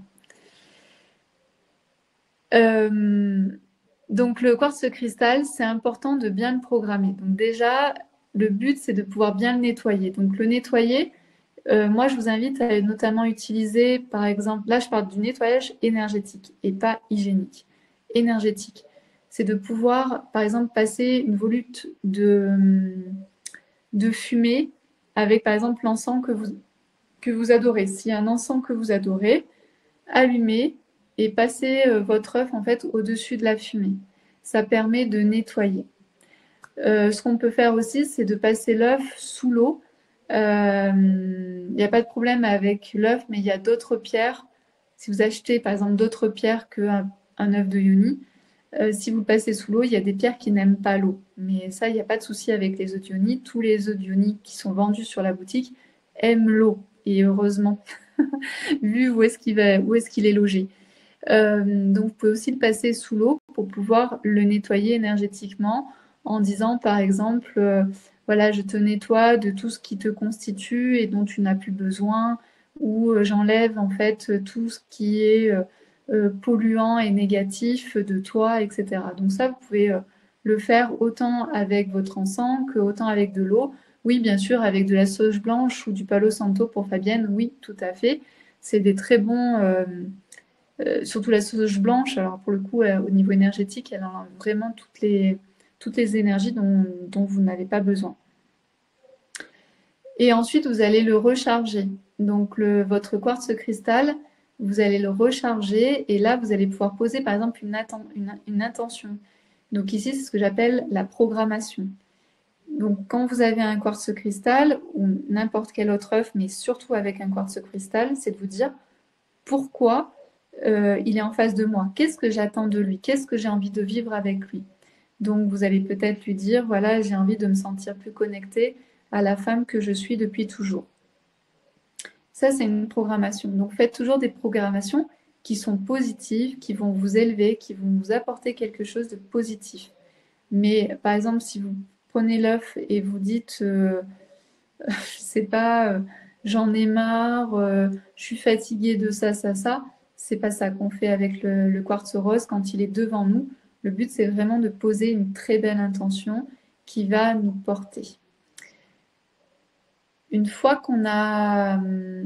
Euh, donc le quartz cristal, c'est important de bien le programmer. Donc déjà, le but, c'est de pouvoir bien le nettoyer. Donc le nettoyer, euh, moi, je vous invite à notamment utiliser, par exemple, là, je parle du nettoyage énergétique et pas hygiénique. Énergétique. C'est de pouvoir, par exemple, passer une volute de, de fumée avec, par exemple, l'encens que vous, que vous adorez. S'il y a un encens que vous adorez, allumez et passez euh, votre œuf, en fait, au-dessus de la fumée. Ça permet de nettoyer. Euh, ce qu'on peut faire aussi, c'est de passer l'œuf sous l'eau. Il euh, n'y a pas de problème avec l'œuf, mais il y a d'autres pierres. Si vous achetez par exemple d'autres pierres qu'un un œuf de yoni, euh, si vous le passez sous l'eau, il y a des pierres qui n'aiment pas l'eau. Mais ça, il n'y a pas de souci avec les œufs de yoni. Tous les œufs de yoni qui sont vendus sur la boutique aiment l'eau. Et heureusement, vu où est-ce qu'il va, où est-ce qu'il est logé. Euh, donc, vous pouvez aussi le passer sous l'eau pour pouvoir le nettoyer énergétiquement en disant, par exemple, euh, voilà, je te nettoie de tout ce qui te constitue et dont tu n'as plus besoin, ou euh, j'enlève en fait tout ce qui est euh, euh, polluant et négatif de toi, et cetera. Donc ça, vous pouvez euh, le faire autant avec votre encens que autant avec de l'eau. Oui, bien sûr, avec de la sauge blanche ou du palo santo pour Fabienne, oui, tout à fait. C'est des très bons... euh, euh, surtout la sauge blanche, alors pour le coup, euh, au niveau énergétique, elle a vraiment toutes les, toutes les énergies dont, dont vous n'avez pas besoin. Et ensuite, vous allez le recharger. Donc, le, votre quartz cristal, vous allez le recharger et là, vous allez pouvoir poser, par exemple, une, une, une intention. Donc ici, c'est ce que j'appelle la programmation. Donc, quand vous avez un quartz cristal ou n'importe quel autre œuf, mais surtout avec un quartz cristal, c'est de vous dire pourquoi euh, il est en face de moi. Qu'est-ce que j'attends de lui? Qu'est-ce que j'ai envie de vivre avec lui? Donc, vous allez peut-être lui dire, voilà, j'ai envie de me sentir plus connectée à la femme que je suis depuis toujours. Ça, c'est une programmation. Donc, faites toujours des programmations qui sont positives, qui vont vous élever, qui vont vous apporter quelque chose de positif. Mais par exemple, si vous prenez l'œuf et vous dites, euh, je sais pas, euh, j'en ai marre, euh, je suis fatiguée de ça, ça, ça, c'est pas ça qu'on fait avec le, le quartz rose quand il est devant nous. Le but, c'est vraiment de poser une très belle intention qui va nous porter. Une fois qu'on a,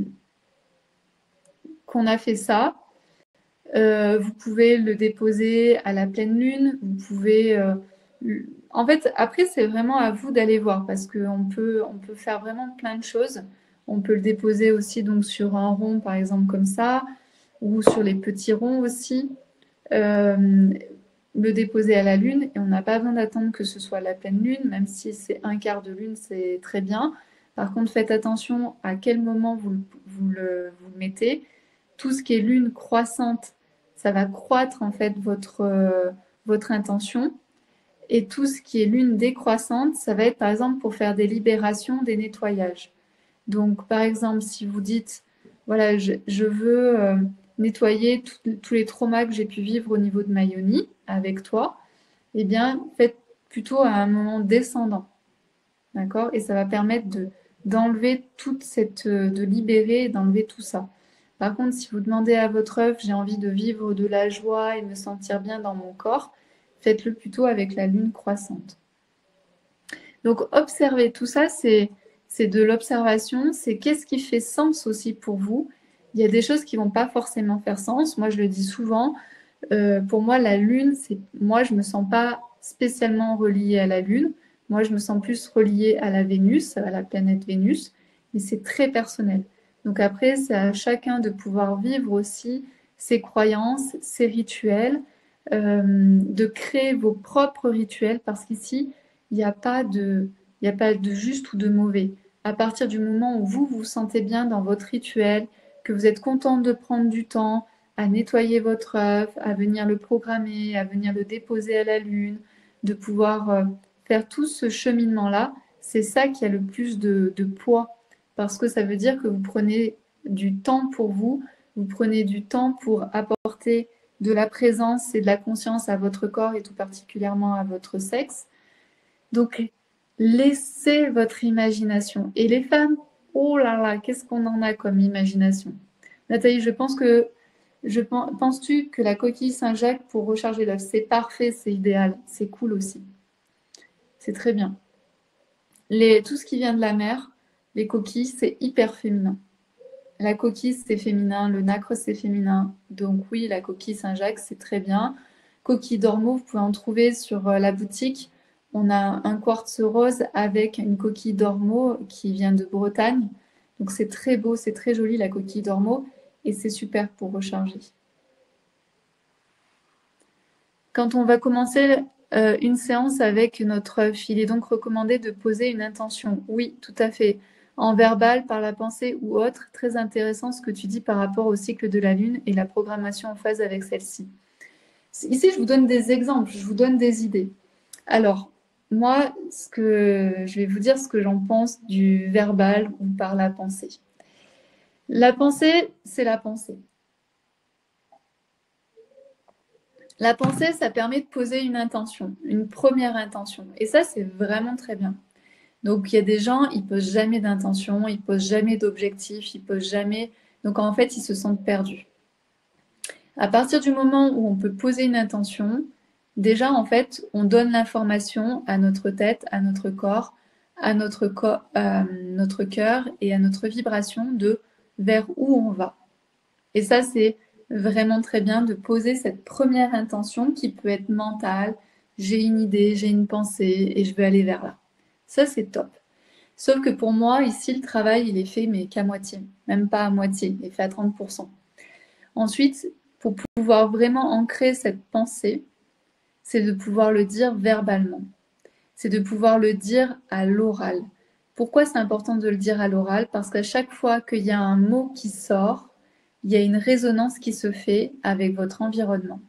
qu'on a fait ça, euh, vous pouvez le déposer à la pleine lune. Vous pouvez, euh, en fait, après, c'est vraiment à vous d'aller voir parce qu'on peut, on peut faire vraiment plein de choses. On peut le déposer aussi donc sur un rond, par exemple, comme ça, ou sur les petits ronds aussi. Euh, le déposer à la lune et on n'a pas besoin d'attendre que ce soit la pleine lune, même si c'est un quart de lune, c'est très bien. Par contre, faites attention à quel moment vous, vous, le, vous le mettez. Tout ce qui est lune croissante, ça va croître en fait votre, euh, votre intention. Et tout ce qui est lune décroissante, ça va être par exemple pour faire des libérations, des nettoyages. Donc par exemple, si vous dites, voilà, je, je veux euh, nettoyer tout, tous les traumas que j'ai pu vivre au niveau de ma yoni avec toi, eh bien faites plutôt à un moment descendant. D'accord? Et ça va permettre de, d'enlever toute cette, de libérer, d'enlever tout ça. Par contre, si vous demandez à votre œuf, j'ai envie de vivre de la joie et me sentir bien dans mon corps, faites-le plutôt avec la lune croissante. Donc, observez tout ça, c'est, c'est de l'observation, c'est qu'est-ce qui fait sens aussi pour vous. Il y a des choses qui vont pas forcément faire sens. Moi, je le dis souvent. Euh, pour moi, la lune, c'est, moi, je me sens pas spécialement reliée à la lune. Moi, je me sens plus reliée à la Vénus, à la planète Vénus, mais c'est très personnel. Donc après, c'est à chacun de pouvoir vivre aussi ses croyances, ses rituels, euh, de créer vos propres rituels, parce qu'ici, il n'y a pas de, il n'y a pas de juste ou de mauvais. À partir du moment où vous vous sentez bien dans votre rituel, que vous êtes contente de prendre du temps à nettoyer votre œuf, à venir le programmer, à venir le déposer à la lune, de pouvoir euh, faire tout ce cheminement-là, c'est ça qui a le plus de, de poids, parce que ça veut dire que vous prenez du temps pour vous, vous prenez du temps pour apporter de la présence et de la conscience à votre corps et tout particulièrement à votre sexe. Donc, laissez votre imagination. Et les femmes, oh là là, qu'est-ce qu'on en a comme imagination. Nathalie, je pense que je pense, penses-tu que la coquille Saint-Jacques pour recharger l'œuf, c'est parfait, c'est idéal, c'est cool aussi. C'est très bien. Les, tout ce qui vient de la mer, les coquilles, c'est hyper féminin. La coquille, c'est féminin, le nacre, c'est féminin. Donc oui, la coquille Saint-Jacques, c'est très bien. Coquille d'ormeau, vous pouvez en trouver sur euh, la boutique. On a un quartz rose avec une coquille d'ormeau qui vient de Bretagne. Donc c'est très beau, c'est très joli la coquille d'ormeau et c'est super pour recharger. Quand on va commencer euh, une séance avec notre œuf, il est donc recommandé de poser une intention. Oui, tout à fait. En verbal, par la pensée ou autre. Très intéressant ce que tu dis par rapport au cycle de la Lune et la programmation en phase avec celle-ci. Ici, je vous donne des exemples, je vous donne des idées. Alors, moi, ce que, je vais vous dire ce que j'en pense du verbal ou par la pensée. La pensée, c'est la pensée. La pensée, ça permet de poser une intention, une première intention. Et ça, c'est vraiment très bien. Donc, il y a des gens, ils posent jamais d'intention, ils posent jamais d'objectif, ils posent jamais. Donc, en fait, ils se sentent perdus. À partir du moment où on peut poser une intention, déjà, en fait, on donne l'information à notre tête, à notre corps, à notre, co à notre cœur et à notre vibration de vers où on va. Et ça, c'est vraiment très bien de poser cette première intention qui peut être mentale. J'ai une idée, j'ai une pensée et je veux aller vers là. Ça, c'est top. Sauf que pour moi, ici, le travail, il est fait, mais qu'à moitié. Même pas à moitié, il est fait à trente pour cent. Ensuite, pour pouvoir vraiment ancrer cette pensée, c'est de pouvoir le dire verbalement. C'est de pouvoir le dire à l'oral. Pourquoi c'est important de le dire à l'oral? Parce qu'à chaque fois qu'il y a un mot qui sort, il y a une résonance qui se fait avec votre environnement.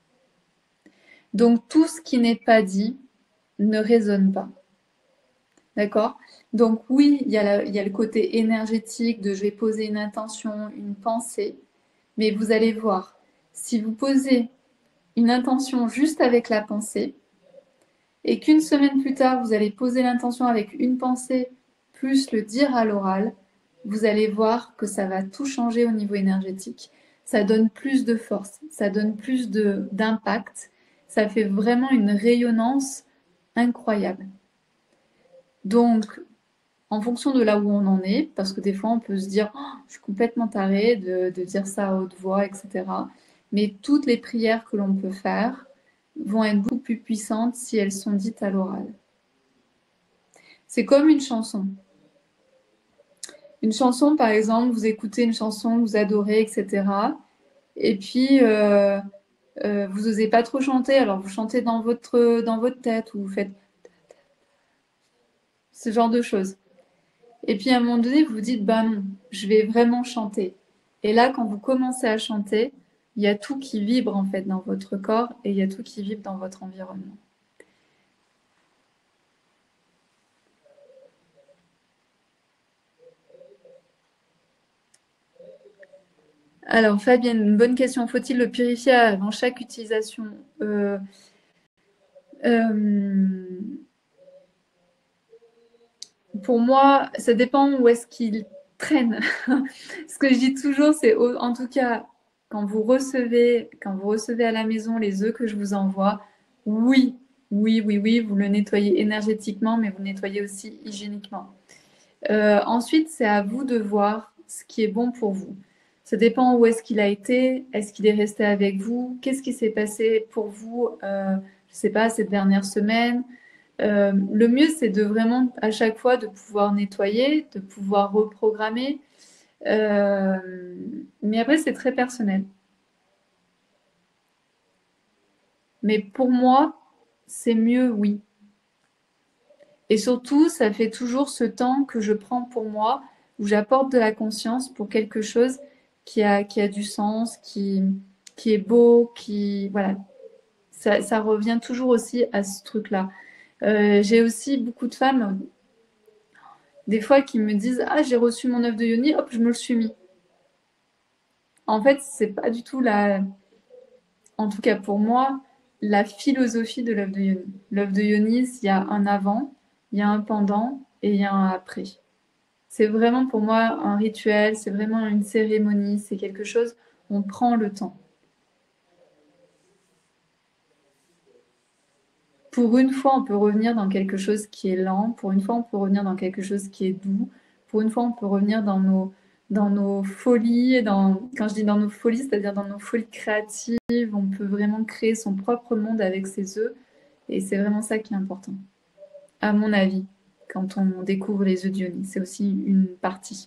Donc tout ce qui n'est pas dit ne résonne pas. D'accord? Donc oui, il y, a la, il y a le côté énergétique de je vais poser une intention, une pensée, mais vous allez voir, si vous posez une intention juste avec la pensée, et qu'une semaine plus tard, vous allez poser l'intention avec une pensée, plus le dire à l'oral, vous allez voir que ça va tout changer au niveau énergétique. Ça donne plus de force, ça donne plus de, d'impact, ça fait vraiment une rayonnance incroyable. Donc, en fonction de là où on en est, parce que des fois on peut se dire oh, je suis complètement tarée de, de dire ça à haute voix, et cetera. Mais toutes les prières que l'on peut faire vont être beaucoup plus puissantes si elles sont dites à l'oral. C'est comme une chanson. Une chanson, par exemple, vous écoutez une chanson que vous adorez, et cetera. Et puis, euh, euh, vous n'osez pas trop chanter, alors vous chantez dans votre, dans votre tête ou vous faites ce genre de choses. Et puis à un moment donné, vous vous dites, bah non, je vais vraiment chanter. Et là, quand vous commencez à chanter, il y a tout qui vibre en fait dans votre corps et il y a tout qui vibre dans votre environnement. Alors Fabienne, une bonne question. Faut-il le purifier avant chaque utilisation? euh, euh, Pour moi, ça dépend où est-ce qu'il traîne. Ce que je dis toujours, c'est en tout cas, quand vous recevez, quand vous recevez à la maison les œufs que je vous envoie, oui, oui, oui, oui, vous le nettoyez énergétiquement, mais vous le nettoyez aussi hygiéniquement. Euh, ensuite, c'est à vous de voir ce qui est bon pour vous. Ça dépend où est-ce qu'il a été, est-ce qu'il est resté avec vous, qu'est-ce qui s'est passé pour vous, euh, je ne sais pas, cette dernière semaine. Euh, le mieux, c'est de vraiment, à chaque fois, de pouvoir nettoyer, de pouvoir reprogrammer. Euh, mais après, c'est très personnel. Mais pour moi, c'est mieux, oui. Et surtout, ça fait toujours ce temps que je prends pour moi, où j'apporte de la conscience pour quelque chose qui a, qui a du sens, qui, qui est beau, qui... Voilà. Ça, ça revient toujours aussi à ce truc-là. Euh, j'ai aussi beaucoup de femmes, des fois, qui me disent ah, j'ai reçu mon œuf de yoni, hop, je me le suis mis. En fait, c'est pas du tout la, en tout cas pour moi, la philosophie de l'œuf de yoni. L'œuf de yoni, il y a un avant, il y a un pendant et il y a un après. C'est vraiment pour moi un rituel, c'est vraiment une cérémonie, c'est quelque chose, on prend le temps. Pour une fois, on peut revenir dans quelque chose qui est lent, pour une fois, on peut revenir dans quelque chose qui est doux, pour une fois, on peut revenir dans nos, dans nos folies, dans, quand je dis dans nos folies, c'est-à-dire dans nos folies créatives, on peut vraiment créer son propre monde avec ses œufs, et c'est vraiment ça qui est important, à mon avis, quand on découvre les œufs d'Ioni. C'est aussi une partie.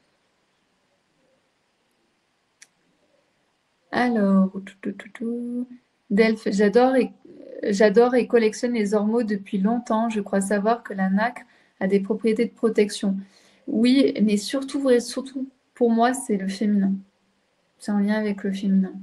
Alors, tout, tout, tout, tout. Delphes, j'adore et, j'adore et collectionne les ormeaux depuis longtemps. Je crois savoir que la nacre a des propriétés de protection. Oui, mais surtout, vrai- surtout pour moi, c'est le féminin. C'est en lien avec le féminin.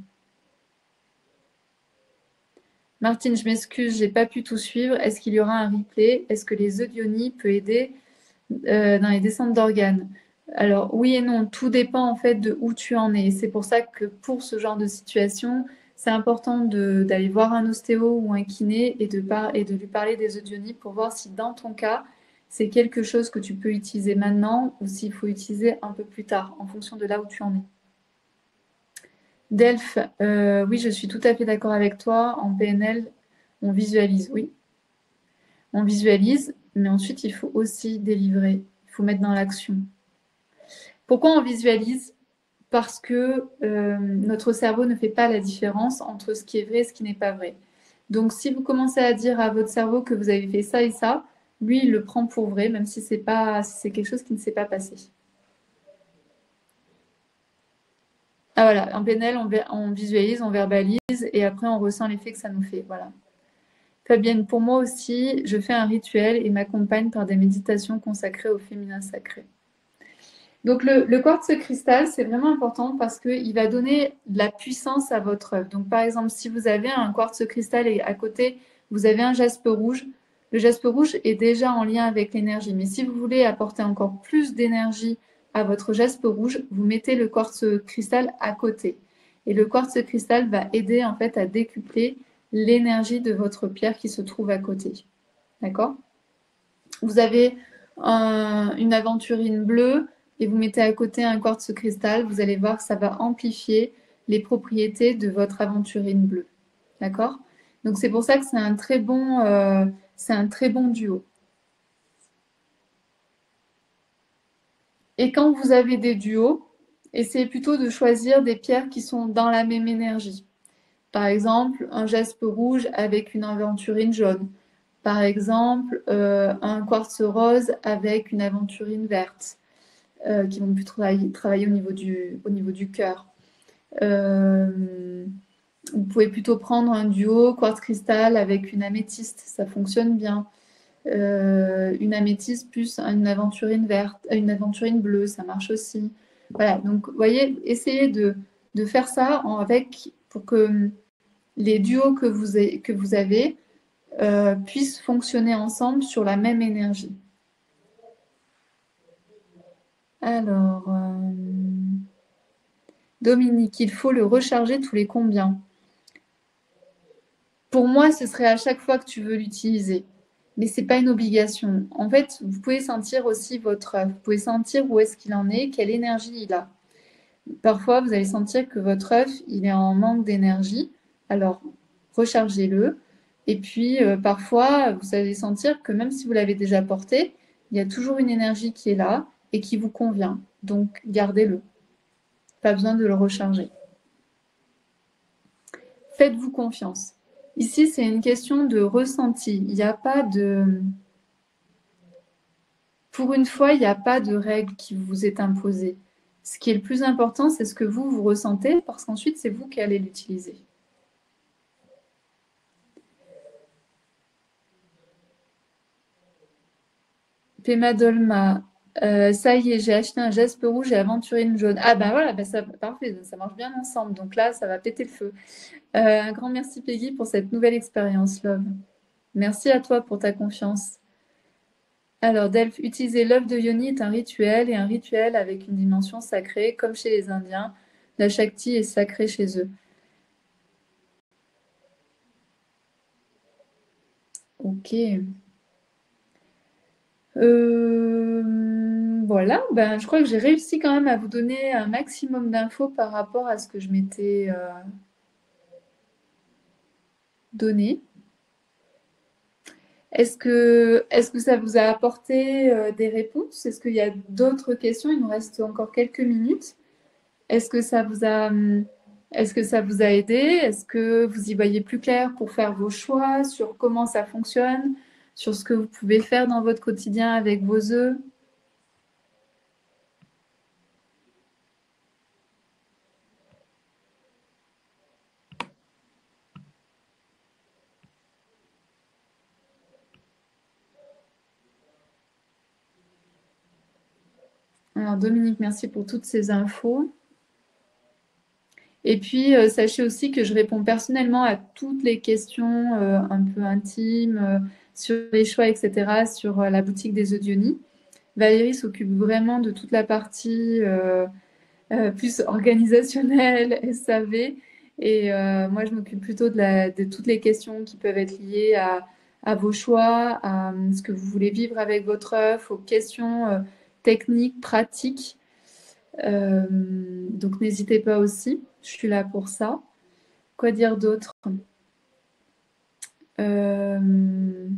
Martine, je m'excuse, j'ai pas pu tout suivre. Est-ce qu'il y aura un replay? Est-ce que les œufs d'Ioni peut aider euh, dans les descentes d'organes? Alors oui et non, tout dépend en fait de où tu en es. C'est pour ça que pour ce genre de situation, c'est important de- d'aller voir un ostéo ou un kiné et de, par- et de lui parler des œufs d'Ioni pour voir si dans ton cas, c'est quelque chose que tu peux utiliser maintenant ou s'il faut utiliser un peu plus tard, en fonction de là où tu en es. Delphes, euh, oui, je suis tout à fait d'accord avec toi. En P N L, on visualise, oui. On visualise, mais ensuite, il faut aussi délivrer. Il faut mettre dans l'action. Pourquoi on visualise? parce que euh, notre cerveau ne fait pas la différence entre ce qui est vrai et ce qui n'est pas vrai. Donc, si vous commencez à dire à votre cerveau que vous avez fait ça et ça, lui, il le prend pour vrai, même si c'est pas, si c'est quelque chose qui ne s'est pas passé. Ah voilà, en P N L, on, on visualise, on verbalise, et après on ressent l'effet que ça nous fait. Voilà. Fabienne, pour moi aussi, je fais un rituel et m'accompagne par des méditations consacrées au féminin sacré. Donc le, le quartz cristal, c'est vraiment important parce qu'il va donner de la puissance à votre œuvre. Donc par exemple, si vous avez un quartz cristal et à côté, vous avez un jaspe rouge, le jaspe rouge est déjà en lien avec l'énergie. Mais si vous voulez apporter encore plus d'énergie à votre jaspe rouge, vous mettez le quartz cristal à côté. Et le quartz cristal va aider en fait à décupler l'énergie de votre pierre qui se trouve à côté. D'accord? Vous avez un, une aventurine bleue et vous mettez à côté un quartz cristal, vous allez voir que ça va amplifier les propriétés de votre aventurine bleue. D'accord? Donc c'est pour ça que c'est un très bon, euh, c'est un très bon duo. Et quand vous avez des duos, essayez plutôt de choisir des pierres qui sont dans la même énergie. Par exemple, un jaspe rouge avec une aventurine jaune. Par exemple, euh, un quartz rose avec une aventurine verte. Euh, qui vont plus travailler, travailler au niveau du, au niveau du cœur. Euh, vous pouvez plutôt prendre un duo quartz cristal avec une améthyste, ça fonctionne bien. Euh, une améthyste plus une aventurine verte, une aventurine bleue, ça marche aussi. Voilà, donc vous voyez, essayez de, de faire ça en, avec pour que les duos que vous, avez, que vous avez euh, puissent fonctionner ensemble sur la même énergie. Alors, euh, Dominique, il faut le recharger tous les combien? Pour moi, ce serait à chaque fois que tu veux l'utiliser. Mais c'est pas une obligation. En fait, vous pouvez sentir aussi votre œuf. Vous pouvez sentir où est-ce qu'il en est, quelle énergie il a. Parfois, vous allez sentir que votre œuf, il est en manque d'énergie. Alors, rechargez-le. Et puis, euh, parfois, vous allez sentir que même si vous l'avez déjà porté, il y a toujours une énergie qui est là et qui vous convient. Donc, gardez-le. Pas besoin de le recharger. Faites-vous confiance. Ici, c'est une question de ressenti. Il n'y a pas de... Pour une fois, il n'y a pas de règle qui vous est imposée. Ce qui est le plus important, c'est ce que vous, vous ressentez, parce qu'ensuite, c'est vous qui allez l'utiliser. Pema Dolma, euh, ça y est, j'ai acheté un jaspe rouge et aventurine jaune. Ah ben voilà, ben ça, parfait, ça marche bien ensemble. Donc là, ça va péter le feu. Euh, un grand merci Peggy pour cette nouvelle expérience, Love. Merci à toi pour ta confiance. Alors, Delph, utiliser l'œuf de Yoni est un rituel et un rituel avec une dimension sacrée, comme chez les Indiens. La Shakti est sacrée chez eux. Ok. Euh, voilà, ben, je crois que j'ai réussi quand même à vous donner un maximum d'infos par rapport à ce que je m'étais euh, donné. Est-ce que, est-ce que ça vous a apporté euh, des réponses? Est-ce qu'il y a d'autres questions? Il nous reste encore quelques minutes. Est-ce que ça vous a, hum, est-ce que ça vous a aidé? Est-ce que vous y voyez plus clair pour faire vos choix sur comment ça fonctionne, sur ce que vous pouvez faire dans votre quotidien avec vos œufs? Alors Dominique, merci pour toutes ces infos. Et puis, euh, sachez aussi que je réponds personnellement à toutes les questions euh, un peu intimes euh, sur les choix, et cetera, sur euh, la boutique des œufs Diony. Valérie s'occupe vraiment de toute la partie euh, euh, plus organisationnelle, S A V. Et euh, moi, je m'occupe plutôt de, la, de toutes les questions qui peuvent être liées à, à vos choix, à euh, ce que vous voulez vivre avec votre œuf, aux questions euh, techniques, pratiques. Euh, donc n'hésitez pas aussi, je suis là pour ça. Quoi dire d'autre? euh,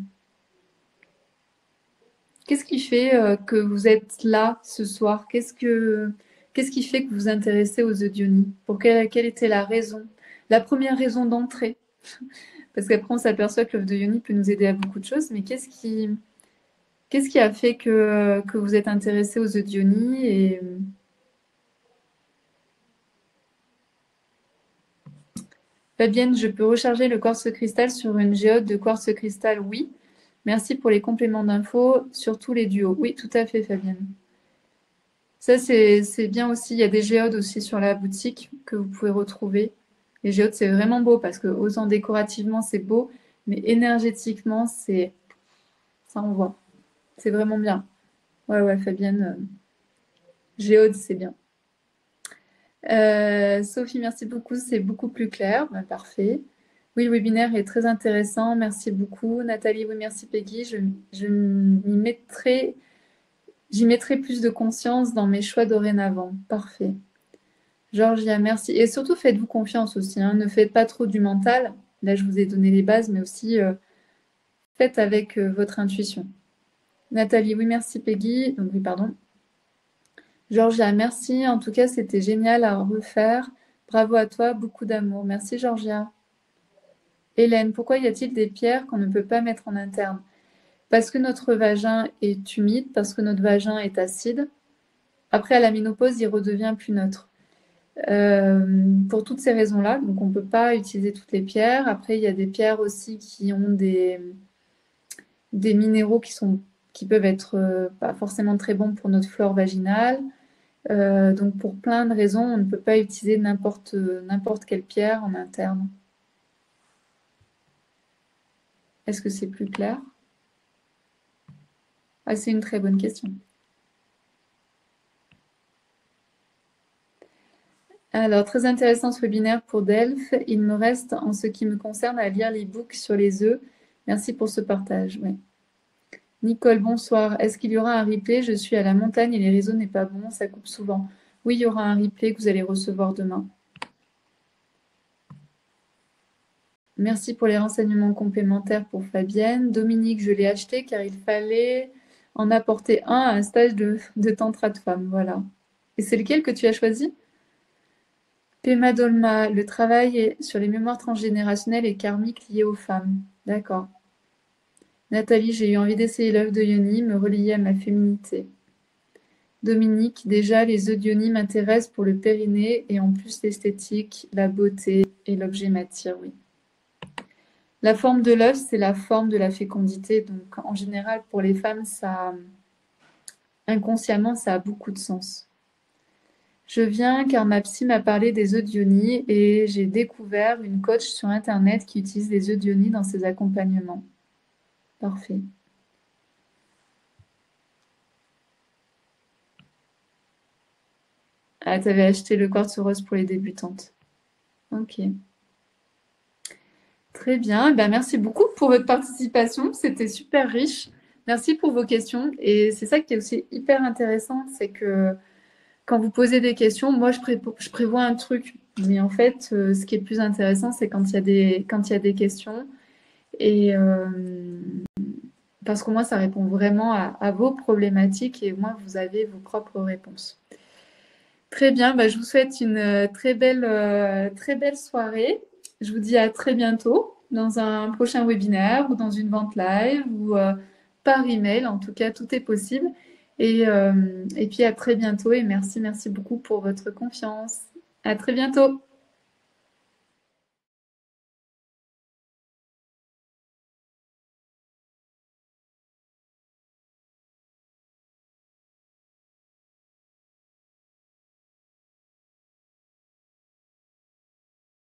Qu'est-ce qui fait euh, que vous êtes là ce soir? Qu'est-ce que Qu'est-ce qui fait que vous vous intéressez aux œufs d'Ionie? Pour quelle, quelle était la raison? La première raison d'entrée? Parce qu'après, on s'aperçoit que l'œuf de Ioni peut nous aider à beaucoup de choses, mais qu'est-ce qui, qu'est-ce qui a fait que, que vous êtes intéressé aux œufs d'Ioni et... Fabienne, je peux recharger le quartz cristal sur une géode de quartz cristal? Oui. Merci pour les compléments d'infos, surtout les duos. Oui, tout à fait, Fabienne. Ça, c'est c'est bien aussi. Il y a des géodes aussi sur la boutique que vous pouvez retrouver. Les géodes, c'est vraiment beau parce que autant décorativement, c'est beau, mais énergétiquement, c'est ça envoie. C'est vraiment bien. Ouais, ouais, Fabienne, euh, géode, c'est bien. Euh, Sophie, merci beaucoup, c'est beaucoup plus clair. Ben, parfait. Oui, le webinaire est très intéressant, merci beaucoup. Nathalie, oui, merci Peggy. Je, je m'y mettrai, j'y mettrai plus de conscience dans mes choix dorénavant. Parfait. Georgia, merci. Et surtout, faites-vous confiance aussi, hein. Ne faites pas trop du mental. Là, je vous ai donné les bases, mais aussi euh, faites avec euh, votre intuition. Nathalie, oui, merci Peggy. Donc, oui, pardon. Georgia, merci. En tout cas, c'était génial à refaire. Bravo à toi, beaucoup d'amour. Merci, Georgia. Hélène, pourquoi y a-t-il des pierres qu'on ne peut pas mettre en interne? Parce que notre vagin est humide, parce que notre vagin est acide. Après, à la ménopause, il redevient plus neutre. Euh, pour toutes ces raisons-là, donc on ne peut pas utiliser toutes les pierres. Après, il y a des pierres aussi qui ont des, des minéraux qui, sont, qui peuvent être euh, pas forcément très bons pour notre flore vaginale. Euh, donc pour plein de raisons, on ne peut pas utiliser n'importe n'importe quelle pierre en interne. Est-ce que c'est plus clair? Ah, c'est une très bonne question. Alors, très intéressant ce webinaire pour Delphes. Il me reste, en ce qui me concerne, à lire l'e-book sur les œufs. Merci pour ce partage. Ouais. Nicole, bonsoir. Est-ce qu'il y aura un replay? Je suis à la montagne et les réseaux n'est pas bon, ça coupe souvent. Oui, il y aura un replay que vous allez recevoir demain. Merci pour les renseignements complémentaires pour Fabienne. Dominique, je l'ai acheté car il fallait en apporter un à un stage de, de tantra de femme. Voilà. Et c'est lequel que tu as choisi? Pema Dolma, le travail est sur les mémoires transgénérationnelles et karmiques liées aux femmes. D'accord. Nathalie, j'ai eu envie d'essayer l'œuf de Yoni, me relier à ma féminité. Dominique, déjà, les œufs d'Ioni m'intéressent pour le périnée et en plus l'esthétique, la beauté et l'objet m'attire, oui. La forme de l'œuf, c'est la forme de la fécondité. Donc, en général, pour les femmes, ça, inconsciemment, ça a beaucoup de sens. Je viens car ma psy m'a parlé des œufs d'Ioni et j'ai découvert une coach sur Internet qui utilise les œufs d'Ioni dans ses accompagnements. Parfait. Ah, tu avais acheté le quartz rose pour les débutantes. Ok. Très bien. Eh ben, merci beaucoup pour votre participation. C'était super riche. Merci pour vos questions. Et c'est ça qui est aussi hyper intéressant, c'est que quand vous posez des questions, moi, je, pré je prévois un truc. Mais en fait, euh, ce qui est le plus intéressant, c'est quand il y a des, quand il y a des questions. Et euh, parce qu'au moins, ça répond vraiment à, à vos problématiques et au moins, vous avez vos propres réponses. Très bien. Bah, je vous souhaite une euh, très belle, euh, très belle soirée. Je vous dis à très bientôt dans un prochain webinaire ou dans une vente live ou euh, par email. En tout cas, tout est possible. Et, euh, et puis à très bientôt et merci, merci beaucoup pour votre confiance. À très bientôt.